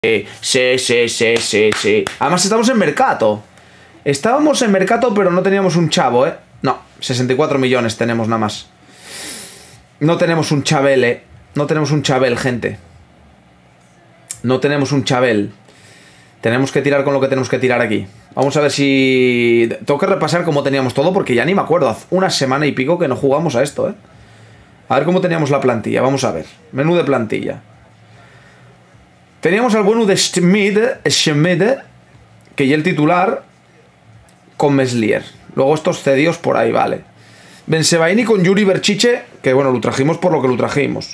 Sí. Además estamos en mercado. Estábamos en mercado, pero no teníamos un chavo, ¿eh? No, 64 millones tenemos nada más. No tenemos un Chabel, ¿eh? No tenemos un Chabel, gente. No tenemos un Chabel. Tenemos que tirar con lo que tenemos que tirar aquí. Vamos a ver si... Tengo que repasar cómo teníamos todo, porque ya ni me acuerdo. Hace una semana y pico que no jugamos a esto, ¿eh? A ver cómo teníamos la plantilla. Vamos a ver. Menú de plantilla. Teníamos al bueno de Schmid, que ya el titular, con Meslier. Luego estos cedidos por ahí, vale. Bensebaini con Yuri Berchiche, que bueno, lo trajimos por lo que lo trajimos.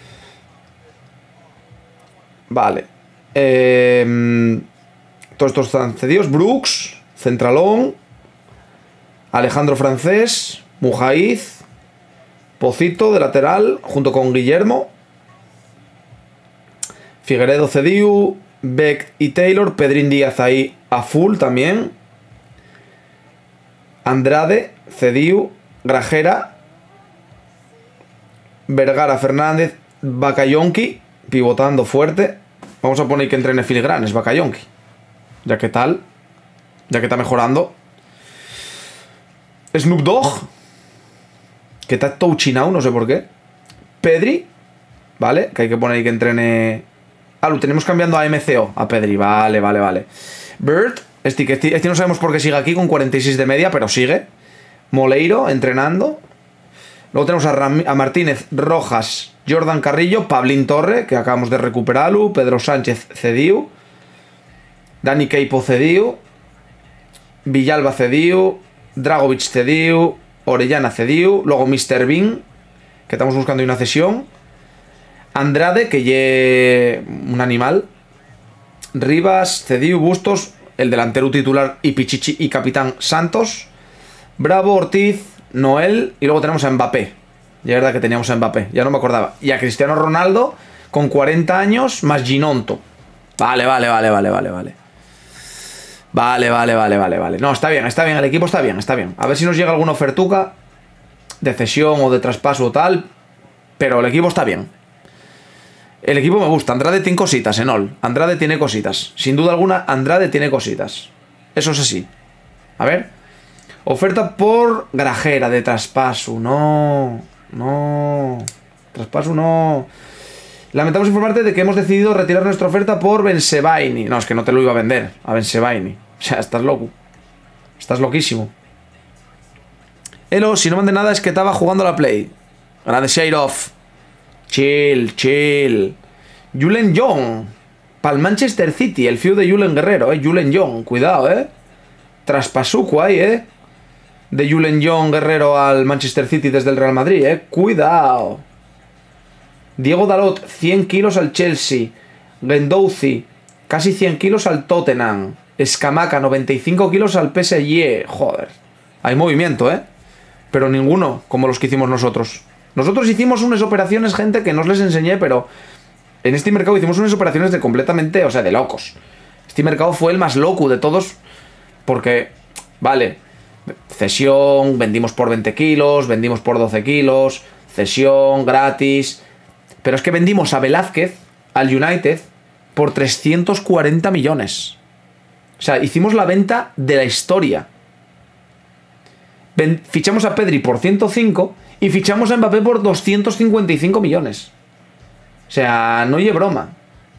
Vale. Todos estos están cedidos. Brooks, Centralón, Alejandro Francés, Mujaiz, Pocito de lateral, junto con Guillermo. Figueredo cediu, Beck y Taylor, Pedrín Díaz ahí a full también. Andrade, cediu, Grajera, Vergara, Fernández, Bakayonki, pivotando fuerte. Vamos a poner que entrene filigranes, Bakayonki. Ya que tal, ya que está mejorando. Snoop Dogg, que está touchinado, no sé por qué. Pedri, vale, que hay que poner ahí que entrene. Ah, lo tenemos cambiando a MCO, a Pedri, vale. Bird, este no sabemos por qué sigue aquí con 46 de media, pero sigue. Moleiro, entrenando. Luego tenemos a Martínez, Rojas, Jordan Carrillo, Pablín Torre, que acabamos de recuperarlo, Pedro Sánchez cediu, Dani Keipo cediu, Villalba cediu, Dragovic cediu, Orellana cediu, luego Mr. Bean, que estamos buscando una cesión. Andrade, que lle un animal. Rivas, Cediu, Bustos, el delantero titular y Pichichi y capitán Santos. Bravo, Ortiz, Noel. Y luego tenemos a Mbappé. Ya es verdad que teníamos a Mbappé, ya no me acordaba. Y a Cristiano Ronaldo con 40 años más Ginonto. Vale. No, está bien, el equipo está bien. A ver si nos llega alguna ofertuca de cesión o de traspaso o tal. Pero el equipo está bien. El equipo me gusta. Andrade tiene cositas, Enol. Andrade tiene cositas. Sin duda alguna, Andrade tiene cositas. Eso es así. A ver. Oferta por Grajera de traspaso. No. Traspaso no. Lamentamos informarte de que hemos decidido retirar nuestra oferta por Bensebaini. No, es que no te lo iba a vender a Bensebaini. O sea, estás loco. Estás loquísimo. Elo, si no mande nada es que estaba jugando a la Play. Grande shade off. Chill. Julen Young. Para el Manchester City. El fiu de Julen Guerrero, Julen Young. Cuidado, Traspasuco ahí, de Julen Young Guerrero al Manchester City desde el Real Madrid, Cuidado. Diego Dalot, 100 kilos al Chelsea. Gendouzi, casi 100 kilos al Tottenham. Escamaca, 95 kilos al PSG. Joder. Hay movimiento, pero ninguno como los que hicimos nosotros. Nosotros hicimos unas operaciones, gente, que no os les enseñé, pero en este mercado hicimos unas operaciones de completamente, o sea, de locos. Este mercado fue el más loco de todos porque, vale, cesión, vendimos por 20 kilos, vendimos por 12 kilos, cesión, gratis. Pero es que vendimos a Velázquez, al United, por 340 millones. O sea, hicimos la venta de la historia. Fichamos a Pedri por 105 y fichamos a Mbappé por 255 millones. O sea, no lle broma.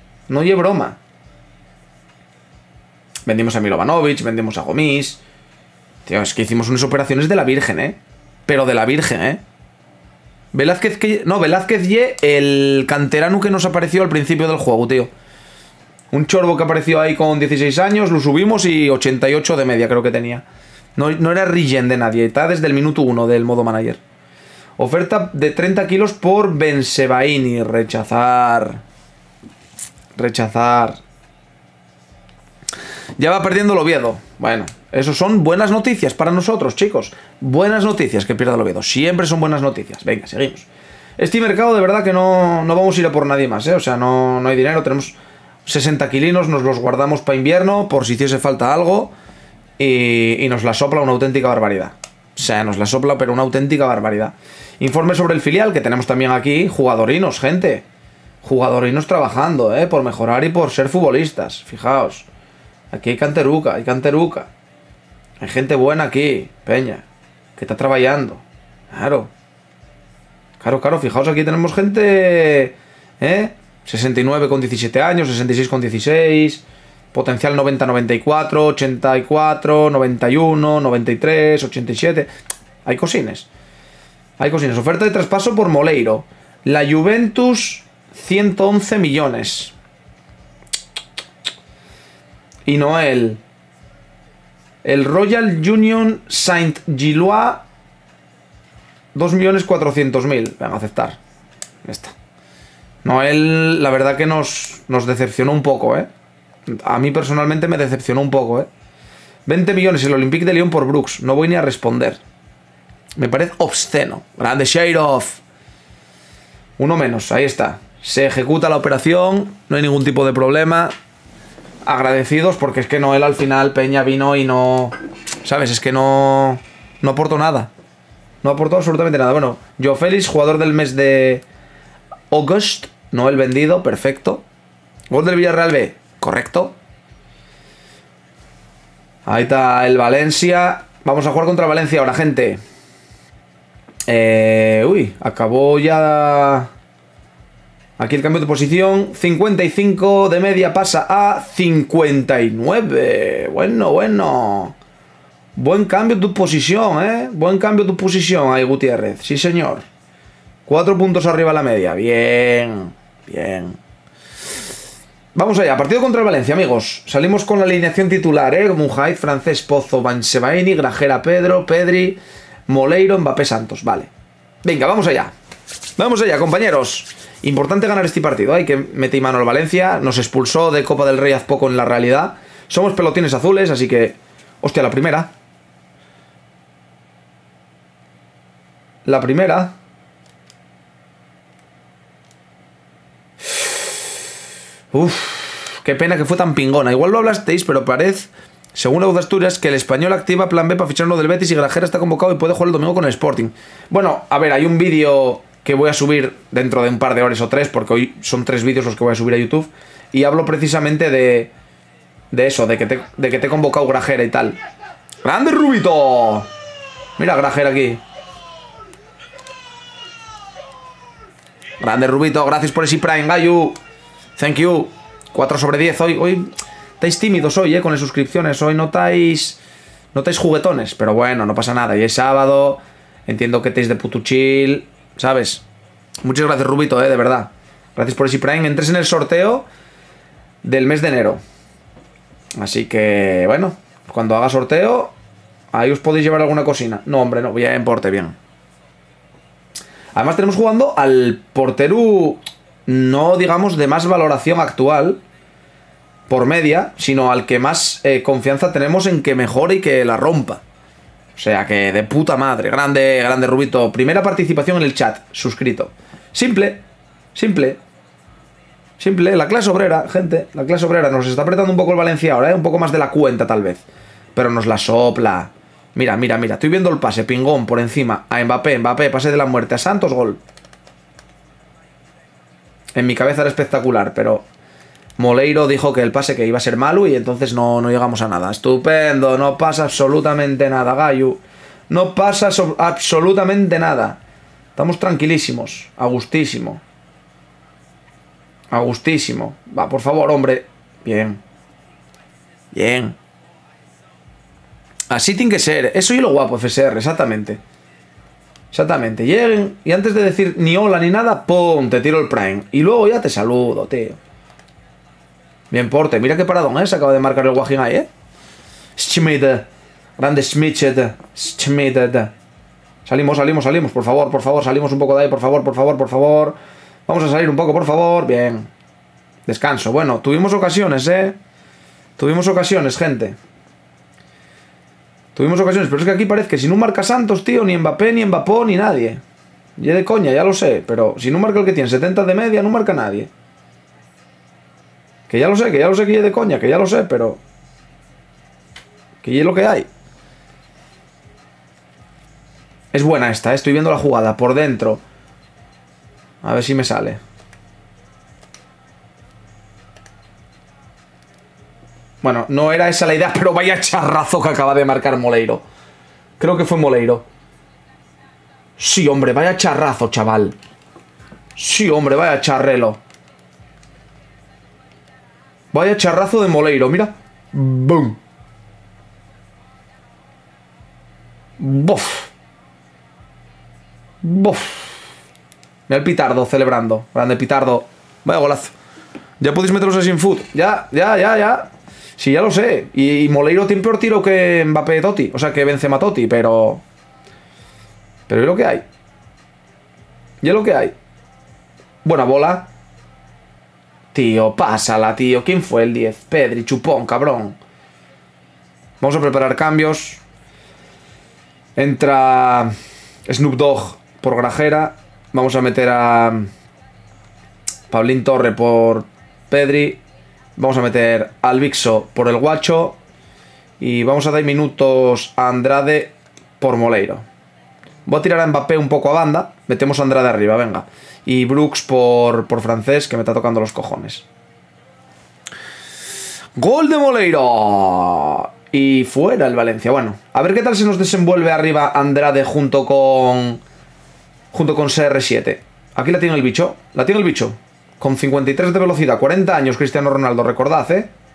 Vendimos a Milovanovic, vendimos a Gomis. Tío, es que hicimos unas operaciones de la Virgen, Pero de la Virgen, Velázquez ye el canterano que nos apareció al principio del juego, tío. Un chorbo que apareció ahí con 16 años, lo subimos y 88 de media creo que tenía. No era regen de nadie, está desde el minuto 1 del modo manager. Oferta de 30 kilos por Bensebaini. Rechazar. Ya va perdiendo el Oviedo. Bueno, eso son buenas noticias para nosotros, chicos. Buenas noticias que pierda el Oviedo. Siempre son buenas noticias. Venga, seguimos. Este mercado de verdad que no vamos a ir a por nadie más, O sea, no hay dinero. Tenemos 60 kilinos, nos los guardamos para invierno por si hiciese falta algo. Y nos la sopla una auténtica barbaridad. O sea, nos la sopla, pero una auténtica barbaridad. Informe sobre el filial, que tenemos también aquí. Jugadorinos, gente. jugadorinos trabajando, por mejorar y por ser futbolistas. Fijaos. Aquí hay canteruca, hay canteruca. Hay gente buena aquí, peña, que está trabajando. Claro. Claro, fijaos, aquí tenemos gente, 69 con 17 años, 66 con 16, potencial 90, 94, 84, 91, 93, 87. Hay cosines. Hay cosines. Oferta de traspaso por Moleiro. La Juventus, 111 millones. Y Noel. El Royal Union Saint-Gilloise, 2.400.000. Venga, a aceptar. Ya está. Noel, la verdad que nos decepcionó un poco, A mí personalmente me decepcionó un poco, 20 millones el Olympique de Lyon por Brooks. No voy ni a responder. Me parece obsceno. Grande Shadov. Uno menos, ahí está. Se ejecuta la operación. No hay ningún tipo de problema. Agradecidos porque es que Noel al final, Peña, vino y no... ¿Sabes? Es que no aportó nada. No aportó absolutamente nada. Bueno, Joe Félix, jugador del mes de August. Noel vendido, perfecto. Gol del Villarreal B, correcto. Ahí está el Valencia. Vamos a jugar contra Valencia ahora, gente. Uy, acabó ya... Aquí el cambio de posición, 55 de media pasa a 59. Bueno. Buen cambio de posición, Buen cambio de posición ahí, Gutiérrez. Sí, señor. 4 puntos arriba la media. Bien. Vamos allá, partido contra el Valencia, amigos. Salimos con la alineación titular, Mujait, Francés, Pozo, Bensebaini, Grajera, Pedro, Pedri, Moleiro, Mbappé, Santos. Vale. Venga, vamos allá. Vamos allá, compañeros. Importante ganar este partido. Hay que meter mano al Valencia. Nos expulsó de Copa del Rey hace poco en la realidad. Somos pelotines azules, así que... Hostia, la primera. La primera. Uf, qué pena que fue tan pingona. Igual lo hablasteis, pero parece, según Auda Asturias, que el Español activa plan B para fichar uno del Betis y Grajera está convocado y puede jugar el domingo con el Sporting. Bueno, a ver, hay un vídeo que voy a subir dentro de un par de horas o 3, porque hoy son 3 vídeos los que voy a subir a YouTube, y hablo precisamente de eso, de que te he convocado Grajera y tal. ¡Grande Rubito! Mira Grajera aquí. Grande Rubito, gracias por ese Prime, Gayu. Thank you. 4 sobre 10 hoy. Estáis tímidos hoy, con las suscripciones. Hoy no estáis juguetones. Pero bueno, no pasa nada. Y es sábado. Entiendo que estáis de puto chill. ¿Sabes? Muchas gracias, Rubito, de verdad. Gracias por ese Prime. Entres en el sorteo del mes de enero. Así que, bueno, cuando haga sorteo, ahí os podéis llevar alguna cocina. No, hombre, no. Bien, porte, bien. Además tenemos jugando al portero, no digamos de más valoración actual por media, sino al que más confianza tenemos en que mejore y que la rompa. O sea que de puta madre. Grande Rubito. Primera participación en el chat. Suscrito. Simple. La clase obrera, gente. La clase obrera. Nos está apretando un poco el Valencia ahora, un poco más de la cuenta tal vez. Pero nos la sopla. Mira. Estoy viendo el pase. Pingón por encima a Mbappé. Pase de la muerte. A Santos, gol. En mi cabeza era espectacular, pero Moleiro dijo que el pase que iba a ser malo y entonces no llegamos a nada. Estupendo. No pasa absolutamente nada, Gayu. No pasa absolutamente nada. Estamos tranquilísimos. A gustísimo. Va, por favor, hombre. Bien. Así tiene que ser. Eso y lo guapo, FSR, exactamente. Lleguen y antes de decir ni hola ni nada, ¡pum! Te tiro el Prime. Y luego ya te saludo, tío. Bien, porte. Mira qué paradón, se acaba de marcar el Guajín ahí, Schmidt. Grande Schmidt. Salimos, por favor. Salimos un poco de ahí, por favor. Vamos a salir un poco, por favor. Bien. Descanso. Bueno, tuvimos ocasiones, Tuvimos ocasiones, gente. Pero es que aquí parece que si no marca Santos, tío, ni Mbappé, ni Mbappó, ni nadie. Y de coña, ya lo sé, pero si no marca el que tiene 70 de media, no marca nadie. Que ya lo sé que es de coña, que ya lo sé, pero... que ya es lo que hay. Es buena esta, estoy viendo la jugada por dentro. A ver si me sale. Bueno, no era esa la idea, pero vaya charrazo que acaba de marcar Moleiro. Creo que fue Moleiro. Sí, hombre, vaya charrazo, chaval. Sí, hombre, vaya charrelo. Vaya charrazo de Moleiro, mira. Boom. Bof. Bof. Mira el Pitardo celebrando. Grande Pitardo. Vaya golazo. Ya podéis meteros a sin foot. Ya. Sí, ya lo sé. Y Moleiro tiene peor tiro que Mbappé Totti. O sea, que Benzema Totti, pero... Pero es lo que hay. Y es lo que hay. Buena bola. Tío, pásala, tío. ¿Quién fue el 10? Pedri, chupón, cabrón. Vamos a preparar cambios. Entra Snoop Dogg por Grajera. Vamos a meter a Pablín Torre por Pedri. Vamos a meter al Vixo por el Guacho. Y vamos a dar minutos a Andrade por Moleiro. Voy a tirar a Mbappé un poco a banda. Metemos a Andrade arriba, venga. Y Brooks por Francés, que me está tocando los cojones. ¡Gol de Moleiro! Y fuera el Valencia. Bueno, a ver qué tal se nos desenvuelve arriba Andrade junto con CR7. Aquí la tiene el bicho. La tiene el bicho. Con 53 de velocidad. 40 años Cristiano Ronaldo, recordad,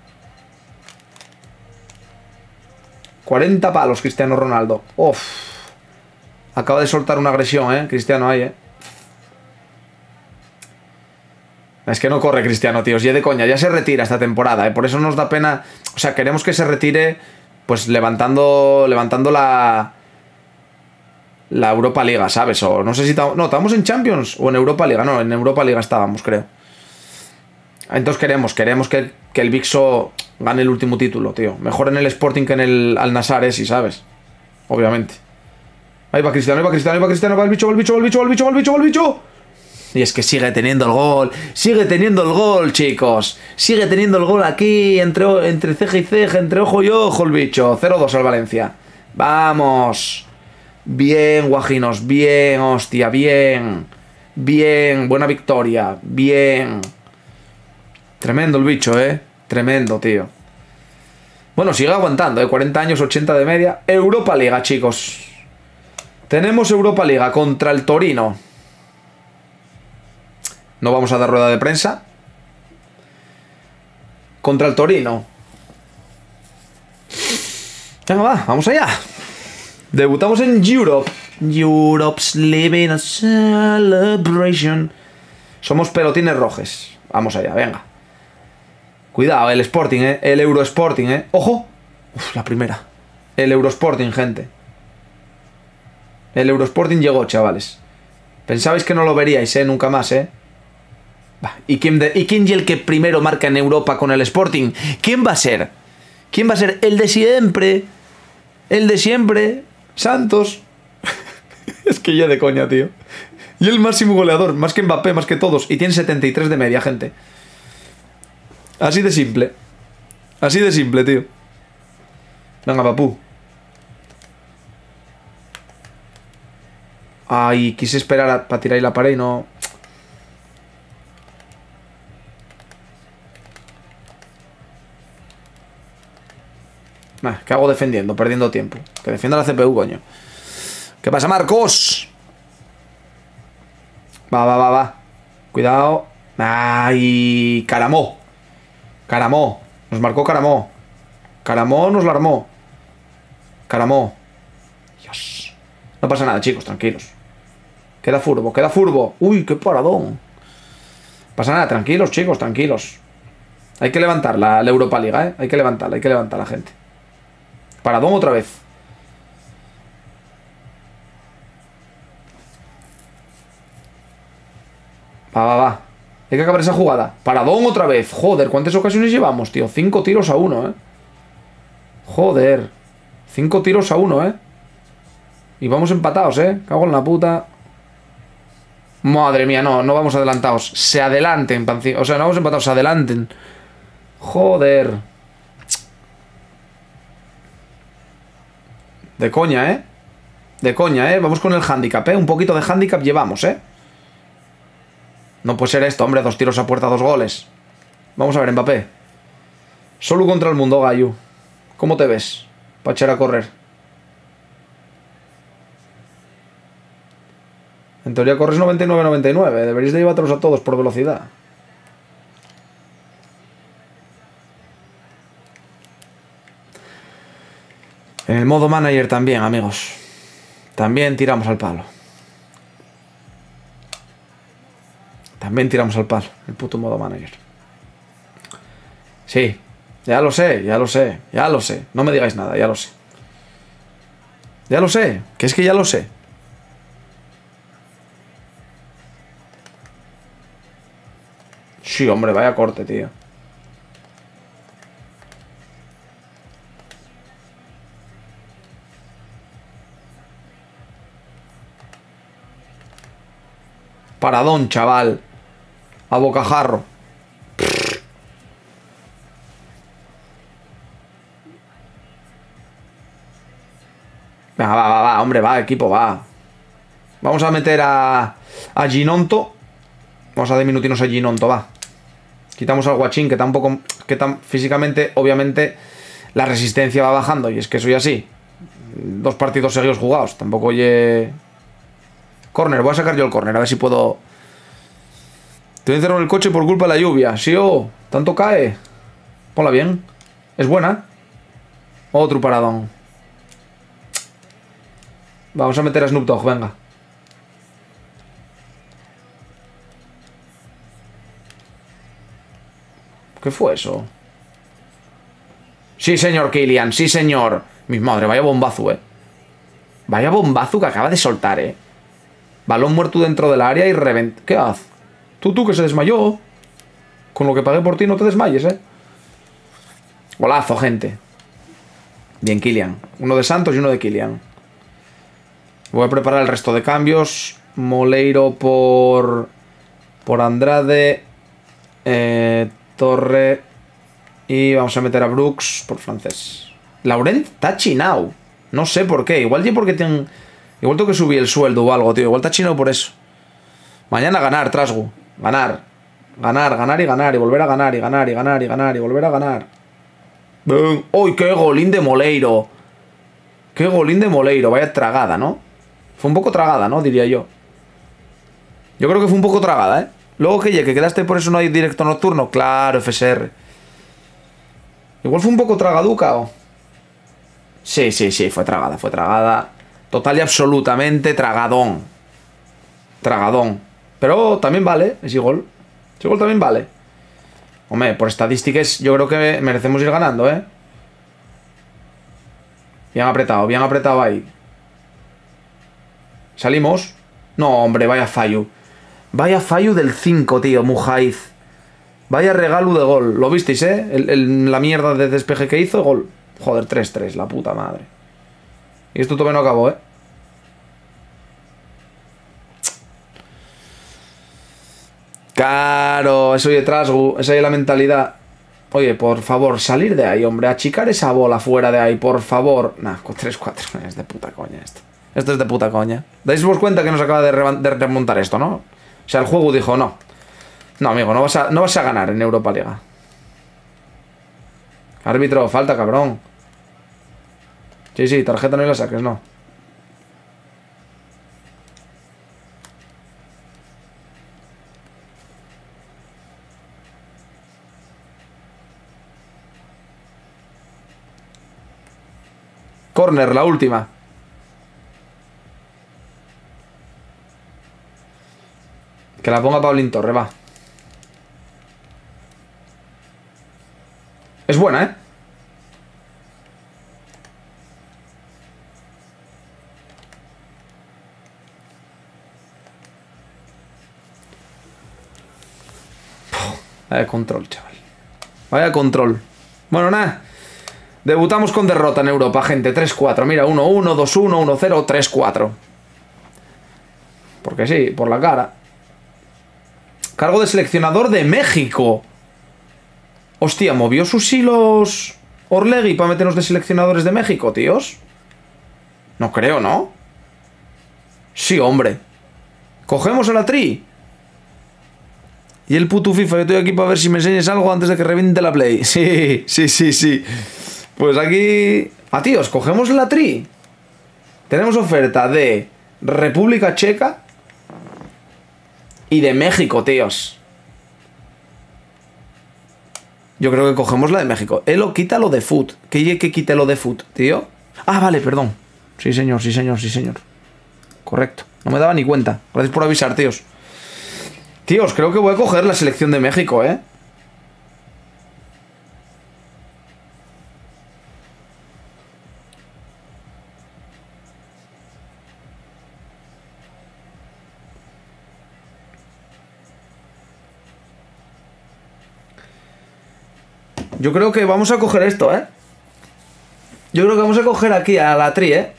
40 palos Cristiano Ronaldo. Uf. Acaba de soltar una agresión, Cristiano ahí, Es que no corre Cristiano, tíos. Ya de coña, ya se retira esta temporada, Por eso nos da pena. O sea, queremos que se retire, pues levantando la Europa Liga, ¿sabes? O no sé si... No, estábamos en Champions o en Europa Liga. No, en Europa Liga estábamos, creo. Entonces queremos que el Vixo gane el último título, tío. Mejor en el Sporting que en el Al Nassr, sí, ¿sabes? Obviamente. Ahí va Cristiano, va el bicho. Y es que sigue teniendo el gol, chicos. Sigue teniendo el gol aquí, entre ceja y ceja, entre ojo y ojo el bicho. 0-2 al Valencia. Vamos. Bien, guajinos, bien, hostia, bien. Bien, buena victoria, bien. Tremendo el bicho, Tremendo, tío. Bueno, sigue aguantando, 40 años, 80 de media. Europa Liga, chicos. Tenemos Europa Liga contra el Torino. No vamos a dar rueda de prensa. Contra el Torino. Venga, va, vamos allá. Debutamos en Europe. Europe's living a celebration. Somos pelotines rojos. Vamos allá, venga. Cuidado, el Sporting, El Eurosporting, ¡Ojo! Uf, la primera. El Eurosporting, gente. El Eurosporting llegó, chavales. Pensabais que no lo veríais, Nunca más, Va. ¿Y quién y el que primero marca en Europa con el Sporting? ¿Quién va a ser? ¿Quién va a ser? El de siempre. El de siempre. Santos. Es que ya de coña, tío. Y el máximo goleador. Más que Mbappé, más que todos. Y tiene 73 de media, gente. Así de simple. Así de simple, tío. Venga, papú. Ay, quise esperar para tirar ahí la pared y no... ¿Qué hago defendiendo? Perdiendo tiempo. Que defienda la CPU, coño. ¿Qué pasa, Marcos? Va. Cuidado. Ay, Caramó. Caramó. Nos marcó Caramó. Caramó nos la armó. Caramó. Dios. No pasa nada, chicos, tranquilos. Queda furbo. Uy, qué paradón. Pasa nada, tranquilos, chicos, tranquilos. Hay que levantar la Europa Liga, Hay que levantarla, gente. Paradón otra vez. Va. Hay que acabar esa jugada. Paradón otra vez. Joder, ¿cuántas ocasiones llevamos, tío? 5 tiros a 1, Joder. 5 tiros a 1, Y vamos empatados, Cago en la puta. Madre mía, no vamos adelantados. Se adelanten, o sea, no vamos empatados, se adelanten. Joder. De coña, De coña, Vamos con el handicap, Un poquito de handicap llevamos, No puede ser esto, hombre. 2 tiros a puerta, 2 goles. Vamos a ver, Mbappé. Solo contra el mundo, Gayu. ¿Cómo te ves? Para echar a correr. En teoría corres 99-99. Deberíais de llevarlos a todos por velocidad. En el modo manager también, amigos. También tiramos al palo. También tiramos al palo. El puto modo manager. Sí. Ya lo sé, ya lo sé, ya lo sé. No me digáis nada, ya lo sé. Ya lo sé, que es que ya lo sé. Sí, hombre, vaya corte, tío. Paradón, chaval. A bocajarro. Venga, va, hombre, va, equipo, va. Vamos a meter a Ginonto. Vamos a diminutirnos a Ginonto, va. Quitamos al Guachín, que tampoco... Que tan físicamente, obviamente, la resistencia va bajando. Y es que soy así. 2 partidos seguidos jugados. Tampoco oye... Corner, voy a sacar yo el corner, a ver si puedo... Estoy encerrado en el coche por culpa de la lluvia. Sí, tanto cae. Ponla bien. Es buena. Otro paradón. Vamos a meter a Snoop Dogg, venga. ¿Qué fue eso? Sí, señor Kylian, sí, señor. Mi madre, vaya bombazo, Vaya bombazo que acaba de soltar, Balón muerto dentro del área y reventa. ¿Qué haces? Tú, que se desmayó. Con lo que pagué por ti no te desmayes, Golazo, gente. Bien, Kylian. Uno de Santos y uno de Kylian. Voy a preparar el resto de cambios. Moleiro por Andrade. Torre. Y vamos a meter a Brooks por francés. Laurent está chinao. No sé por qué. Igual tengo que subir el sueldo o algo, tío. Igual está chinao por eso. Mañana ganar, Trasgu. Ganar. Ganar y ganar. Y volver a ganar. Y ganar y ganar y ganar. Y volver a ganar. ¡Bum! ¡Uy, qué golín de Moleiro! ¡Qué golín de Moleiro! Vaya tragada, ¿no? Fue un poco tragada, ¿no? Diría yo. Yo creo que fue un poco tragada, Luego que quedaste por eso no hay directo nocturno. Claro, FSR. Igual fue un poco tragaduca, ¿o? Sí, fue tragada, Total y absolutamente tragadón. Tragadón. Pero también vale, ese gol. Ese gol también vale. Hombre, por estadísticas yo creo que merecemos ir ganando, bien apretado ahí. ¿Salimos? No, hombre, vaya fallo. Vaya fallo del 5, tío, Mujaiz. Vaya regalo de gol. ¿Lo visteis, la mierda de despeje que hizo, gol. Joder, 3-3, la puta madre. Y esto todavía no acabó, Claro, eso detrás, esa es la mentalidad. Oye, por favor, salir de ahí, hombre. Achicar esa bola fuera de ahí, por favor. Nah, 3-4. Es de puta coña esto. Esto es de puta coña. ¿Dais-vos cuenta que nos acaba de remontar esto, no? O sea, el juego dijo, no. No, amigo, no vas a ganar en Europa Liga. Árbitro, falta, cabrón. Sí, tarjeta no la saques, no. Corner, la última. Que la ponga Paulín Torre, va. Es buena, Vaya control, chaval. Vaya control. Bueno, nada. Debutamos con derrota en Europa, gente. 3-4. Mira, 1-1, 2-1, 1-0, 3-4. Porque sí, por la cara. Cargo de seleccionador de México. Hostia, ¿movió sus hilos Orlegui para meternos de seleccionadores de México, tíos? No creo, ¿no? Sí, hombre. ¿Cogemos a la tri? Y el puto FIFA, yo estoy aquí para ver si me enseñes algo antes de que reviente la Play. Sí, sí, sí, sí. Pues aquí... Ah, tíos, cogemos la tri. Tenemos oferta de República Checa y de México, tíos. Yo creo que cogemos la de México. Elo, quita lo de foot. ¿Qué quite lo de foot, tío? Ah, vale, perdón. Sí, señor, sí, señor, sí, señor. Correcto. No me daba ni cuenta. Gracias por avisar, tíos. Tíos, creo que voy a coger la selección de México, ¿eh? Yo creo que vamos a coger esto, ¿eh? Yo creo que vamos a coger aquí a la tri, ¿eh?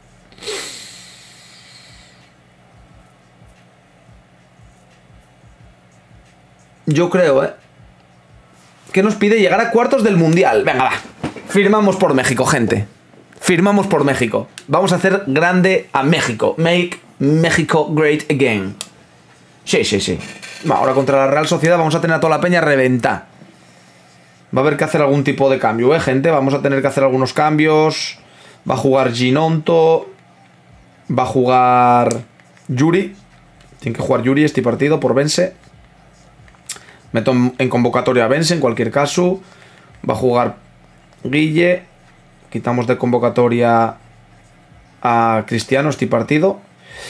Yo creo, ¿eh? ¿Qué nos pide? Llegar a cuartos del Mundial. Venga, va. Firmamos por México, gente. Firmamos por México. Vamos a hacer grande a México. Make México great again. Sí, sí, sí. Ahora contra la Real Sociedad vamos a tener a toda la peña reventar. Va a haber que hacer algún tipo de cambio, gente. Vamos a tener que hacer algunos cambios. Va a jugar Ginonto. Va a jugar Yuri. Tiene que jugar Yuri este partido por Bense. Meto en convocatoria a Bense en cualquier caso. Va a jugar Guille. Quitamos de convocatoria a Cristiano este partido.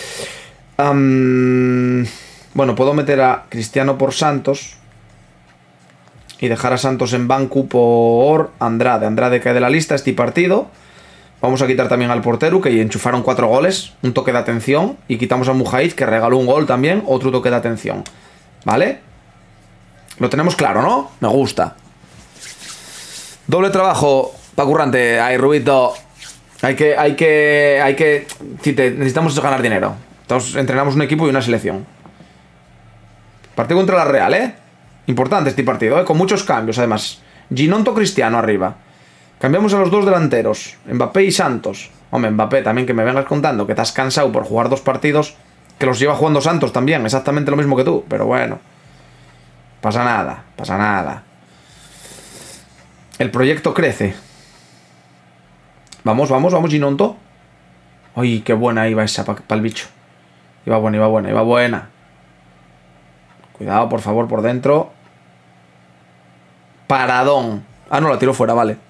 Bueno, puedo meter a Cristiano por Santos. Y dejar a Santos en banco por Andrade. Andrade cae de la lista este partido. Vamos a quitar también al portero, que enchufaron 4 goles. Un toque de atención. Y quitamos a Mujahid, que regaló un gol también. Otro toque de atención. ¿Vale? Lo tenemos claro, ¿no? Me gusta. Doble trabajo, Pacurrante. Ay, Rubito. Hay que... necesitamos ganar dinero. Entonces entrenamos un equipo y una selección. Partido contra la Real, ¿eh? Importante este partido, ¿eh? Con muchos cambios, además. Ginonto, Cristiano arriba. Cambiamos a los dos delanteros. Mbappé y Santos. Hombre, Mbappé, también que me vengas contando que te has cansado por jugar 2 partidos. Que los lleva jugando Santos también. Exactamente lo mismo que tú. Pero bueno. Pasa nada. Pasa nada. El proyecto crece. Vamos, vamos, vamos, Ginonto. Ay, qué buena iba esa para el bicho. Iba buena, iba buena, iba buena. Cuidado, por favor, por dentro. Paradón. Ah, no, la tiro fuera, vale.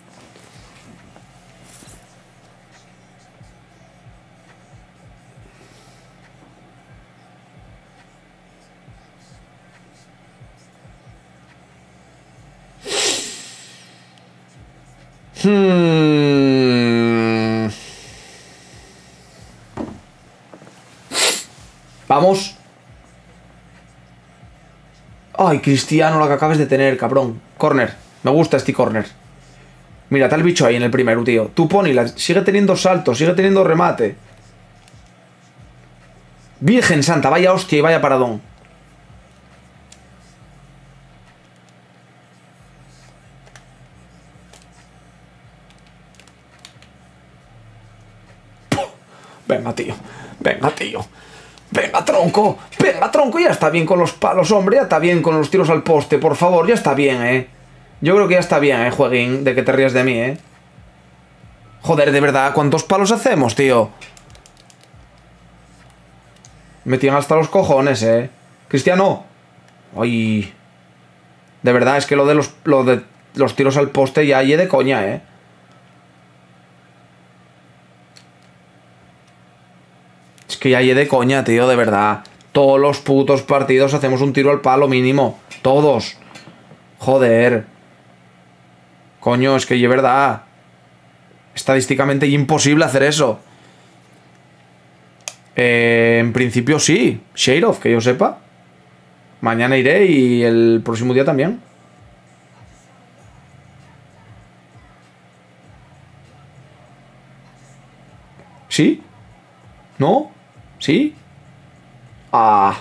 Vamos. Ay, Cristiano, la que acabas de tener, cabrón. Corner. Me gusta este corner. Mira, está el bicho ahí en el primero, tío. Tú ponila. Sigue teniendo saltos, sigue teniendo remate. Virgen santa, vaya hostia y vaya paradón. Venga, tío. Venga, tío. Venga, tronco. Venga, tronco. Ya está bien con los palos, hombre. Ya está bien con los tiros al poste, por favor. Ya está bien, Yo creo que ya está bien, jueguín. De que te rías de mí, Joder, de verdad. ¿Cuántos palos hacemos, tío? Me tiran hasta los cojones, Cristiano. Ay. De verdad, es que lo de los tiros al poste ya hay de coña, Es que ya hay de coña, tío, de verdad. Todos los putos partidos hacemos un tiro al palo mínimo. Todos. Joder. Coño, es que es verdad. Estadísticamente es imposible hacer eso. En principio sí. Shairov, que yo sepa. Mañana iré y el próximo día también. ¿Sí? ¿No? ¿Sí? Ah.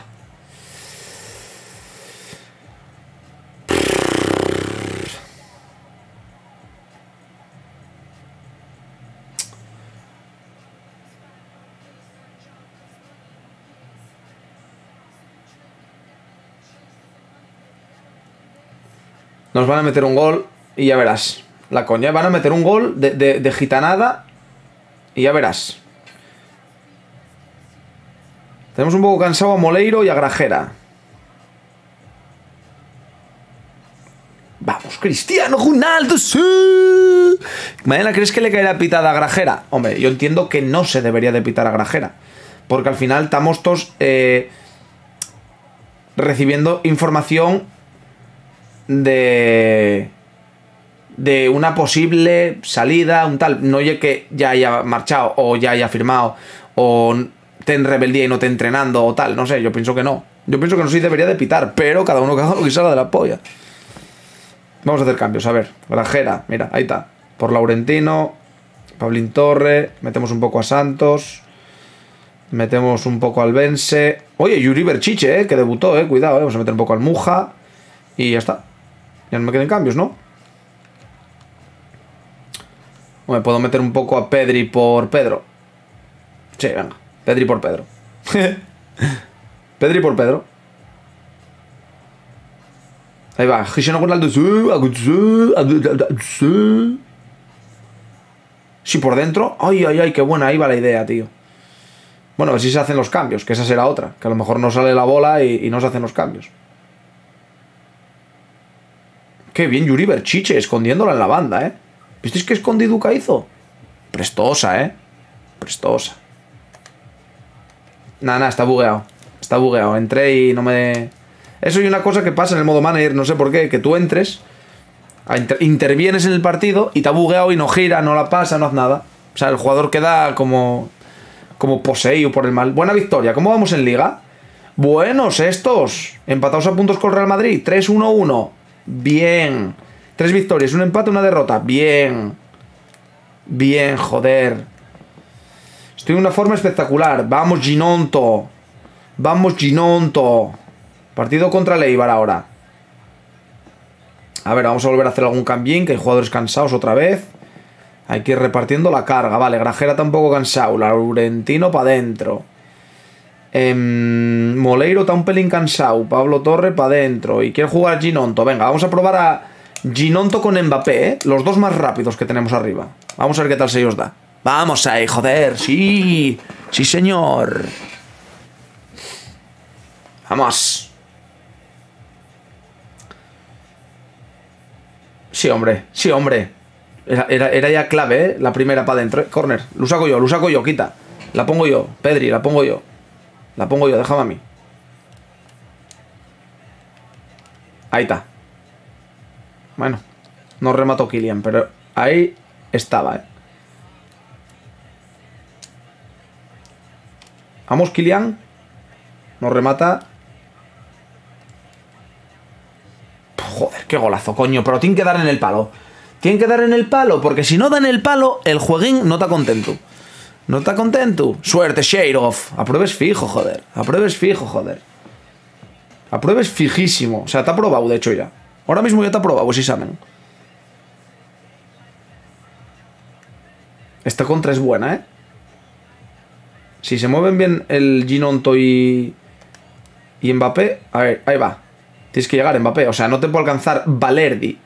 Nos van a meter un gol y ya verás. La coña, van a meter un gol de gitanada y ya verás. Tenemos un poco cansado a Moleiro y a Grajera. Vamos, Cristiano Ronaldo, sí. Mañana, ¿crees que le caerá pitada a Grajera? Hombre, yo entiendo que no se debería de pitar a Grajera. Porque al final estamos todos recibiendo información de una posible salida, un tal. No oye que ya haya marchado o ya haya firmado o te en rebeldía y no te entrenando o tal. No sé, yo pienso que no. Yo pienso que no sí debería de pitar, pero cada uno que haga lo que salga de la polla. Vamos a hacer cambios, a ver. Grajera, mira, ahí está. Por Laurentino, Pablín Torre, metemos un poco a Santos, metemos un poco al Bense. Oye, Yuri Berchiche, que debutó, cuidado, vamos a meter un poco al Muja y ya está. Ya no me queden cambios, ¿no? O me puedo meter un poco a Pedri por Pedro. Sí, venga, Pedri por Pedro. Pedri por Pedro. Ahí va, Cristiano Ronaldo. Sí, por dentro. Ay, ay, ay, qué buena, ahí va la idea, tío. Bueno, a ver si se hacen los cambios, que esa será otra. Que a lo mejor no sale la bola y no se hacen los cambios. Qué bien Yuri Berchiche, escondiéndola en la banda, ¿Visteis qué escondiduca hizo? Prestosa, Prestosa. Nada, está bugueado. Está bugueado. Entré y no me... Eso y una cosa que pasa en el modo manager, no sé por qué, que tú entres, intervienes en el partido y te ha bugueado y no gira, no la pasa, no hace nada. O sea, el jugador queda como poseído por el mal. Buena victoria. ¿Cómo vamos en Liga? Buenos estos. Empatados a puntos con el Real Madrid. 3-1-1. Bien. 3 victorias, un empate, una derrota. Bien. Bien, joder. Estoy en una forma espectacular. Vamos, Ginonto. Vamos, Ginonto. Partido contra el Eibar ahora. A ver, vamos a volver a hacer algún cambio, que hay jugadores cansados otra vez. Hay que ir repartiendo la carga. Vale, Grajera tampoco cansado. Laurentino para adentro. Moleiro está un pelín cansado. Pablo Torre para adentro. Y quiere jugar Ginonto. Venga, vamos a probar a Ginonto con Mbappé, Los dos más rápidos que tenemos arriba. Vamos a ver qué tal se os da. Vamos ahí, joder. Sí. Sí, señor. Vamos. Sí, hombre. Sí, hombre. Era ya clave, La primera para adentro, Corner. Lo saco yo, quita. La pongo yo. Pedri, la pongo yo. La pongo yo, déjame a mí. Ahí está. Bueno, no remató Kylian, pero ahí estaba, Vamos, Kylian. Nos remata. Joder, qué golazo, coño. Pero tiene que dar en el palo. Tiene que dar en el palo, porque si no da en el palo, el jueguín no está contento. No está contento. Suerte, Sheirov. Apruebes fijo, joder. Apruebes fijo, joder. Apruebes fijísimo. O sea, te ha probado, de hecho, ya. Ahora mismo ya te ha probado ese examen. Esta contra es buena, Si se mueven bien el Ginonto y Mbappé... A ver, ahí va. Tienes que llegar, Mbappé. O sea, no te puede alcanzar Valerdi.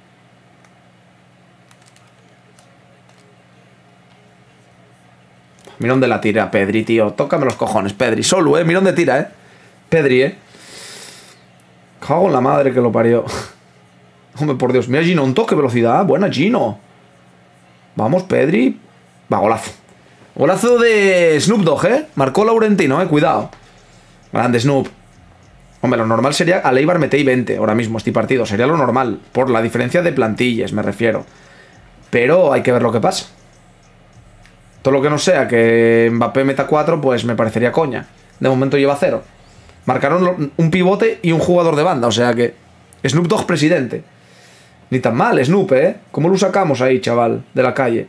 Mira dónde la tira Pedri, tío. Tócame los cojones, Pedri. Solo, mira dónde tira, Pedri, Cago en la madre que lo parió. Hombre, por Dios. Mira Ginonto, qué velocidad. Buena, Gino. Vamos, Pedri. Va, golazo. Golazo de Snoop Dogg, Marcó Laurentino, cuidado. Grande Snoop. Hombre, lo normal sería a Eibar metéis 20 ahora mismo este partido. Sería lo normal. Por la diferencia de plantillas, me refiero. Pero hay que ver lo que pasa. Todo lo que no sea que Mbappé meta 4, pues me parecería coña. De momento lleva 0. Marcaron un pivote y un jugador de banda. O sea que Snoop Dogg presidente. Ni tan mal, Snoop, ¿Cómo lo sacamos ahí, chaval? De la calle.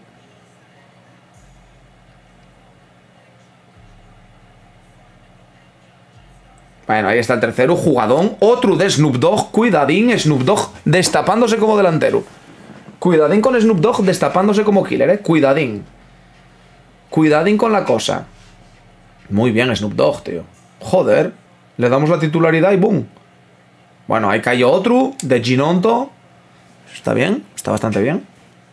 Bueno, ahí está el tercero, jugadón. Otro de Snoop Dogg, cuidadín. Snoop Dogg destapándose como delantero. Cuidadín con Snoop Dogg destapándose como killer, Cuidadín. Cuidadín con la cosa. Muy bien, Snoop Dogg, tío. Joder. Le damos la titularidad y ¡boom! Bueno, ahí cayó otro de Ginonto. Está bien, está bastante bien.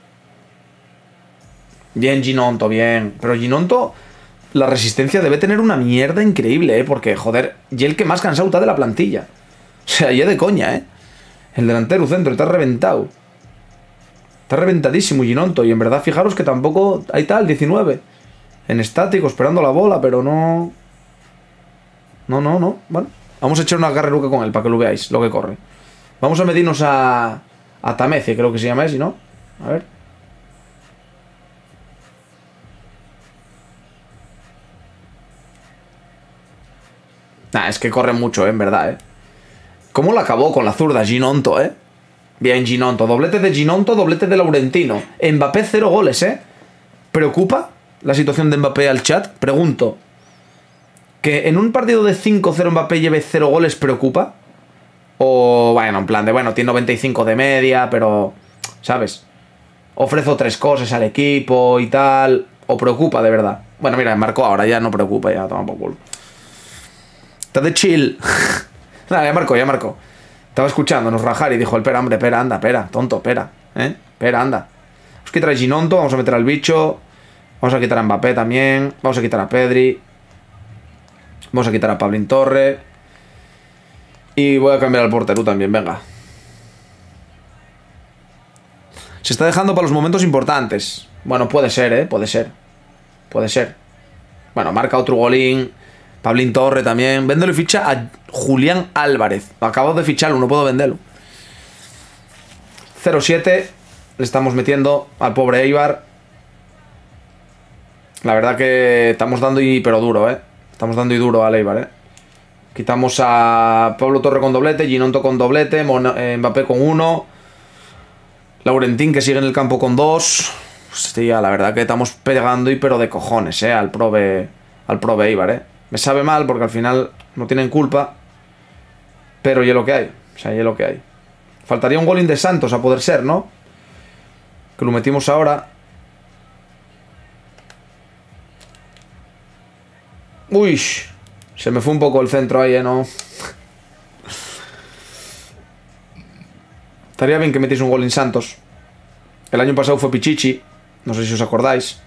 Bien, Ginonto, bien. Pero Ginonto, la resistencia debe tener una mierda increíble, ¿eh? Porque, joder, y el que más cansado está de la plantilla. O sea, ya de coña, ¿eh? El delantero centro está reventado. Está reventadísimo Ginonto. Y en verdad, fijaros que tampoco... Ahí está, el 19. En estático, esperando la bola, pero no... No. Bueno, vamos a echar una carreruca con él para que lo veáis, lo que corre. Vamos a medirnos a Tamece, creo que se llama ese, ¿no? A ver. Nah, es que corre mucho, en verdad, ¿Cómo lo acabó con la zurda Ginonto, Bien, Ginonto. Doblete de Ginonto, doblete de Laurentino. Mbappé 0 goles, ¿Preocupa la situación de Mbappé al chat? Pregunto. ¿Que en un partido de 5-0 Mbappé lleve 0 goles preocupa? O, bueno, en plan de, bueno, tiene 95 de media, pero, ¿sabes? Ofrezo 3 cosas al equipo y tal. O preocupa, de verdad. Bueno, mira, marcó ahora, ya no preocupa, ya toma por culo. Está de chill. Nada, ya marcó. Estaba escuchándonos rajar y dijo, espera, hombre, espera, anda, espera, tonto, espera, espera, anda. Vamos a quitar a Ginonto, vamos a meter al bicho. Vamos a quitar a Mbappé también. Vamos a quitar a Pedri. Vamos a quitar a Pablín Torre. Y voy a cambiar al portero también, venga. Se está dejando para los momentos importantes. Bueno, puede ser, puede ser. Puede ser. Bueno, marca otro golín. Pablín Torre también. Véndelo y ficha a Julián Álvarez. Acabo de ficharlo, no puedo venderlo. 0-7. Le estamos metiendo al pobre Eibar. La verdad que estamos dando y pero duro, Estamos dando y duro al Eibar, Quitamos a Pablo Torre con doblete, Ginonto con doblete, Mbappé con 1. Laurentín que sigue en el campo con 2. Hostia, la verdad que estamos pegando y pero de cojones, al prove Eibar, Me sabe mal porque al final no tienen culpa. Pero ya lo que hay. O sea, ya lo que hay. Faltaría un golín de Santos a poder ser, ¿no? Que lo metimos ahora. Uy, se me fue un poco el centro ahí, ¿no? Estaría bien que metéis un golín Santos. El año pasado fue Pichichi. No sé si os acordáis.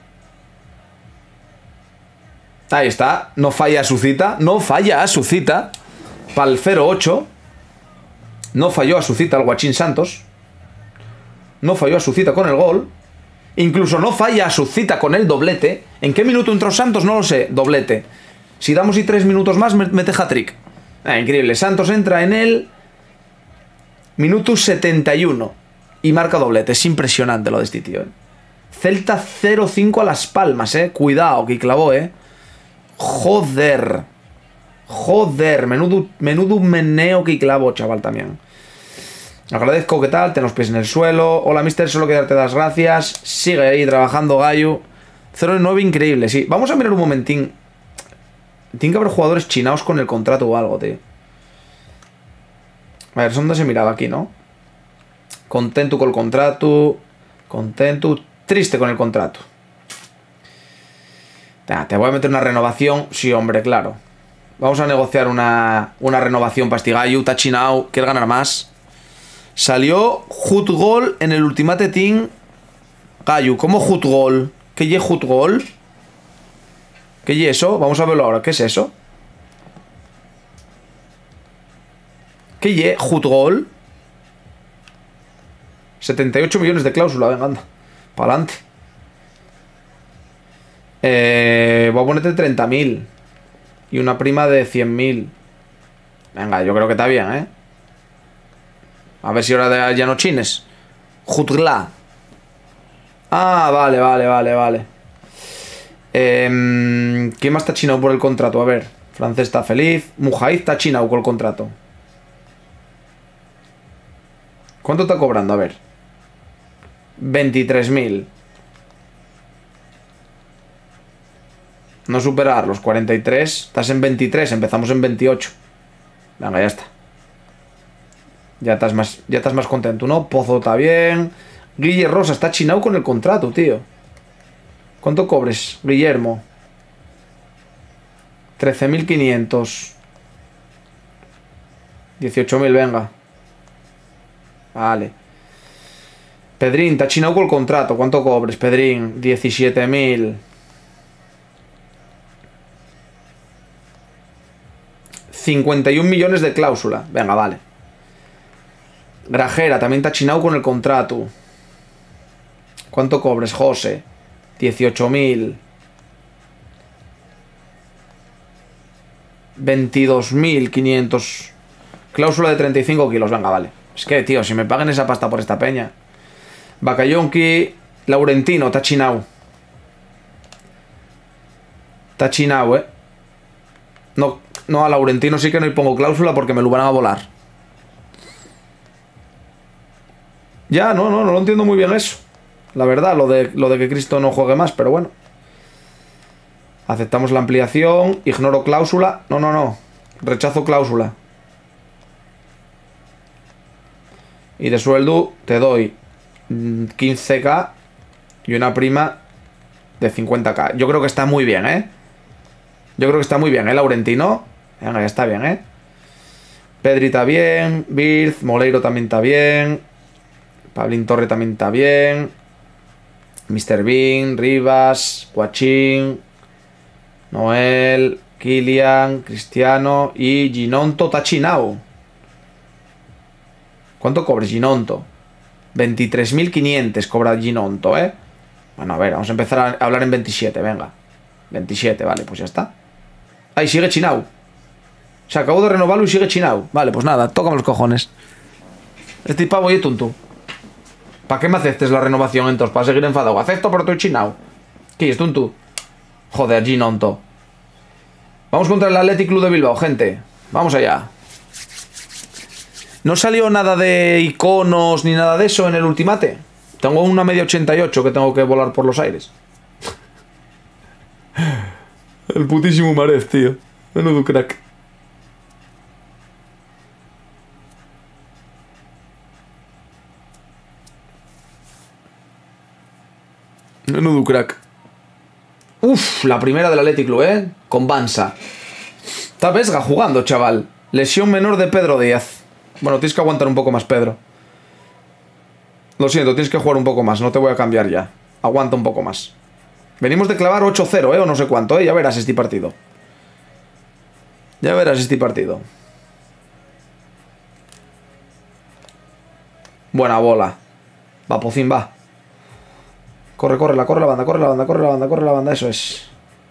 Ahí está. No falla a su cita. No falla a su cita. Para el 0-8. No falló a su cita el Guachín Santos. No falló a su cita con el gol. Incluso no falla a su cita con el doblete. ¿En qué minuto entró Santos? No lo sé. Doblete. Si damos y 3 minutos más, mete hat-trick. Increíble. Santos entra en el minuto 71. Y marca doblete. Es impresionante lo de este tío, Celta 0-5 a Las Palmas, Cuidado, que clavó, Joder. Joder. Menudo meneo que clavó, chaval, también. Agradezco, ¿qué tal? Ten los pies en el suelo. Hola, mister, solo que darte las gracias. Sigue ahí trabajando, Gallo. 0-9, increíble, sí. Vamos a mirar un momentín. Tiene que haber jugadores chinaos con el contrato o algo, tío. A ver, son donde se miraba aquí, ¿no? Contento con el contrato. Contento. Triste con el contrato. Te voy a meter una renovación. Sí, hombre, claro. Vamos a negociar una renovación para este gallo. Está chinao. Quiere ganar más. Salió Hut Gol en el Ultimate Team. Gallo, ¿cómo Hut Gol? ¿Qué ye Hut Gol? ¿Qué ye eso? Vamos a verlo ahora. ¿Qué es eso? ¿Qué ye Hut Gol? 78 millones de cláusula. Venga, anda. Para adelante. Voy a ponerte 30.000. Y una prima de 100.000. Venga, yo creo que está bien, A ver si ahora ya no chines. Jutgla. Ah, vale. ¿Quién más está chinado por el contrato? A ver. Francés está feliz. Mujaiz está chinado con el contrato. ¿Cuánto está cobrando? A ver. 23.000. No superar los 43. Estás en 23. Empezamos en 28. Venga, ya está. Ya estás más contento, ¿no? Pozo está bien. Guille Rosa está chinado con el contrato, tío. ¿Cuánto cobres, Guillermo? 13.500. 18.000, venga. Vale. Pedrín, te ha chinado con el contrato. ¿Cuánto cobres, Pedrín? 17.000. 51 millones de cláusula. Venga, vale. Grajera, también te ha chinado con el contrato. ¿Cuánto cobres, José? 18.000. 22.500. Cláusula de 35 kilos. Venga, vale. Es que, tío, si me paguen esa pasta por esta peña. Bacayonki, Laurentino, te ha chinado. Te ha chinado, No, no, a Laurentino sí que no le pongo cláusula porque me lo van a volar. Ya, no lo entiendo muy bien eso. La verdad, lo de que Cristo no juegue más, pero bueno. Aceptamos la ampliación. Ignoro cláusula. No. Rechazo cláusula. Y de sueldo te doy 15k y una prima de 50k. Yo creo que está muy bien, Yo creo que está muy bien, Laurentino. Venga, ya está bien, Pedri está bien. Birth, Moleiro también está bien. Pablín Torre también está bien. Mr. Bean, Rivas, Guachín, Noel, Kylian, Cristiano y Ginonto Tachinao. ¿Cuánto cobres, Ginonto? 23.500 cobra Ginonto, Bueno, a ver, vamos a empezar a hablar en 27, venga. 27, vale, pues ya está. Ay, sigue chinao. Se acabó de renovarlo y sigue chinao. Vale, pues nada, tócame los cojones. Este pavo y tonto. ¿Para qué me aceptes la renovación entonces? ¿Para seguir enfadado? Acepto, pero estoy chinao. ¿Qué es tonto? Joder, Ginonto. Vamos contra el Athletic Club de Bilbao, gente. Vamos allá. No salió nada de iconos ni nada de eso en el ultimate. Tengo una media 88 que tengo que volar por los aires. El putísimo Marez, tío. Menudo crack. Menudo crack. Uf, la primera del Athletic Club, Con Bansa. Está Vesga jugando, chaval. Lesión menor de Pedro Díaz. Bueno, tienes que aguantar un poco más, Pedro. Lo siento, tienes que jugar un poco más. No te voy a cambiar ya. Aguanta un poco más. Venimos de clavar 8-0, o no sé cuánto, Ya verás este partido. Ya verás este partido. Buena bola. Va, Pocín, va. Corre la banda, eso es.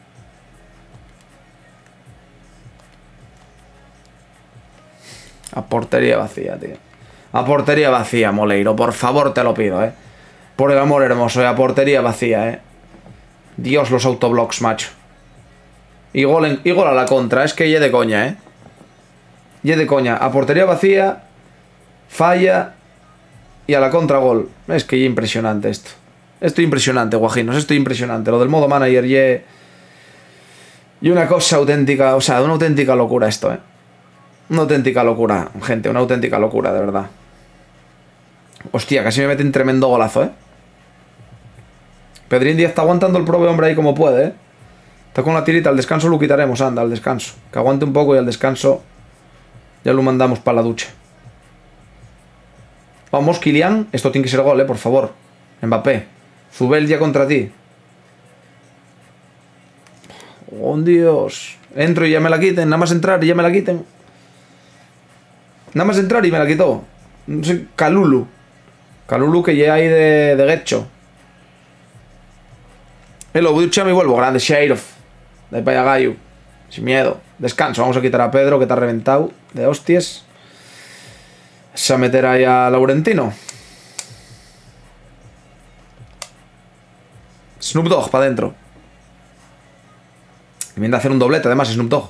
A portería vacía, tío. A portería vacía, Moleiro. Por favor, te lo pido, Por el amor hermoso, a portería vacía, Dios, los autoblocks, macho. Y gol a la contra. Es que ye de coña, Ye de coña. A portería vacía. Falla. Y a la contra gol. Es que ye impresionante esto. Esto es impresionante, guajinos. Esto es impresionante. Lo del modo manager ye... Y una cosa auténtica. O sea, una auténtica locura esto, Una auténtica locura, gente. Una auténtica locura, de verdad. Hostia, casi me mete un tremendo golazo, Pedrín Díaz está aguantando el propio hombre ahí como puede, Está con la tirita. Al descanso lo quitaremos, anda, al descanso. Que aguante un poco y al descanso ya lo mandamos para la ducha. Vamos, Kylian. Esto tiene que ser gol, por favor. Mbappé. Zubel ya contra ti. Oh, Dios. Entro y ya me la quiten. Nada más entrar y ya me la quiten. Nada más entrar y me la quitó. No sé, Calulu. Calulu que ya hay de Getcho. Lo ducha me vuelvo. Grande Sheriff. De ahí para allá, Gallo. Sin miedo. Descanso. Vamos a quitar a Pedro, que está reventado. De hostias. Vamos a meter ahí a Laurentino. Snoop Dogg para adentro. Que viene a hacer un doblete, además, Snoop Dogg.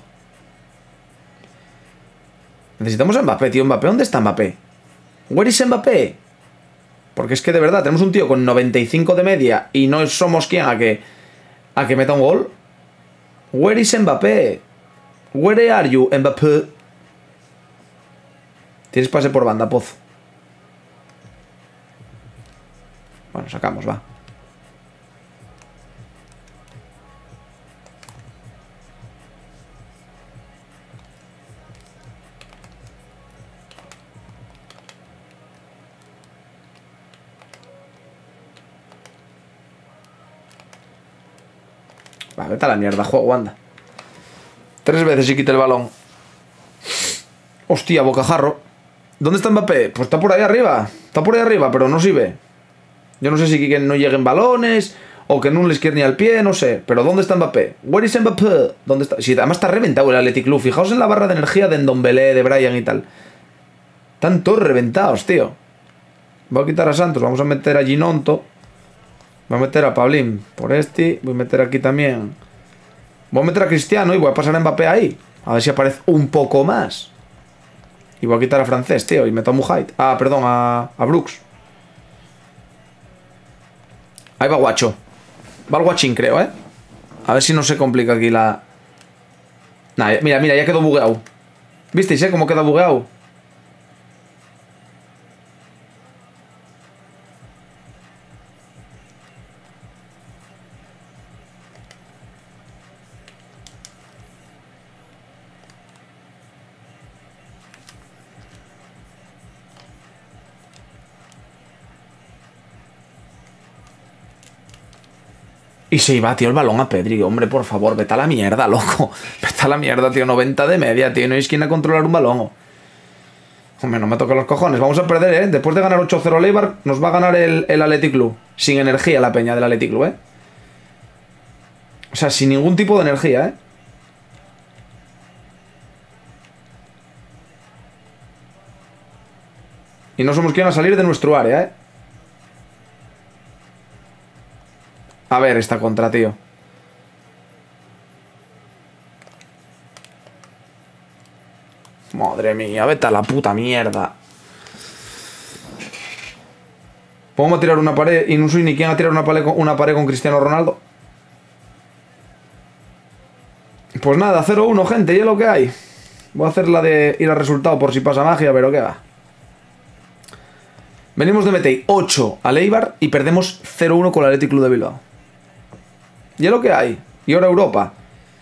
Necesitamos a Mbappé, tío. Mbappé, ¿dónde está Mbappé? ¿Where is Mbappé? Porque es que de verdad tenemos un tío con 95 de media y no somos quien a que meta un gol. Where is Mbappé? Where are you, Mbappé? Tienes pase por banda, Pozo. Bueno, sacamos, va. Va, vete a la mierda, juego, anda. 3 veces y quita el balón. Hostia, bocajarro. ¿Dónde está Mbappé? Pues está por ahí arriba. Está por ahí arriba, pero no sirve. Yo no sé si que no lleguen balones o que no les quiere ni al pie, no sé. Pero ¿dónde está Mbappé? Where is Mbappé? ¿Dónde está? Sí, además está reventado el Athletic Club. Fijaos en la barra de energía de Ndombele, de Brian y tal. Están todos reventados, tío. Voy a quitar a Santos. Vamos a meter a Ginonto. Voy a meter a Pablín por este. Voy a meter aquí también. Voy a meter a Cristiano y voy a pasar a Mbappé ahí. A ver si aparece un poco más. Y voy a quitar a Francés, tío. Y meto a Mujait. Ah, perdón, a Brooks. Ahí va Guacho. Va el Guachín, creo, ¿eh? A ver si no se complica aquí la... Nah, mira, mira, ya quedó bugueado. ¿Visteis, cómo queda bugueado? Y se iba, tío, el balón a Pedri. Hombre, por favor, vete a la mierda, loco. Vete a la mierda, tío. 90 de media, tío. No hay esquina a controlar un balón. Hombre, no me toque los cojones. Vamos a perder, ¿eh? Después de ganar 8-0 al Eibar, nos va a ganar el Athletic Club. Sin energía la peña del Athletic Club, ¿eh? O sea, sin ningún tipo de energía, ¿eh? Y no somos quien a salir de nuestro área, ¿eh? A ver esta contra, tío. Madre mía, vete a la puta mierda. ¿Podemos tirar una pared? Y no soy ni quien a tirar una pared con Cristiano Ronaldo. Pues nada, 0-1, gente, y es lo que hay. Voy a hacer la de ir al resultado por si pasa magia, pero qué va. Venimos de meter 8 al Eibar y perdemos 0-1 con el Athletic Club de Bilbao. Y es lo que hay. Y ahora Europa.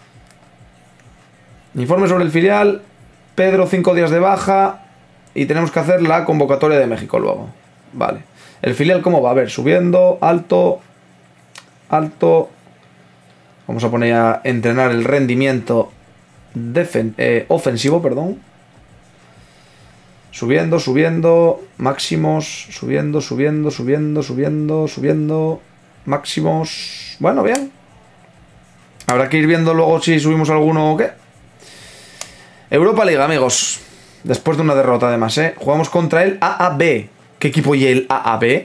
Informe sobre el filial. Pedro 5 días de baja. Y tenemos que hacer la convocatoria de México luego. Vale. El filial, ¿cómo va? A ver, subiendo, alto. Alto. Vamos a poner a entrenar el rendimiento ofensivo, perdón. Subiendo, subiendo. Máximos. Subiendo, subiendo, subiendo, subiendo, subiendo. Máximos. Bueno, bien. Habrá que ir viendo luego si subimos alguno o qué. Europa League, amigos. Después de una derrota, además, ¿eh? Jugamos contra el AAB. ¿Qué equipo y el AAB?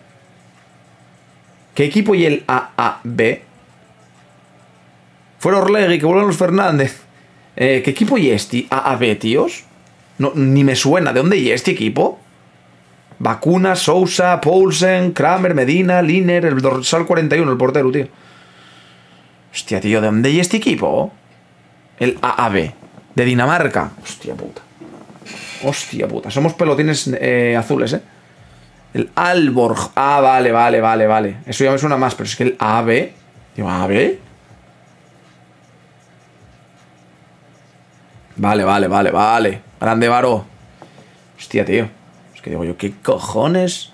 ¿Qué equipo y el AAB? Fuera Orlegui, que vuelvan los Fernández. ¿Qué equipo y este AAB, tíos? No, ni me suena. ¿De dónde y este equipo? Vacuna, Sousa, Poulsen, Kramer, Medina, Liner, el dorsal 41, el portero, tío. Hostia, tío, ¿de dónde y este equipo? El AAB. De Dinamarca. Hostia puta. Hostia puta. Somos pelotines azules, ¿eh? El Aalborg. Ah, vale, vale, vale, vale. Eso ya me suena más, pero es que el AAB. Digo, ¿AAB? Vale, vale, vale, vale. Grande varo. Hostia, tío. Es que digo yo, ¿qué cojones?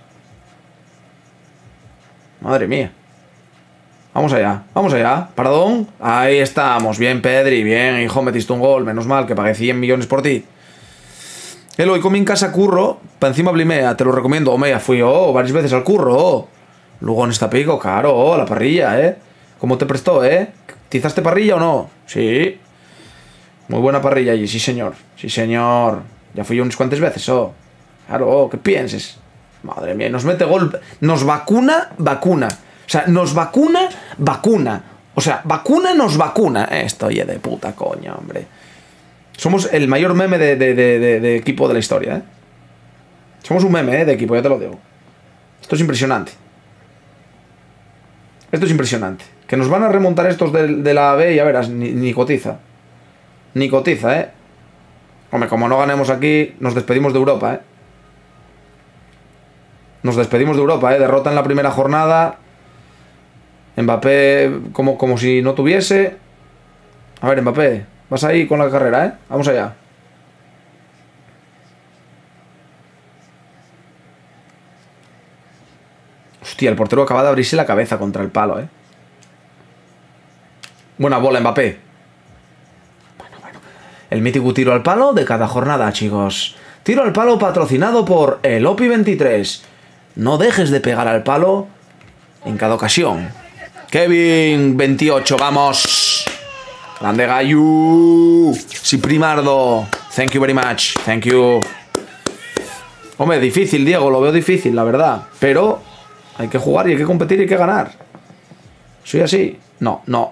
Madre mía. Vamos allá, vamos allá. Paradón. Ahí estamos. Bien, Pedri. Bien, hijo, metiste un gol. Menos mal, que pagué 100 millones por ti. Hoy comí en casa curro. Para encima Blimea. Te lo recomiendo. Omea, fui varias veces al curro. Luego en esta pico, claro. La parrilla, ¿eh? ¿Cómo te prestó, ¿Tizaste parrilla o no? Sí. Muy buena parrilla allí, sí, señor. Sí, señor. Ya fui yo unas cuantas veces, Claro, ¿qué pienses? Madre mía, nos mete gol. Nos vacuna, vacuna. O sea, nos vacuna, vacuna. O sea, vacuna, nos vacuna. Esto, oye, de puta coña, hombre. Somos el mayor meme de equipo de la historia, ¿eh? Somos un meme, de equipo, ya te lo digo. Esto es impresionante. Esto es impresionante. Que nos van a remontar estos de la AB, ya verás, ni cotiza. Ni cotiza, Hombre, como no ganemos aquí, nos despedimos de Europa, Nos despedimos de Europa, Derrota en la primera jornada. Mbappé como si no tuviese. A ver, Mbappé, vas ahí con la carrera, Vamos allá. Hostia, el portero acaba de abrirse la cabeza contra el palo, Buena bola, Mbappé. Bueno. El mítico tiro al palo de cada jornada, chicos. Tiro al palo patrocinado por el OPI 23. No dejes de pegar al palo en cada ocasión. Kevin 28, vamos. Grande Gayu. Sí, Primardo. Thank you very much. Thank you. Hombre, difícil, Diego. Lo veo difícil, la verdad. Pero hay que jugar y hay que competir y hay que ganar. Soy así. No, tío.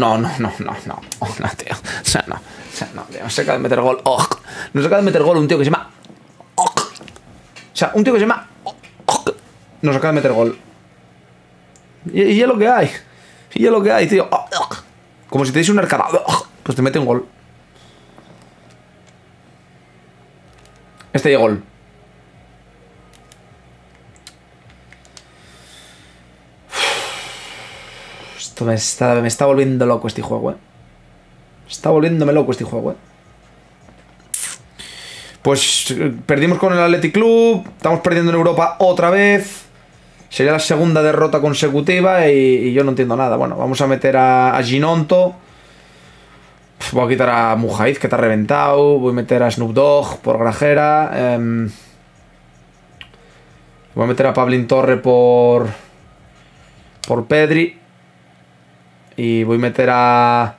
O sea, no, tío. No se acaba de meter gol. No se acaba de meter gol un tío que se llama... O sea, un tío que se llama... No se acaba de meter gol. Y es lo que hay. Y es lo que hay, tío. Como si te diese una arcada. Pues te mete un gol. Este llega gol. Esto me está volviendo loco este juego, Está volviéndome loco este juego, Pues perdimos con el Athletic Club. Estamos perdiendo en Europa otra vez. Sería la segunda derrota consecutiva y yo no entiendo nada. Bueno, vamos a meter a Ginonto. Voy a quitar a Mujaiz, que te ha reventado. Voy a meter a Snoop Dogg por Grajera. Voy a meter a Pablín Torre por Pedri. Y voy a meter a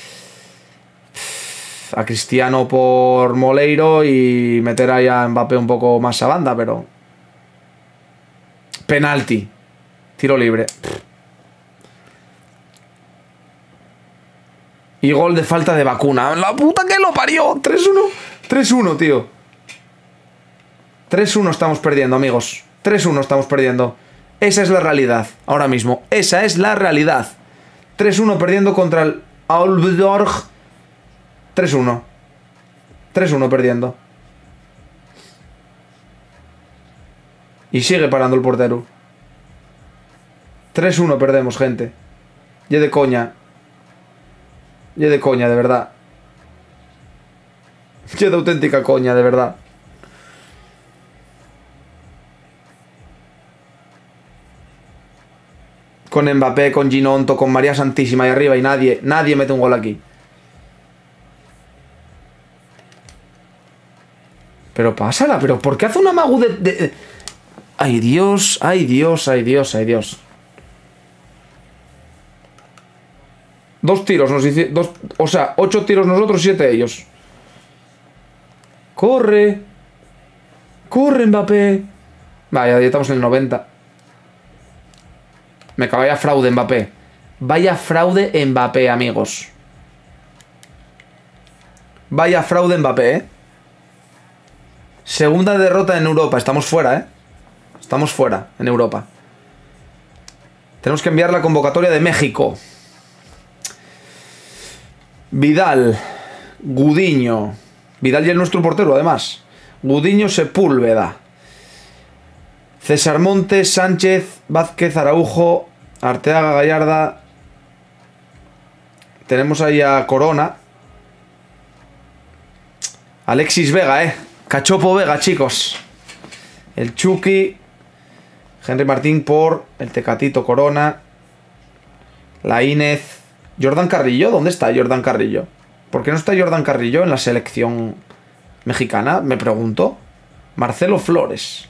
Cristiano por Moleiro. Y meter ahí a Mbappé un poco más a banda, pero... Penalti. Tiro libre. Y gol de falta de vacuna. ¡La puta que lo parió! 3-1. 3-1, tío. 3-1 estamos perdiendo, amigos. 3-1 estamos perdiendo. Esa es la realidad. Ahora mismo. Esa es la realidad. 3-1 perdiendo contra el Aalborg. 3-1. 3-1 perdiendo. Y sigue parando el portero. 3-1 perdemos, gente. Y de coña. Y de coña, de verdad. Y de auténtica coña, de verdad. Con Mbappé, con Ginonto, con María Santísima ahí arriba y nadie mete un gol aquí. Pero pásala, pero ¿por qué hace una magu de... Ay Dios, ay Dios, ay Dios, ay Dios. 2 tiros nos hicieron... O sea, 8 tiros nosotros, 7 ellos. ¡Corre! ¡Corre, Mbappé! Vaya, ya estamos en el 90. Me cago, vaya fraude, Mbappé. Vaya fraude Mbappé, amigos. Vaya fraude Mbappé, Segunda derrota en Europa. Estamos fuera, Estamos fuera en Europa. Tenemos que enviar la convocatoria de México. Vidal. Gudiño. Vidal ya es nuestro portero, además. Gudiño, Sepúlveda. César Montes, Sánchez, Vázquez, Araujo, Arteaga, Gallarda. Tenemos ahí a Corona. Alexis Vega, Cachopo Vega, chicos. El Chucky. Henry Martín por el Tecatito Corona. La Inez. Jordan Carrillo, ¿dónde está Jordan Carrillo? ¿Por qué no está Jordan Carrillo en la selección mexicana? Me pregunto. Marcelo Flores.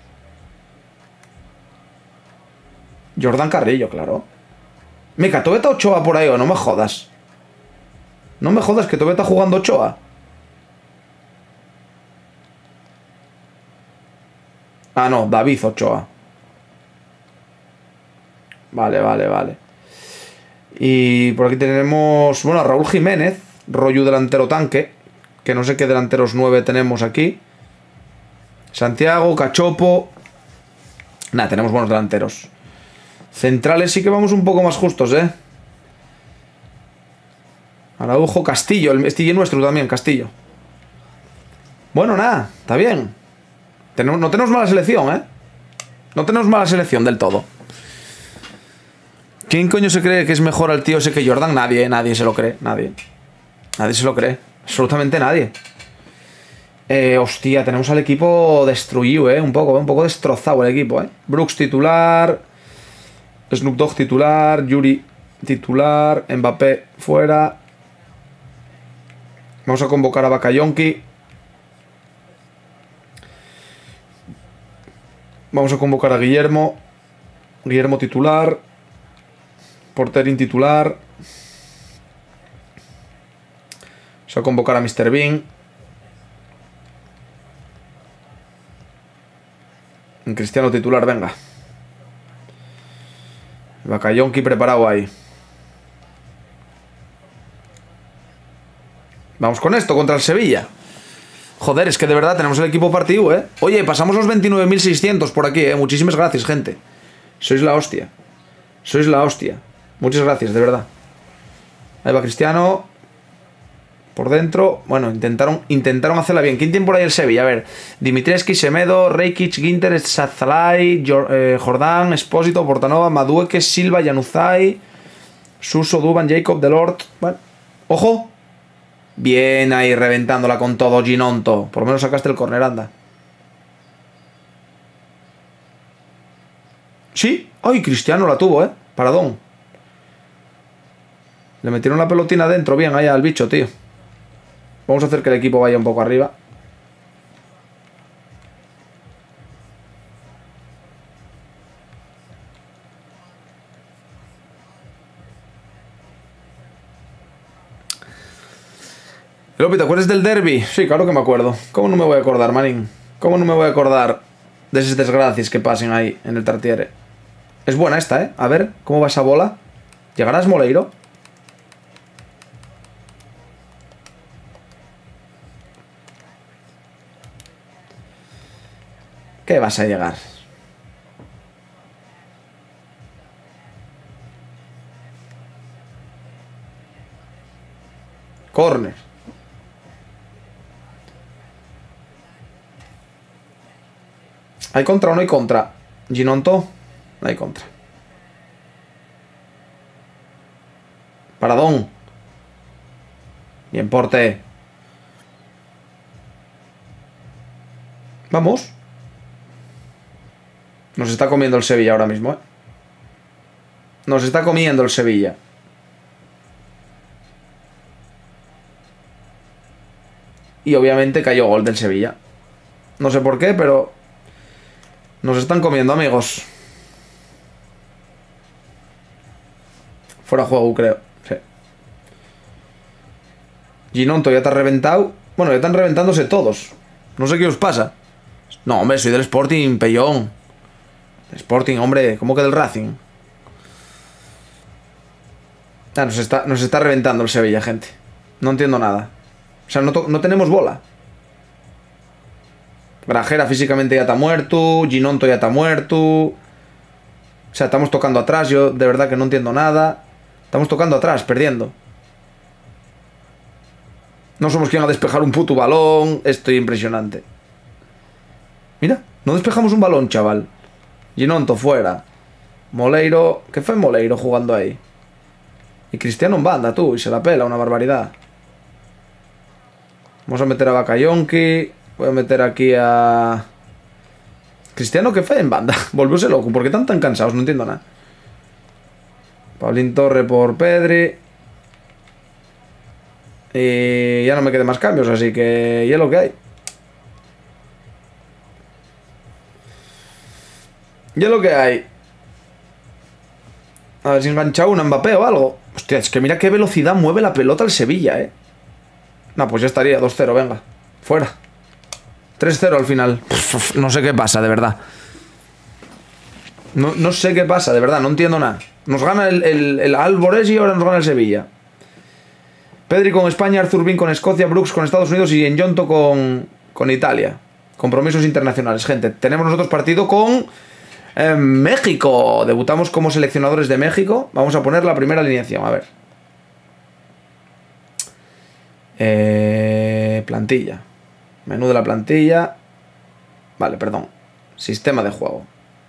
Jordan Carrillo, claro. Meca, ¿todavía está Ochoa por ahí o no me jodas? No me jodas que todavía está jugando Ochoa. Ah, no, David Ochoa. Vale. Y por aquí tenemos, bueno, a Raúl Jiménez, rollo delantero tanque, que no sé qué delanteros 9 tenemos aquí. Santiago, Cachopo. Nada, tenemos buenos delanteros. Centrales sí que vamos un poco más justos, Araujo, Castillo, el Castillo nuestro también, Castillo. Bueno, nada, está bien. No tenemos mala selección, No tenemos mala selección del todo. ¿Quién coño se cree que es mejor al tío ese que Jordan? Nadie se lo cree, nadie se lo cree, absolutamente nadie. Hostia, tenemos al equipo destruido, un poco destrozado el equipo, Brooks titular, Snoop Dogg titular, Yuri titular. Mbappé fuera. Vamos a convocar a Bakayonki. Vamos a convocar a Guillermo. Guillermo titular. Porterín titular. Vamos a convocar a Mr. Bean. Un Cristiano titular, venga. Bakayonki preparado ahí. Vamos con esto contra el Sevilla. Joder, es que de verdad tenemos el equipo partido, ¿eh? Oye, pasamos los 29.600 por aquí, ¿eh? Muchísimas gracias, gente. Sois la hostia. Sois la hostia. Muchas gracias, de verdad. Ahí va Cristiano. Por dentro. Bueno, intentaron hacerla bien. ¿Quién tiene por ahí el Sevilla? A ver. Dimitrescu, Semedo, Reikic, Ginter, Sazalay, Jordán, Espósito, Portanova, Madueque, Silva, Januzaj, Suso, Duban, Jacob, Delort. Bueno. ¡Ojo! Bien ahí reventándola con todo, Ginonto. Por lo menos sacaste el córner, anda. Sí. ¡Ay, Cristiano la tuvo, Paradón. Le metieron la pelotina adentro, bien, ahí al bicho, tío. Vamos a hacer que el equipo vaya un poco arriba. Lopi, ¿te acuerdas del derbi? Sí, claro que me acuerdo. ¿Cómo no me voy a acordar, manín? ¿Cómo no me voy a acordar de esas desgracias que pasen ahí en el Tartiere? Es buena esta, A ver, ¿cómo va esa bola? ¿Llegarás, Moleiro? ¿Qué vas a llegar? Corner. ¿Hay contra o no hay contra? Ginonto. No hay contra. Paradón. Bien, porte. Vamos. Nos está comiendo el Sevilla ahora mismo, Nos está comiendo el Sevilla. Y obviamente cayó gol del Sevilla. No sé por qué, pero nos están comiendo, amigos. Fuera juego, creo. Sí. Ginonto, ya te has reventado. Bueno, ya están reventándose todos. No sé qué os pasa. No, hombre, soy del Sporting, pellón. Sporting, hombre, ¿cómo que del Racing? Ah, nos está reventando el Sevilla, gente. No entiendo nada. O sea, no tenemos bola. Grajera físicamente ya está muerto. Ginonto ya está muerto. O sea, estamos tocando atrás. Yo de verdad que no entiendo nada. Estamos tocando atrás, perdiendo. No somos quien a despejar un puto balón. Esto es impresionante. Mira, no despejamos un balón, chaval. Ginonto fuera. Moleiro. ¿Qué fue Moleiro jugando ahí? Y Cristiano en banda, tú. Y se la pela, una barbaridad. Vamos a meter a Bakayonki. Voy a meter aquí a... Cristiano, ¿qué fue en banda? Volvióse loco. ¿Por qué están tan cansados? No entiendo nada. Paulín Torre por Pedri. Y ya no me quedan más cambios, así que... Y es lo que hay. Y es lo que hay. A ver si engancha un Mbappé o algo. Hostia, es que mira qué velocidad mueve la pelota el Sevilla, No, pues ya estaría 2-0, venga. Fuera. 3-0 al final. No sé qué pasa, de verdad. No sé qué pasa, de verdad, no entiendo nada. Nos gana el Alvarez y ahora nos gana el Sevilla. Pedri con España, Arthur Bean con Escocia, Brooks con Estados Unidos y Enjonto con Italia. Compromisos internacionales, gente. Tenemos nosotros partido con México. Debutamos como seleccionadores de México. Vamos a poner la primera alineación, a ver. Plantilla. Menú de la plantilla. Vale, perdón. Sistema de juego.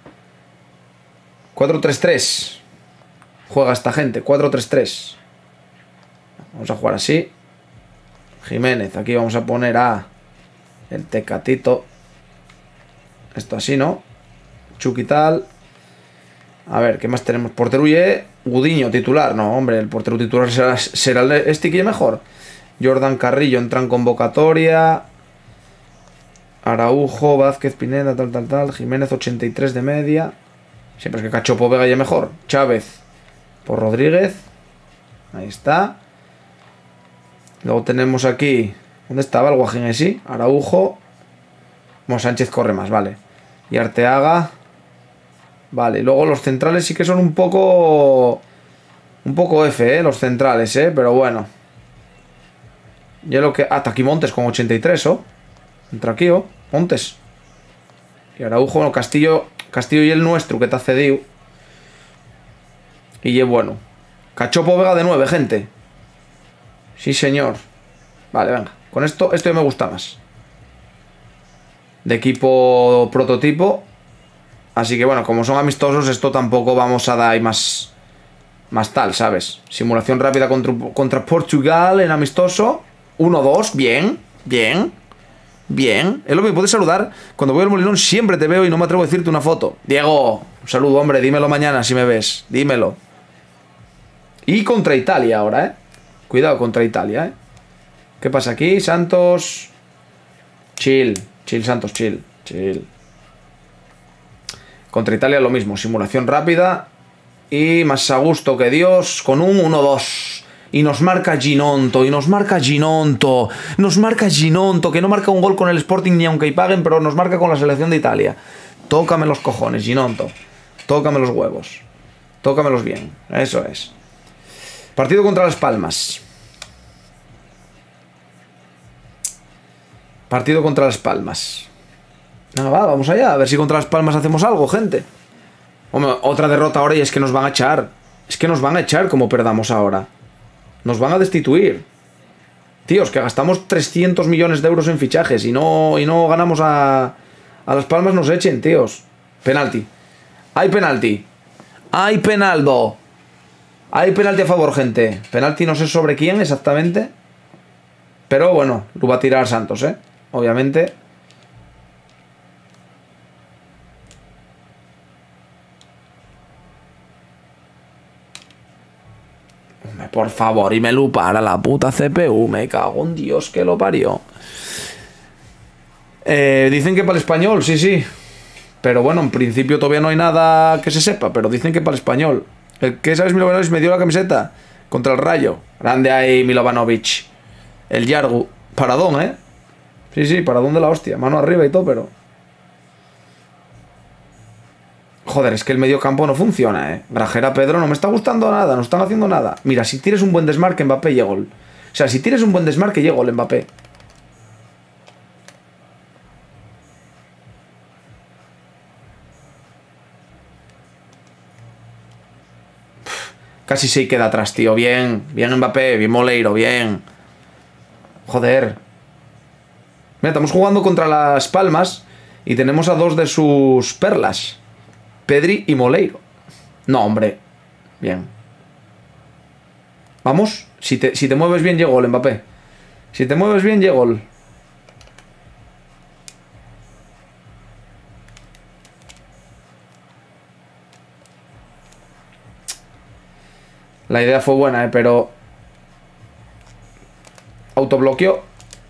4-3-3. Juega esta gente. 4-3-3. Vamos a jugar así. Jiménez. Aquí vamos a poner a el Tecatito. Esto así, ¿no? Chucky tal. A ver, ¿qué más tenemos? Porteruye, Gudiño, titular. No, hombre, el portero titular será este que mejor. Jordan Carrillo entra en convocatoria. Araujo, Vázquez, Pineda, tal. Jiménez, 83 de media. Siempre es que Cachopo Vega ya mejor. Chávez por Rodríguez. Ahí está. Luego tenemos aquí... ¿Dónde estaba el Guajín? Araujo. Bueno, Sánchez corre más, vale. Y Arteaga. Vale, luego los centrales sí que son un poco... Un poco F, los centrales, pero bueno. Yo lo que... Ah, aquí Montes con 83, Entra aquí, Montes. Y Araujo, bueno, Castillo y el nuestro, que te ha cedido. Y es bueno. Cachopo Vega de 9, gente. Sí, señor. Vale, venga. Con esto ya me gusta más. De equipo prototipo. Así que bueno, como son amistosos, esto tampoco vamos a dar más tal, ¿sabes? Simulación rápida contra Portugal en amistoso. 1-2, bien. Es lo que me puedes saludar. Cuando voy al Molinón siempre te veo y no me atrevo a decirte una foto. Diego, un saludo, hombre, dímelo mañana si me ves. Dímelo. Y contra Italia ahora, Cuidado contra Italia, ¿Qué pasa aquí? Santos. Chill, Santos, chill. Contra Italia lo mismo, simulación rápida. Y más a gusto que Dios, con un 1-2. Y nos marca Ginonto, que no marca un gol con el Sporting ni aunque paguen, pero nos marca con la selección de Italia. Tócame los cojones, Ginonto. Tócame los huevos. Tócamelos bien, eso es. Partido contra Las Palmas. Nada, va, vamos allá, a ver si contra Las Palmas hacemos algo, gente. Hombre, otra derrota ahora y es que nos van a echar. Como perdamos ahora. Nos van a destituir. Tíos, que gastamos 300 millones de euros en fichajes y no ganamos a Las Palmas, nos echen, tíos. Penalti. Hay penalti. Hay penaldo. Hay penalti a favor, gente. Penalti no sé sobre quién exactamente. Pero bueno, lo va a tirar Santos, obviamente. Por favor, y me lo para la puta CPU. Me cago en Dios que lo parió. Dicen que para el español, sí. Pero bueno, en principio todavía no hay nada que se sepa. Pero dicen que para el español. El que sabes Milovanovic me dio la camiseta contra el Rayo. Grande ahí Milovanovic. El Yargu. Paradón, Sí, paradón de la hostia. Mano arriba y todo, pero... Joder, es que el mediocampo no funciona, Grajera Pedro no me está gustando nada, no están haciendo nada. Mira, si tienes un buen desmarque, Mbappé, llega gol. O sea, si tienes un buen desmarque, llega gol, Mbappé. Casi se queda atrás, tío. Bien Mbappé, bien Moleiro, bien. Joder. Mira, estamos jugando contra Las Palmas y tenemos a dos de sus perlas. Pedri y Moleiro. No, hombre. Bien. Vamos. Si te mueves bien, llega gol, Mbappé. Si te mueves bien, llega gol. La idea fue buena, pero... Autobloqueo.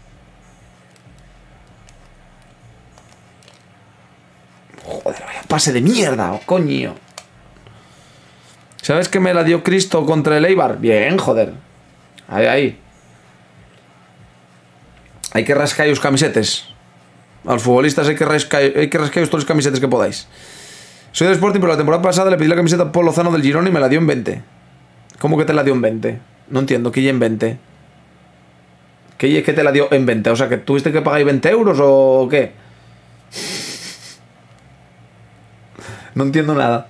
Joder, vaya pase de mierda, coño. ¿Sabes que me la dio Cristo contra el Eibar? Bien, joder. Ahí. Hay que rascar los camisetes. A los futbolistas hay que rascar todos los camisetes que podáis. Soy del Sporting, pero la temporada pasada le pedí la camiseta a Paul Lozano del Girona y me la dio en 20. ¿Cómo que te la dio en 20? No entiendo, ¿qué en 20? ¿Qué te la dio en 20? O sea, ¿que tuviste que pagar 20 euros o qué? No entiendo nada.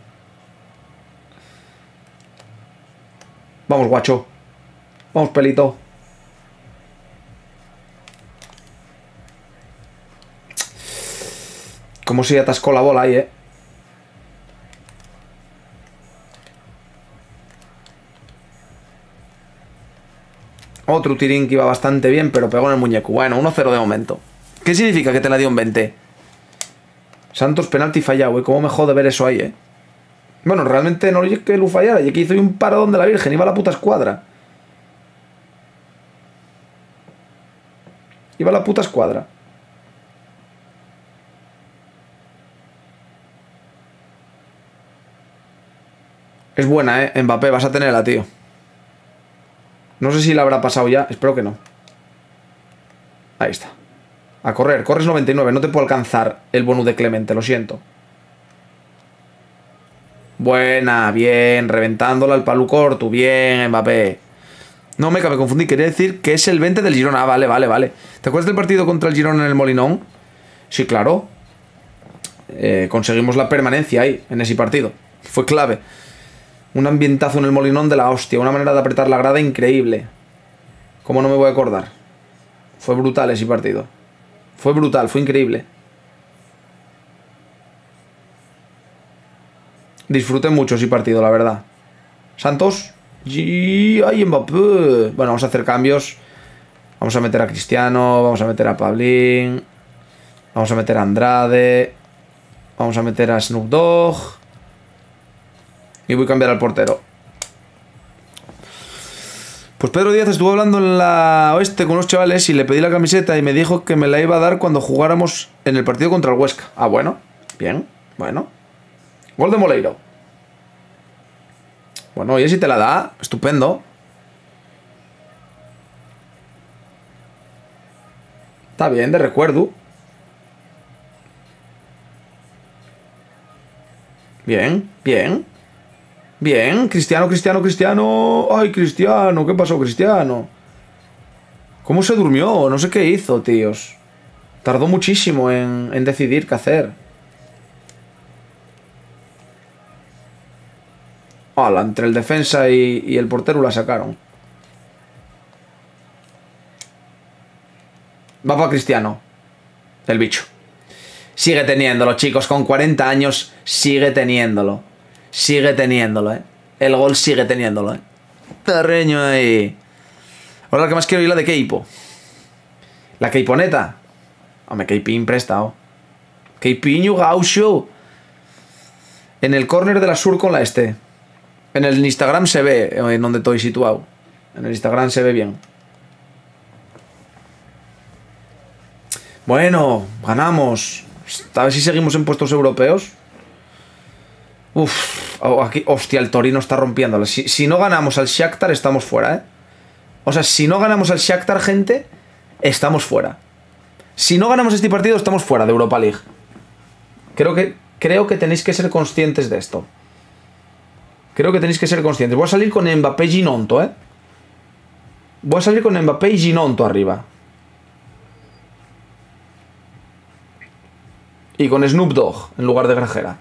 Vamos, guacho. Vamos, pelito. Cómo se atascó la bola ahí, Otro tirín que iba bastante bien, pero pegó en el muñeco. Bueno, 1-0 de momento. ¿Qué significa que te la dio en 20? Santos penalti fallado, ¿Cómo me jode ver eso ahí, Bueno, realmente no es que lo fallara, y que hizo un paradón de la Virgen, iba a la puta escuadra. Iba a la puta escuadra. Es buena, Mbappé, vas a tenerla, tío. No sé si la habrá pasado ya, espero que no. Ahí está. A correr, corres 99, no te puedo alcanzar el bonus de Clemente, lo siento. Buena, bien, reventándola al palo corto, bien, Mbappé. No, me confundí, quería decir que es el 20 del Girona. Ah, vale, vale, vale. ¿Te acuerdas del partido contra el Girona en el Molinón? Sí, claro. Conseguimos la permanencia ahí, en ese partido. Fue clave. Un ambientazo en el Molinón de la hostia, una manera de apretar la grada increíble. ¿Cómo no me voy a acordar? Fue brutal ese partido. Fue brutal, fue increíble. Disfruté mucho ese partido, la verdad. Santos. ¡Ay, Mbappé! Bueno, vamos a hacer cambios. Vamos a meter a Cristiano. Vamos a meter a Pablín. Vamos a meter a Andrade. Vamos a meter a Snoop Dogg. Y voy a cambiar al portero. Pues Pedro Díaz estuvo hablando en la Oeste con unos chavales y le pedí la camiseta y me dijo que me la iba a dar cuando jugáramos en el partido contra el Huesca. Ah, bueno. Bien. Bueno. Gol de Moleiro. Bueno, oye, si te la da, estupendo. Está bien, de recuerdo. Bien, bien. Bien, Cristiano, Cristiano, Cristiano. Ay, Cristiano, ¿qué pasó, Cristiano? ¿Cómo se durmió? No sé qué hizo, tíos. Tardó muchísimo en decidir qué hacer. Hola, entre el defensa y el portero la sacaron. Va para Cristiano. El bicho. Sigue teniéndolo, chicos. Con 40 años sigue teniéndolo. Sigue teniéndolo, El gol sigue teniéndolo, Terreño ahí. Ahora la que más quiero ir la de Keipo. La Keiponeta. Hombre, Keipín prestado. Keipiño Gaucho. En el córner de la sur con la este. En el Instagram se ve en donde estoy situado. En el Instagram se ve bien. Bueno, ganamos. A ver si seguimos en puestos europeos. Uf, aquí, hostia, el Torino está rompiéndolo. Si no ganamos al Shakhtar, estamos fuera, O sea, si no ganamos al Shakhtar, gente, estamos fuera. Si no ganamos este partido, estamos fuera de Europa League. Creo que tenéis que ser conscientes de esto. Creo que tenéis que ser conscientes. Voy a salir con Mbappé y Ginonto, Voy a salir con Mbappé y Ginonto arriba. Y con Snoop Dogg en lugar de Grajera.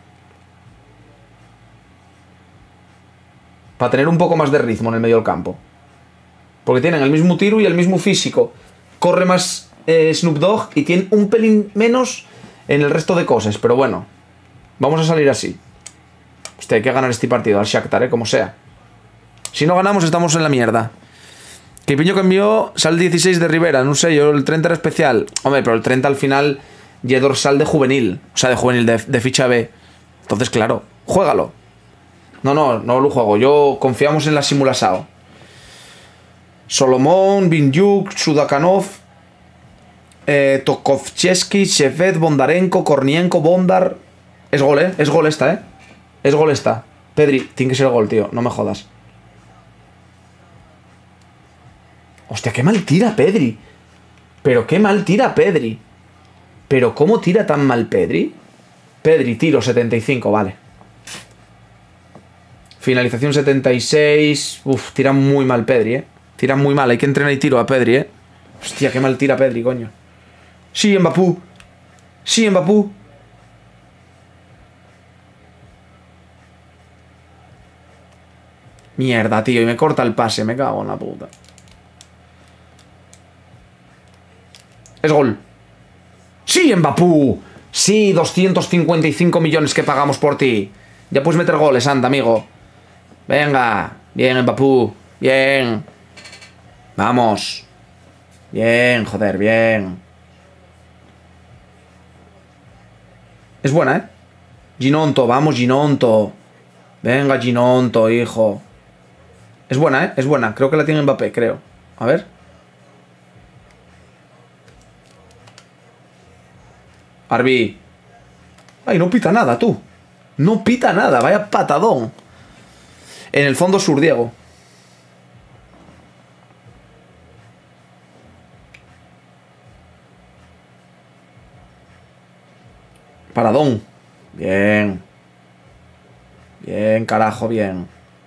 Para tener un poco más de ritmo en el medio del campo. Porque tienen el mismo tiro y el mismo físico. Corre más Snoop Dogg y tiene un pelín menos en el resto de cosas. Pero bueno, vamos a salir así. Hostia, hay que ganar este partido al Shakhtar, como sea. Si no ganamos, estamos en la mierda. Que Piño cambió, sale el 16 de Rivera. No sé, yo el 30 era especial. Hombre, pero el 30 al final ya dorsal de juvenil. O sea, de juvenil, de ficha B. Entonces, claro, juégalo. No lo juego. Yo confiamos en la simulación. Solomón, Binyuk, Sudakanov, Tokovcheski, Shevet, Bondarenko, Kornienko, Bondar. Es gol, Es gol esta, Es gol esta. Pedri, tiene que ser gol, tío. No me jodas. Hostia, qué mal tira Pedri. Pero qué mal tira Pedri. Pero ¿cómo tira tan mal Pedri? Pedri, tiro 75, vale. Finalización 76. Uf, tira muy mal Pedri, Tira muy mal, hay que entrenar y tiro a Pedri, Hostia, qué mal tira Pedri, coño. Sí, Mbappé. Sí, Mbappé. Mierda, tío, y me corta el pase, me cago en la puta. Es gol. Sí, Mbappé. Sí, 255 millones que pagamos por ti. Ya puedes meter goles, anda, amigo. Venga. Bien, Mbappé. Bien. Vamos. Bien, joder, bien. Es buena, Ginonto, vamos, Ginonto. Venga, Ginonto, hijo. Es buena, ¿eh? Es buena. Creo que la tiene Mbappé, creo. A ver. Arbi. Ay, no pita nada, tú. No pita nada, vaya patadón. En el fondo sur, Diego. Paradón. Bien. Bien, carajo, bien.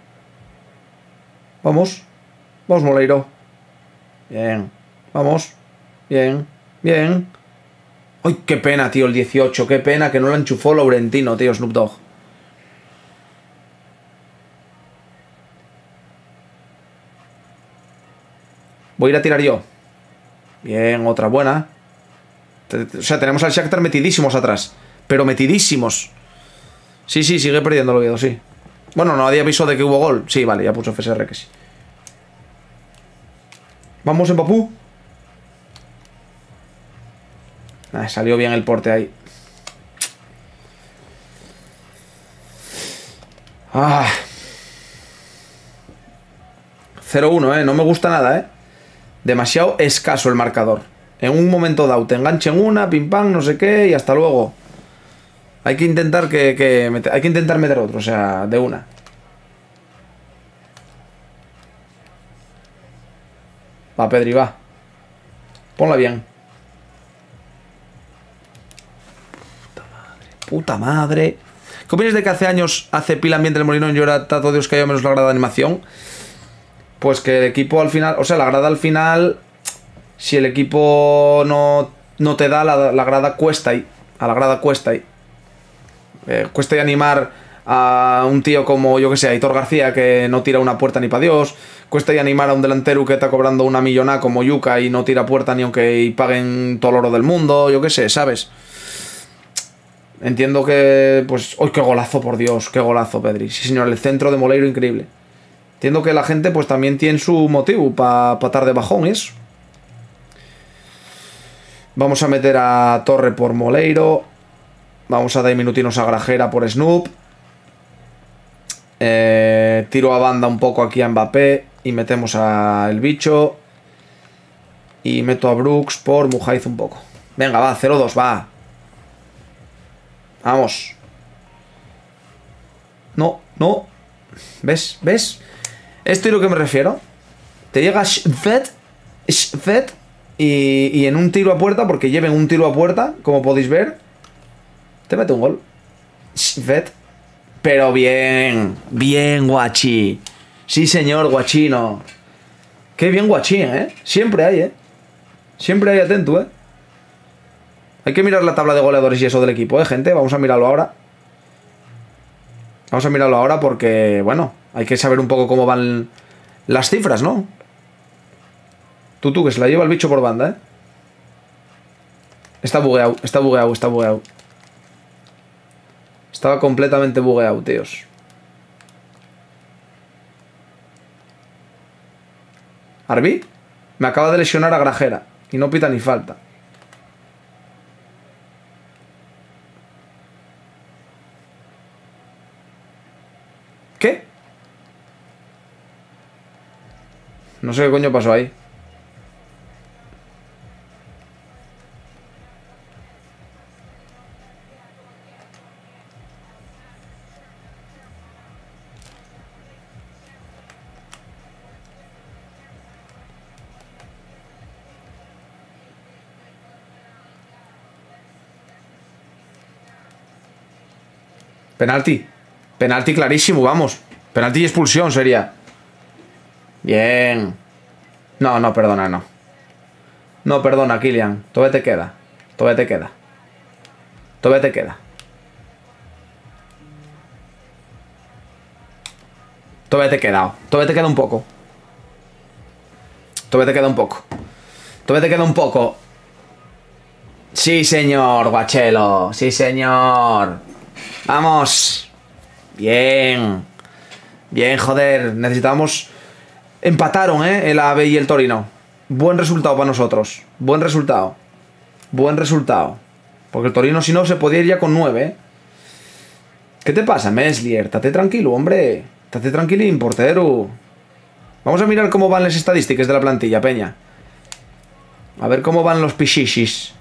Vamos. Vamos, Moleiro. Bien. Vamos. Bien. Bien. Ay, qué pena, tío, el 18. Qué pena que no lo enchufó Laurentino, tío, Snoop Dogg. Voy a ir a tirar yo. Bien, otra buena. O sea, tenemos al Shakhtar metidísimos atrás. Pero metidísimos. Sí, sí, sigue perdiendo el Oviedo, sí. Bueno, no había aviso de que hubo gol. Sí, vale, ya puso FSR que sí. Vamos, Empapú. Salió bien el porte ahí. Ah. 0-1, no me gusta nada, Demasiado escaso el marcador. En un momento dado te enganchen una, pim pam, no sé qué, y hasta luego. Hay que intentar hay que intentar meter otro, o sea, de una. Va, Pedri, va. Ponla bien. Puta madre. ¿Qué opinas de que hace años hace pila ambiente el Molinón y ahora tanto Dios que haya menos la grada de animación? Pues que el equipo al final, o sea, la grada al final, si el equipo no te da, la grada cuesta ahí. A la grada cuesta ahí. Cuesta ahí animar a un tío como, yo que sé, Aitor García, que no tira una puerta ni para Dios. Cuesta ahí animar a un delantero que está cobrando una millonada como Yuka y no tira puerta ni aunque paguen todo el oro del mundo, yo que sé, ¿sabes? Entiendo que, pues... ¡Uy, qué golazo, por Dios! ¡Qué golazo, Pedri! Sí, señor, el centro de Moleiro, increíble. Entiendo que la gente, pues, también tiene su motivo para estar de bajón y eso. Vamos a meter a Torre por Moleiro. Vamos a dar minutinos a Grajera por Snoop. Tiro a banda un poco aquí a Mbappé. Y metemos a el bicho. Y meto a Brooks por Mujaiz un poco. Venga, va, 0-2, va. Vamos. No, no. ¿Ves? ¿Ves? Esto es lo que me refiero. Te llega Shvet y en un tiro a puerta, porque lleven un tiro a puerta, como podéis ver, te mete un gol. Shvet. Pero bien. Bien, guachi. Sí, señor, guachino. Qué bien guachín, Siempre hay, Siempre hay atento, Hay que mirar la tabla de goleadores y eso del equipo, gente. Vamos a mirarlo ahora. Vamos a mirarlo ahora porque, bueno, hay que saber un poco cómo van las cifras, ¿no? Tú, que se la lleva el bicho por banda, Está bugueado, está bugueado, está bugueado. Estaba completamente bugueado, tíos. Arbi me acaba de lesionar a Grajera y no pita ni falta. ¿Qué? No sé qué coño pasó ahí. Penalti. Penalti clarísimo, vamos. Penalti y expulsión sería. Bien. No, no, perdona, no. No, perdona, Kylian. Todavía te queda. Todavía te queda. Todavía te queda. Todavía te queda. Todavía te queda un poco. Todavía te queda un poco. Todavía te queda un poco. Sí, señor, Guachelo. Sí, señor. Vamos. Bien. Bien, joder. Necesitamos... Empataron, el AVE y el Torino. Buen resultado para nosotros. Buen resultado. Buen resultado. Porque el Torino, si no, se podía ir ya con 9, ¿Qué te pasa, Meslier? Estate tranquilo, hombre. Estate tranquilín, portero. Vamos a mirar cómo van las estadísticas de la plantilla, peña. A ver cómo van los pichichis.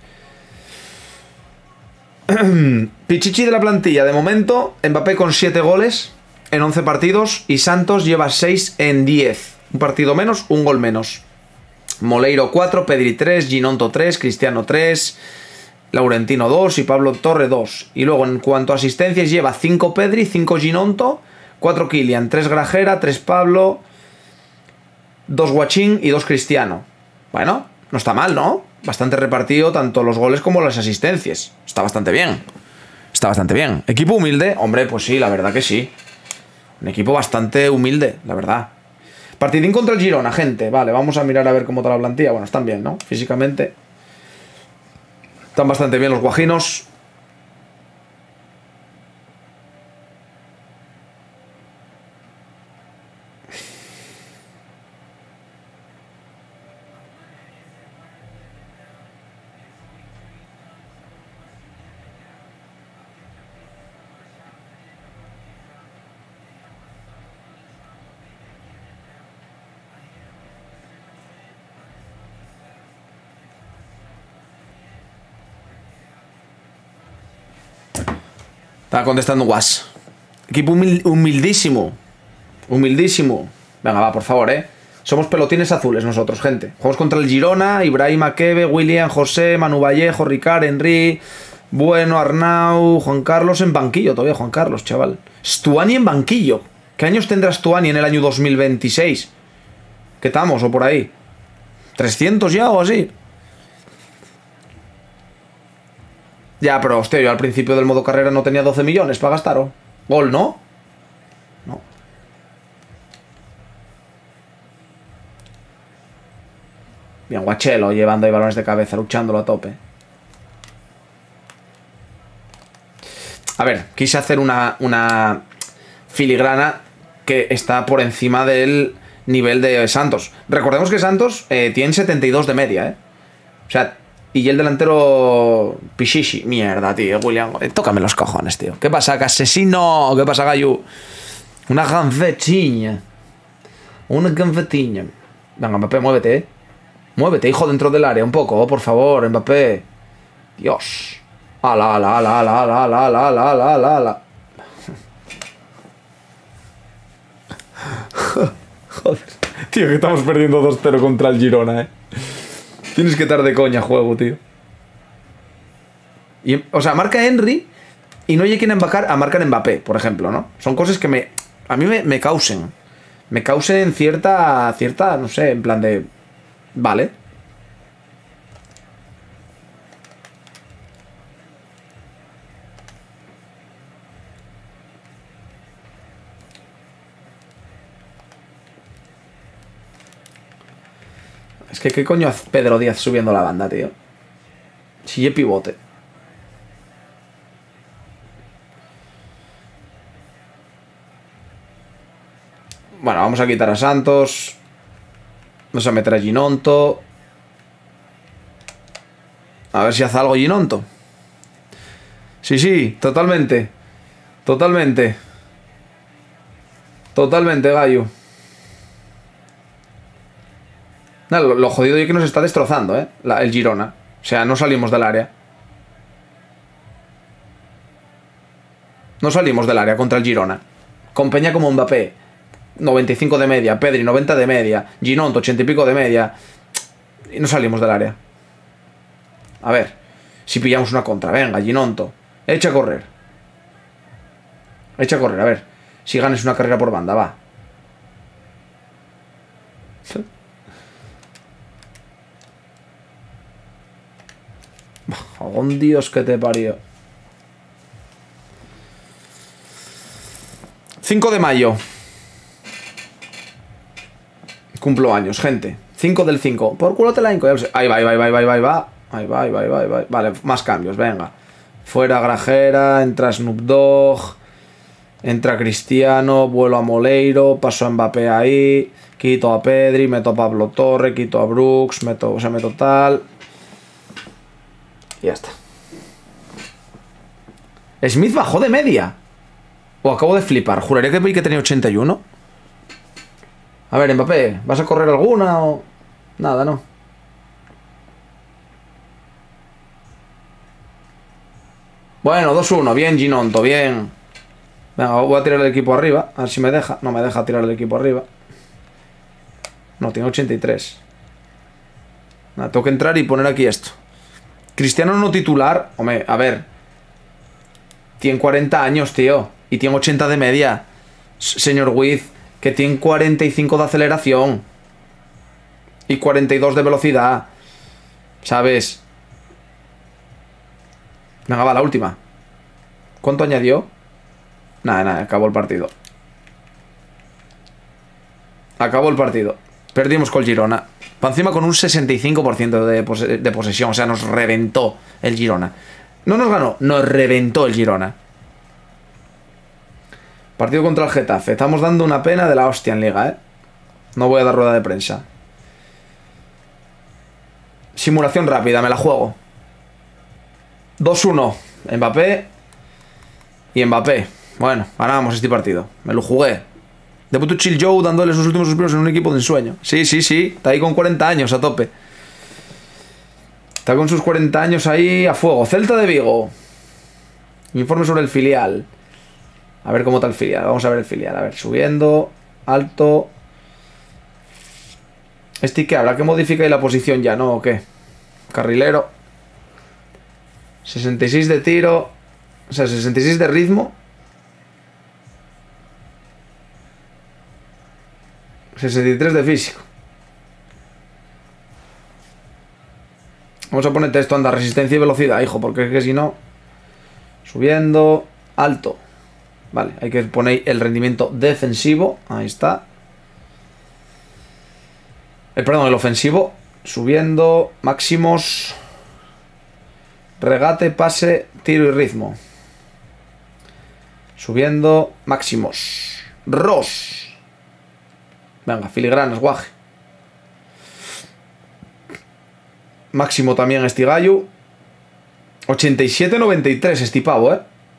Pichichi de la plantilla. De momento, Mbappé con 7 goles en 11 partidos. Y Santos lleva 6 en 10. Un partido menos, un gol menos. Moleiro 4, Pedri 3, Ginonto 3, Cristiano 3, Laurentino 2 y Pablo Torre 2. Y luego en cuanto a asistencias lleva 5 Pedri, 5 Ginonto, 4 Kylian, 3 Grajera, 3 Pablo, 2 Guachín y 2 Cristiano. Bueno, no está mal, ¿no? Bastante repartido tanto los goles como las asistencias. Está bastante bien. Está bastante bien. ¿Equipo humilde? Hombre, pues sí, la verdad que sí. Un equipo bastante humilde, la verdad. Partidín contra el Girona, gente. Vale, vamos a mirar a ver cómo está la plantilla. Bueno, están bien, ¿no? Físicamente. Están bastante bien los guajinos. Estaba contestando Was. Equipo humildísimo. Humildísimo. Venga, va, por favor, Somos pelotines azules nosotros, gente. Jugamos contra el Girona, Ibrahim Akebe, William, José, Manu Vallejo, Ricard, Henry, Bueno, Arnau, Juan Carlos en banquillo todavía, Juan Carlos, chaval. Stuani en banquillo. ¿Qué años tendrá Stuani en el año 2026? ¿Qué estamos? O por ahí. ¿300 ya o así? Ya, pero hostia, yo al principio del modo carrera no tenía 12 millones para gastar, ¿o? Gol, ¿no? No. Bien, Guachelo llevando ahí balones de cabeza, luchándolo a tope. A ver, quise hacer una filigrana que está por encima del nivel de Santos. Recordemos que Santos tiene 72 de media, O sea, y el delantero Pichichi. Mierda, tío, William. Tócame los cojones, tío. ¿Qué pasa, asesino? ¿Qué pasa, gallo? Una ganfetiña. Una ganfetiña. Venga, Mbappé, muévete, Muévete, hijo, dentro del área un poco, por favor, Mbappé. Dios. Ala, ala, ala, ala, ala, ala, ala, ala, ala, ala, ala. Joder. Tío, que estamos perdiendo 2-0 contra el Girona, Tienes que estar de coña juego, tío. Y, o sea, marca Henry y no hay quien embarcar a marcar Mbappé, por ejemplo, ¿no? Son cosas que a mí me causen. Me causen cierta, no sé, en plan de... Vale. Es que ¿qué coño hace Pedro Díaz subiendo la banda, tío? Si es pivote. Bueno, vamos a quitar a Santos. Vamos a meter a Ginonto. A ver si hace algo Ginonto. Sí, totalmente. Totalmente, gallo. Lo jodido es que nos está destrozando, el Girona. O sea, no salimos del área. No salimos del área contra el Girona. Con Peña como Mbappé 95 de media, Pedri 90 de media, Ginonto 80 y pico de media. Y no salimos del área. A ver, si pillamos una contra. Venga, Ginonto, echa a correr. Echa a correr, a ver. Si ganes una carrera por banda, va. Oh, Dios que te parió. 5 de mayo. Cumplo años, gente. 5 del 5. Por culo te la inco. Ahí va. Ahí va. Vale, más cambios, venga. Fuera Grajera, entra Snoop Dogg, entra Cristiano, vuelo a Moleiro, paso a Mbappé ahí, quito a Pedri, meto a Pablo Torre, quito a Brooks, meto tal. Y ya está. Smith bajó de media. O acabo de flipar. Juraría que vi que tenía 81. A ver, Mbappé, ¿vas a correr alguna o...? Nada, ¿no? Bueno, 2-1. Bien, Ginonto, bien. Venga, voy a tirar el equipo arriba. A ver si me deja. No me deja tirar el equipo arriba. No, tiene 83. Nada, tengo que entrar y poner aquí esto. Cristiano no titular. Hombre, a ver. Tiene 40 años, tío. Y tiene 80 de media. Señor Wiz, que tiene 45 de aceleración. Y 42 de velocidad. ¿Sabes? Venga, va, la última. ¿Cuánto añadió? Nada, nada, acabó el partido. Acabó el partido. Perdimos con el Girona. Para encima con un 65% de posesión. O sea, nos reventó el Girona. No nos ganó, nos reventó el Girona. Partido contra el Getafe. Estamos dando una pena de la hostia en Liga, ¿eh? No voy a dar rueda de prensa. Simulación rápida, me la juego. 2-1. Mbappé y Mbappé. Bueno, ganamos este partido. Me lo jugué. Debutó Chill Joe dándole sus últimos suspiros en un equipo de ensueño. Sí, sí, sí. Está ahí con 40 años a tope. Está con sus 40 años ahí a fuego. Celta de Vigo. Informe sobre el filial. A ver cómo está el filial. Vamos a ver el filial. A ver, subiendo. Alto. ¿Este qué? ¿Habrá que modificar la posición ya, no? ¿O qué? Carrilero. 66 de tiro. O sea, 66 de ritmo. 63 de físico. Vamos a ponerte esto, anda, resistencia y velocidad, hijo, porque es que si no... Subiendo, alto. Vale, hay que poner el rendimiento defensivo. Ahí está. Perdón, el ofensivo. Subiendo, máximos. Regate, pase, tiro y ritmo. Subiendo, máximos. Ross. Venga, filigranas, guaje. Máximo también este gallo. 87-93 este pavo,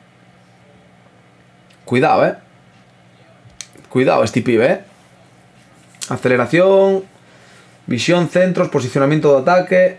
Cuidado, Cuidado este pibe, Aceleración. Visión, centros, posicionamiento de ataque.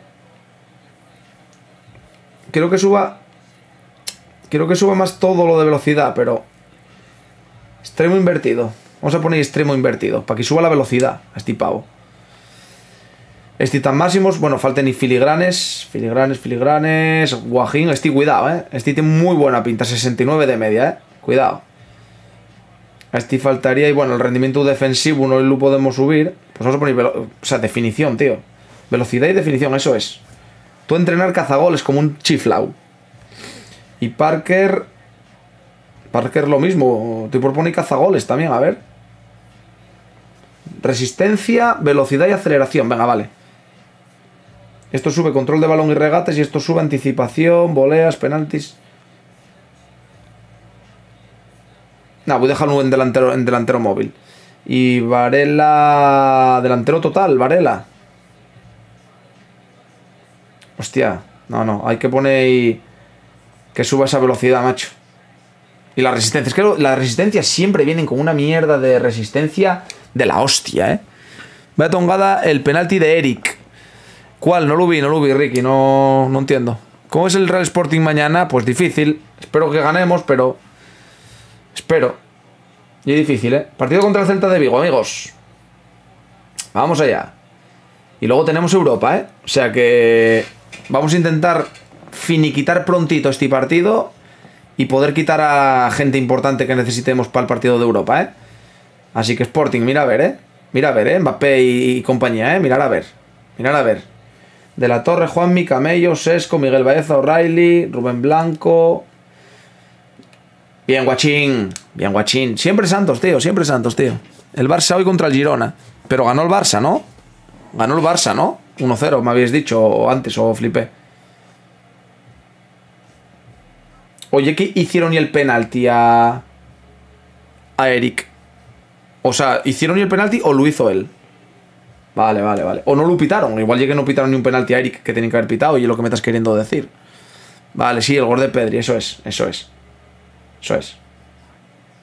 Quiero que suba más todo lo de velocidad, pero... Extremo invertido. Vamos a poner extremo invertido, para que suba la velocidad a este pavo. Este tan máximos, bueno, falten y filigranes. Filigranes. Guajín, este cuidado, Este tiene muy buena pinta, 69 de media, Cuidado. A este faltaría, y bueno, el rendimiento defensivo no lo podemos subir. Pues vamos a poner, o sea, definición, tío. Velocidad y definición, eso es. Tú entrenar cazagoles como un chiflau. Y Parker lo mismo. Te propone cazagoles también, a ver. Resistencia, velocidad y aceleración. Venga, vale. Esto sube control de balón y regates. Y esto sube anticipación, voleas, penaltis. No, voy a dejarlo en delantero móvil. Y Varela... Delantero total, Varela. Hostia. No, hay que poner... Que suba esa velocidad, macho. Y la resistencia. Es que la resistencia siempre vienen con una mierda de resistencia de la hostia, Vaya tongada el penalti de Eric. ¿Cuál? No lo vi, Ricky. No entiendo. ¿Cómo es el Real Sporting mañana? Pues difícil. Espero que ganemos, pero... Espero. Y es difícil, Partido contra el Celta de Vigo, amigos. Vamos allá. Y luego tenemos Europa, O sea que... Vamos a intentar finiquitar prontito este partido y poder quitar a gente importante que necesitemos para el partido de Europa, Así que Sporting, mira a ver, Mira a ver, Mbappé y compañía, Mirar a ver. De la Torre, Juanmi, Camello, Sesco, Miguel Baeza, O'Reilly, Rubén Blanco. Bien, guachín. Siempre santos, tío. El Barça hoy contra el Girona. Pero ganó el Barça, ¿no? 1-0, me habéis dicho antes, o flipé. Oye, ¿qué hicieron y el penalti a Eric? O sea, ¿hicieron y el penalti o lo hizo él? Vale. O no lo pitaron. Igual llegué no pitaron ni un penalti a Eric que tenían que haber pitado, y es lo que me estás queriendo decir. Vale, sí, el gol de Pedri, eso es.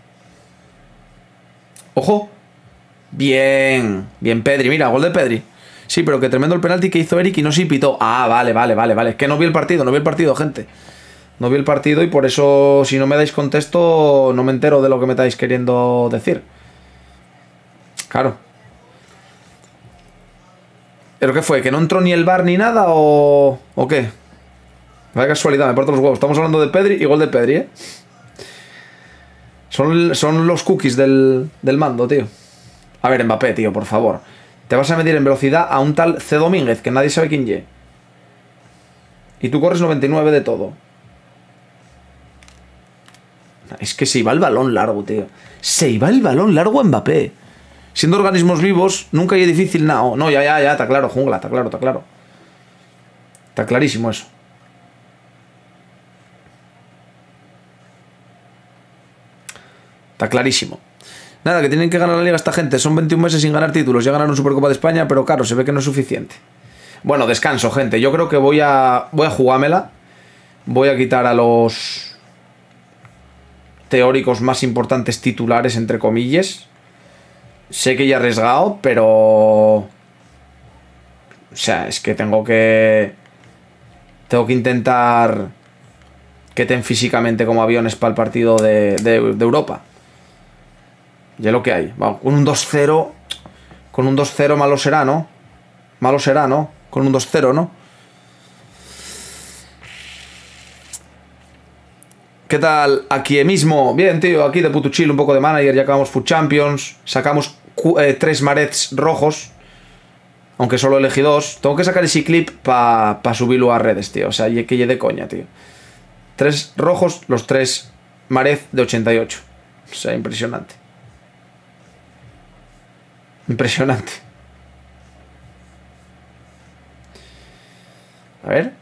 ¡Ojo! Bien. Bien, Pedri. Mira, gol de Pedri. Sí, pero que tremendo el penalti que hizo Eric y no se pitó. Ah, vale. Es que no vi el partido, gente. No vi el partido y por eso, si no me dais contexto, no me entero de lo que me estáis queriendo decir. Claro. ¿Pero qué fue? ¿Que no entró ni el VAR ni nada o qué? Vaya casualidad, me parto los huevos. Estamos hablando de Pedri y gol de Pedri, ¿eh? Son los cookies del mando, tío. A ver, Mbappé, tío, por favor. Te vas a medir en velocidad a un tal C. Domínguez, que nadie sabe quién es. Y tú corres 99 de todo. Es que se iba el balón largo, tío. Se iba el balón largo a Mbappé. Siendo organismos vivos, nunca hay difícil nada. No, ya, está claro, jungla, está claro. Está clarísimo eso. Está clarísimo. Nada, que tienen que ganar la liga esta gente. Son 21 meses sin ganar títulos. Ya ganaron Supercopa de España, pero claro, se ve que no es suficiente. Bueno, descanso, gente. Yo creo que voy a jugármela. Voy a quitar a los teóricos más importantes titulares, entre comillas. Sé que ya he arriesgado, pero... O sea, es que tengo que intentar que estén físicamente como aviones para el partido de Europa. Ya lo que hay. Vamos, con un 2-0. Con un 2-0 malo será, ¿no? Malo será, ¿no? Con un 2-0, ¿no? ¿Qué tal? Aquí mismo. Bien, tío. Aquí de puto chill, un poco de manager. Ya acabamos Food Champions. Sacamos 3 marets rojos. Aunque solo elegí 2. Tengo que sacar ese clip para subirlo a redes, tío. O sea, que lleve de coña, tío. 3 rojos, los 3 marez de 88. O sea, impresionante. Impresionante. A ver.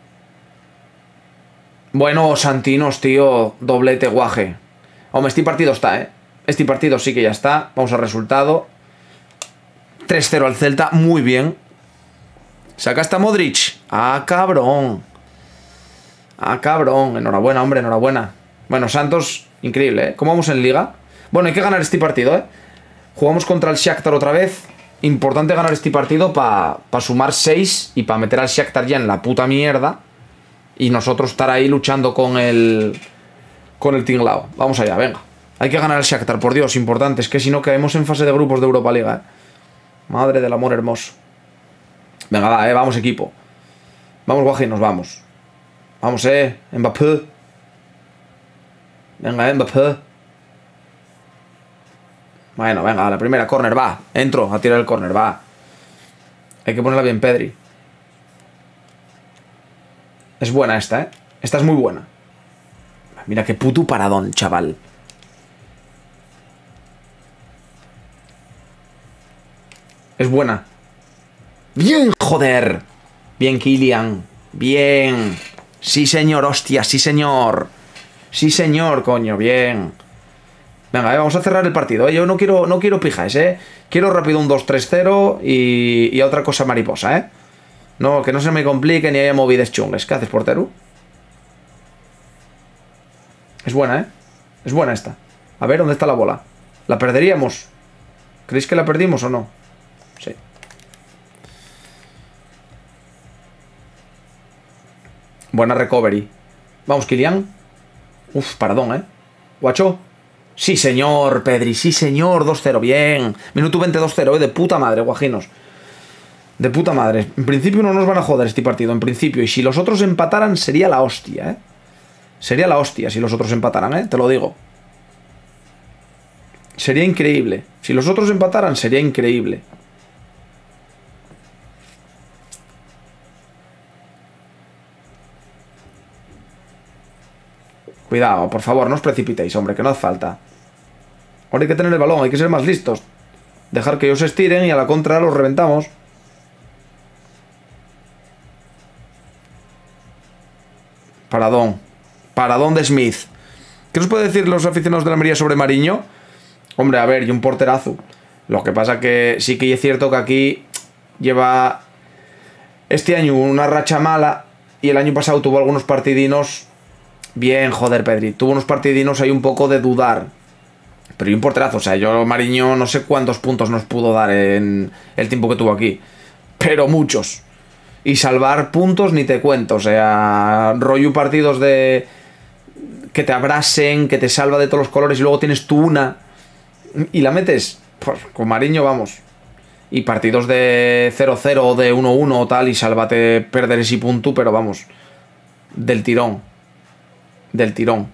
Bueno, Santinos, tío. Doblete, guaje. Hombre, este partido está, ¿eh? Este partido sí que ya está. Vamos al resultado. 3-0 al Celta. Muy bien. Sacaste a Modric. Ah, cabrón. Ah, cabrón. Enhorabuena, hombre, enhorabuena. Bueno, Santos, increíble, ¿eh? ¿Cómo vamos en Liga? Bueno, hay que ganar este partido, ¿eh? Jugamos contra el Shakhtar otra vez. Importante ganar este partido para sumar 6 y para meter al Shakhtar ya en la puta mierda. Y nosotros estar ahí luchando con el tinglao. Vamos allá, venga. Hay que ganar al Shakhtar, por Dios, importante. Es que si no caemos en fase de grupos de Europa Liga, ¿eh? Madre del amor hermoso. Venga, va, vamos equipo. Vamos, guaje, nos vamos. Vamos, Mbappé. Venga, Mbappé. Bueno, venga, la primera, córner, va. Entro a tirar el córner, va. Hay que ponerla bien, Pedri. Es buena esta, ¿eh? Esta es muy buena. Mira qué puto paradón, chaval. Es buena. ¡Bien, joder! Bien, Kylian. Bien. Sí, señor, hostia, sí, señor. Sí, señor, coño, bien. Venga, vamos a cerrar el partido, ¿eh? Yo no quiero pijas, ¿eh? Quiero rápido un 2-3-0 y otra cosa mariposa, ¿eh? No, que no se me complique ni haya movidas chungas. ¿Qué haces, portero? Es buena, ¿eh? Es buena esta. A ver, ¿dónde está la bola? ¿La perderíamos? ¿Creéis que la perdimos o no? Sí. Buena recovery. Vamos, Kylian. Uf, perdón, ¿eh? Guacho. Sí, señor, Pedri. Sí, señor. 2-0. Bien. Minuto 20, 2-0, ¿eh? De puta madre, guajinos. De puta madre. En principio no nos van a joder este partido. En principio. Y si los otros empataran, sería la hostia, ¿eh? Sería la hostia si los otros empataran, ¿eh? Te lo digo. Sería increíble. Si los otros empataran, sería increíble. Cuidado, por favor, no os precipitéis, hombre, que no hace falta. Ahora hay que tener el balón, hay que ser más listos. Dejar que ellos se estiren y a la contra los reventamos. Paradón. Paradón de Smith. ¿Qué nos puede decir los aficionados de la Almería sobre Mariño? Hombre, a ver, y un porterazo. Lo que pasa que sí que es cierto que aquí lleva este año una racha mala y el año pasado tuvo algunos partidinos. Bien, joder, Pedri. Tuvo unos partidinos ahí un poco de dudar. Pero y un porterazo, o sea, yo Mariño no sé cuántos puntos nos pudo dar en el tiempo que tuvo aquí. Pero muchos. Y salvar puntos ni te cuento, o sea, rollo partidos de... que te abrasen, que te salva de todos los colores y luego tienes tú una y la metes, pues con Mariño vamos. Y partidos de 0-0 o de 1-1 o tal y sálvate perder ese punto, pero vamos, del tirón. Del tirón.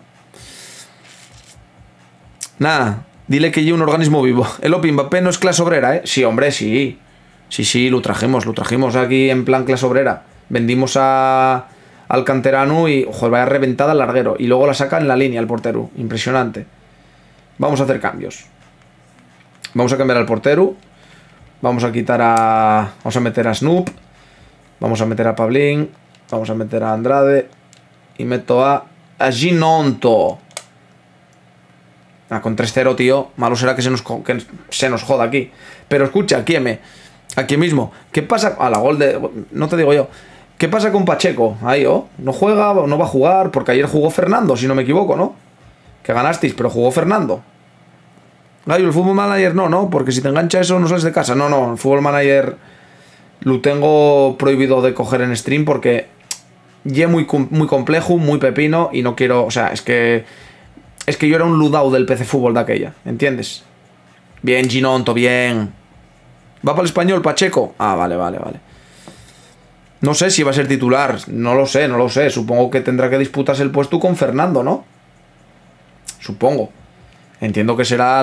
Nada, dile que yo un organismo vivo. El Opi Mbappé no es clase obrera, ¿eh? Sí, hombre, sí. Sí, lo trajimos aquí en plan clase obrera. Vendimos al canterano y, ojo, vaya reventada al larguero. Y luego la saca en la línea el portero. Impresionante. Vamos a hacer cambios. Vamos a cambiar al portero. Vamos a quitar a... Vamos a meter a Snoop. Vamos a meter a Pablín. Vamos a meter a Andrade. Y meto a Ginonto. Con 3-0, tío. Malo será que se nos joda aquí. Pero escucha, aquí mismo. ¿Qué pasa? A la gol de... No te digo yo. ¿Qué pasa con Pacheco? Ahí, ¿oh? No juega, no va a jugar. Porque ayer jugó Fernando, si no me equivoco, ¿no? Que ganasteis, pero jugó Fernando. Ay, el Fútbol Manager no, porque si te engancha eso no sales de casa. No, el Fútbol Manager lo tengo prohibido de coger en stream porque ya muy complejo, muy pepino y no quiero... O sea, es que yo era un ludao del PC Fútbol de aquella, ¿entiendes? Bien, Ginonto, bien. ¿Va para el Español, Pacheco? Ah, vale. No sé si va a ser titular, no lo sé. Supongo que tendrá que disputarse el puesto con Fernando, ¿no? Supongo. Entiendo que será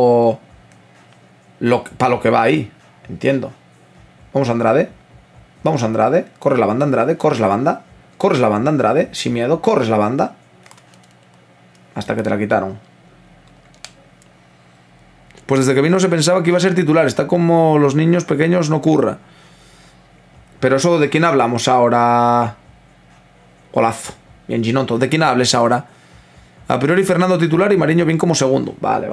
para lo que va ahí. Entiendo. Vamos, Andrade. Corre la banda, Andrade. Corres la banda, Andrade. Sin miedo, corres la banda. Hasta que te la quitaron. Pues desde que vino se pensaba que iba a ser titular. Está como los niños pequeños, no curra. Pero eso, ¿de quién hablamos ahora? Golazo. Bien, Ginonto. ¿De quién hables ahora? A priori Fernando titular y Mariño bien como segundo. Vale.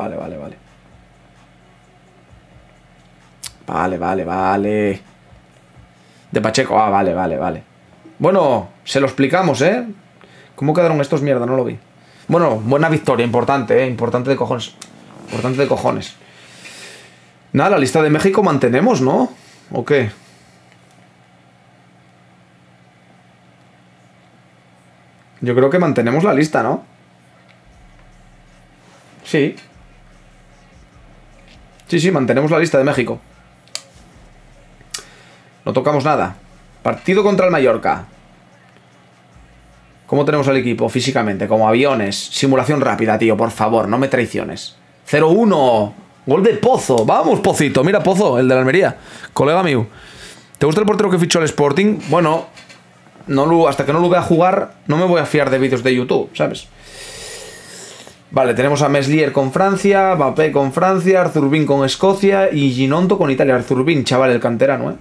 Vale. De Pacheco. Ah, vale. Bueno, se lo explicamos, ¿eh? ¿Cómo quedaron estos mierda? No lo vi. Bueno, buena victoria, importante, ¿eh? Importante de cojones. Nada, la lista de México mantenemos, ¿no? ¿O qué? Yo creo que mantenemos la lista, ¿no? Sí, mantenemos la lista de México. No tocamos nada. Partido contra el Mallorca. ¿Cómo tenemos al equipo físicamente? Como aviones. Simulación rápida, tío, por favor, no me traiciones. 0-1. Gol de Pozo. Vamos, Pocito. Mira, Pozo, el de la Almería. Colega mío. ¿Te gusta el portero que fichó al Sporting? Bueno, hasta que no lo vea jugar, no me voy a fiar de vídeos de YouTube, ¿sabes? Vale, tenemos a Meslier con Francia, Mbappé con Francia, Arzurbin con Escocia y Ginonto con Italia. Arzurbin, chaval, el canterano,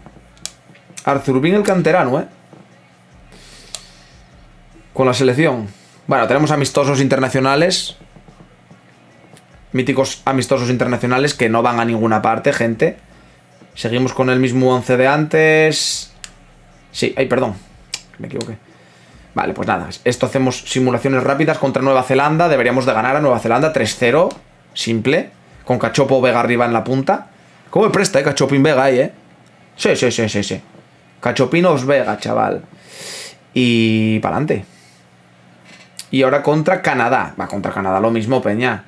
con la selección. Bueno, tenemos amistosos internacionales. Míticos amistosos internacionales que no van a ninguna parte, gente. Seguimos con el mismo 11 de antes. Sí, perdón, me equivoqué. Vale, pues nada, esto hacemos simulaciones rápidas contra Nueva Zelanda. Deberíamos de ganar a Nueva Zelanda 3-0. Simple. Con Cachopo Vega arriba en la punta. ¿Cómo me presta, Cachopín Vega ahí, Sí. Cachopinos Vega, chaval. Y para adelante. Y ahora contra Canadá. Va, contra Canadá lo mismo, peña.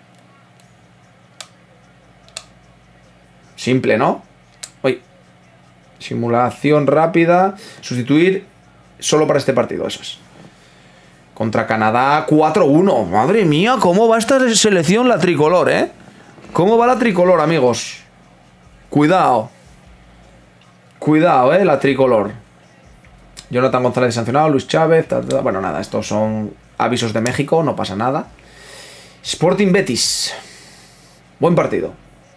Simple, ¿no? Uy. Simulación rápida. Sustituir solo para este partido, eso es. Contra Canadá 4-1. Madre mía, ¿cómo va esta selección, la tricolor, ¿Cómo va la tricolor, amigos? Cuidado, la tricolor. Jonathan González sancionado, Luis Chávez, bueno, nada, estos son avisos de México, no pasa nada. Sporting Betis. Buen partido.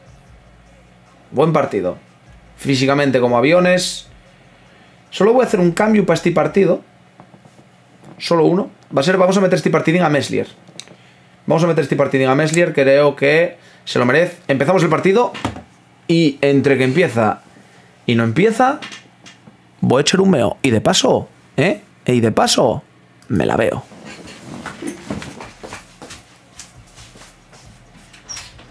Físicamente como aviones. Solo voy a hacer un cambio para este partido. Solo uno. Vamos a meter este partidín a Meslier. Creo que se lo merece. Empezamos el partido. Y entre que empieza y no empieza, voy a echar un meo. Y de paso, me la veo.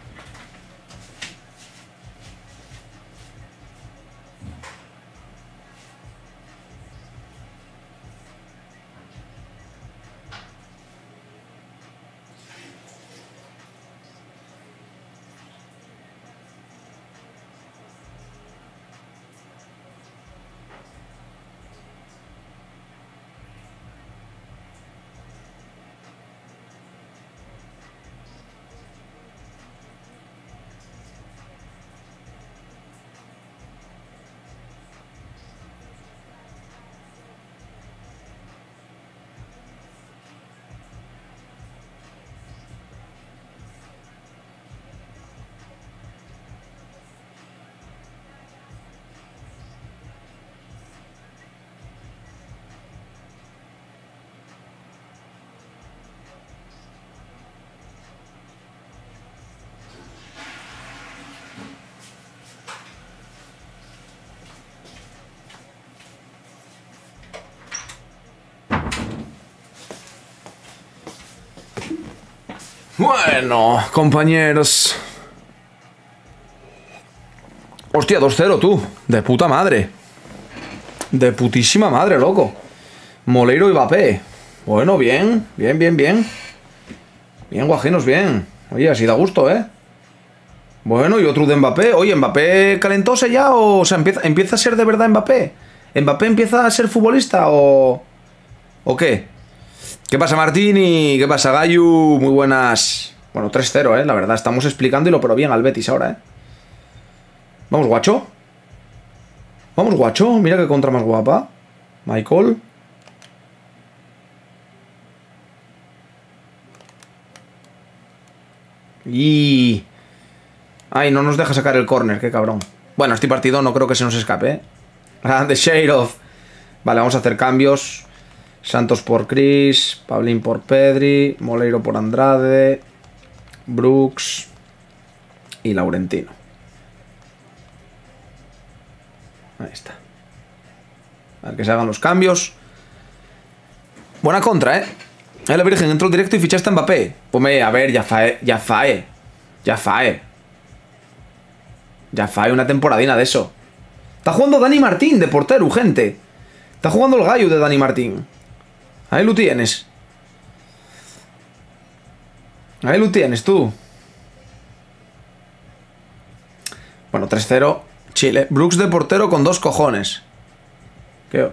Bueno, compañeros. Hostia, 2-0 tú. De puta madre. De putísima madre, loco. Moleiro y Mbappé. Bueno, bien. Bien, bien, bien. Bien, guajinos, bien. Oye, así da gusto, ¿eh? Bueno, y otro de Mbappé. Oye, ¿Mbappé calentóse ya? O sea, ¿empieza a ser de verdad Mbappé? ¿Mbappé empieza a ser futbolista o qué? ¿Qué pasa, Martini? ¿Qué pasa, Gayu? Muy buenas. Bueno, 3-0, ¿eh? La verdad, estamos explicándolo, pero bien al Betis ahora, ¿eh? Vamos, guacho. Vamos, guacho. Mira qué contra más guapa. Michael. Y... Ay, no nos deja sacar el córner, qué cabrón. Bueno, este partido no creo que se nos escape, ¿eh? Grande Shade-Off. Vale, vamos a hacer cambios. Santos por Chris, Pablín por Pedri, Moleiro por Andrade, Brooks y Laurentino. Ahí está. A ver que se hagan los cambios. Buena contra, ¿eh? La Virgen entró directo y fichaste a Mbappé. Pues a ver, ya fae una temporadina de eso. Está jugando Dani Martín de portero, gente. Está jugando el gallo de Dani Martín. Ahí lo tienes. Ahí lo tienes, tú. Bueno, 3-0. Chile. Brooks de portero con 2 cojones. ¿Qué?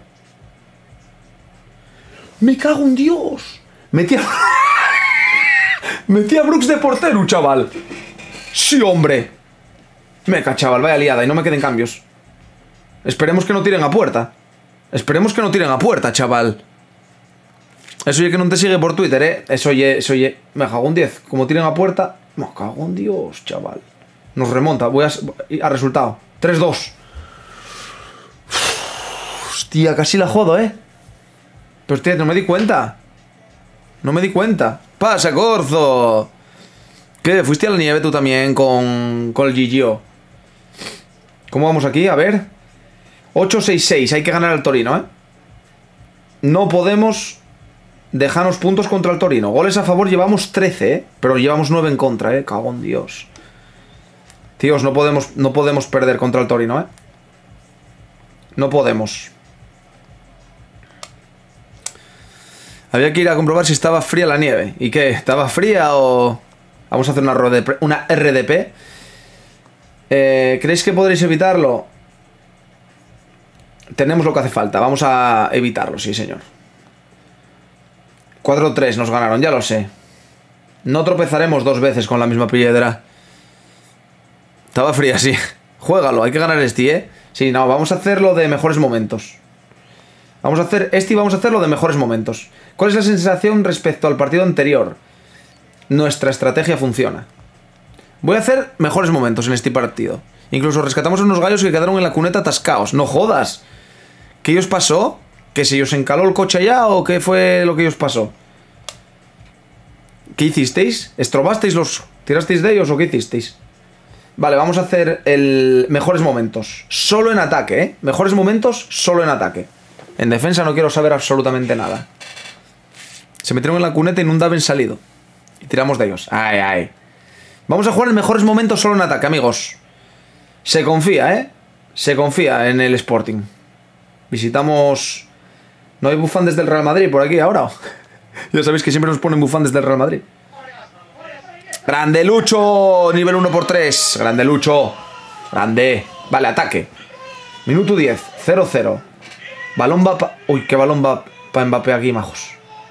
¡Me cago en Dios! Metí a Brooks de portero, chaval. Sí, hombre. Meca, chaval, vaya liada. Y no me queden cambios. Esperemos que no tiren a puerta. Esperemos que no tiren a puerta, chaval. Eso oye que no te sigue por Twitter, ¿eh? Eso oye. Me cago en 10. Como tiren a puerta. Me cago en Dios, chaval. Nos remonta. Voy a resultado. 3-2. Hostia, casi la jodo, ¿eh? Pero hostia, no me di cuenta. No me di cuenta. ¡Pasa, Corzo! ¿Qué? ¿Fuiste a la nieve tú también con el GGO? ¿Cómo vamos aquí? A ver. 8-6-6. Hay que ganar al Torino, ¿eh? No podemos dejarnos puntos contra el Torino. Goles a favor llevamos 13, ¿eh? Pero llevamos 9 en contra, ¿eh? Cago en Dios. Tíos, no podemos perder contra el Torino, ¿eh? No podemos. Había que ir a comprobar si estaba fría la nieve. ¿Y qué? ¿Estaba fría o...? Vamos a hacer una RDP. ¿Creéis que podréis evitarlo? Tenemos lo que hace falta. Vamos a evitarlo, sí, señor. 4-3 nos ganaron, ya lo sé. No tropezaremos 2 veces con la misma piedra. Estaba fría, sí. Juégalo, hay que ganar este, ¿eh? Sí, no, vamos a hacerlo de mejores momentos. Vamos a hacer este y vamos a hacerlo de mejores momentos. ¿Cuál es la sensación respecto al partido anterior? Nuestra estrategia funciona. Voy a hacer mejores momentos en este partido. Incluso rescatamos a unos gallos que quedaron en la cuneta atascados. ¡No jodas! ¿Qué os pasó? ¿Que se os encaló el coche allá o qué fue lo que os pasó? ¿Qué hicisteis? ¿Estrobasteis los... tirasteis de ellos o qué hicisteis? Vale, vamos a hacer el mejores momentos. Solo en ataque, ¿eh? Mejores momentos solo en ataque. En defensa no quiero saber absolutamente nada. Se metieron en la cuneta y no daban salido. Y tiramos de ellos. Ay, ay. Vamos a jugar en mejores momentos solo en ataque, amigos. Se confía, ¿eh? Se confía en el Sporting. Visitamos... ¿No hay bufandes del Real Madrid por aquí ahora? Ya sabéis que siempre nos ponen bufandes del Real Madrid. ¡Grande Lucho! Nivel 1x3. ¡Grande Lucho! ¡Grande! Vale, ataque. Minuto 10. 0-0. Balón va pa... Uy, qué balón va para Mbappé aquí, majos.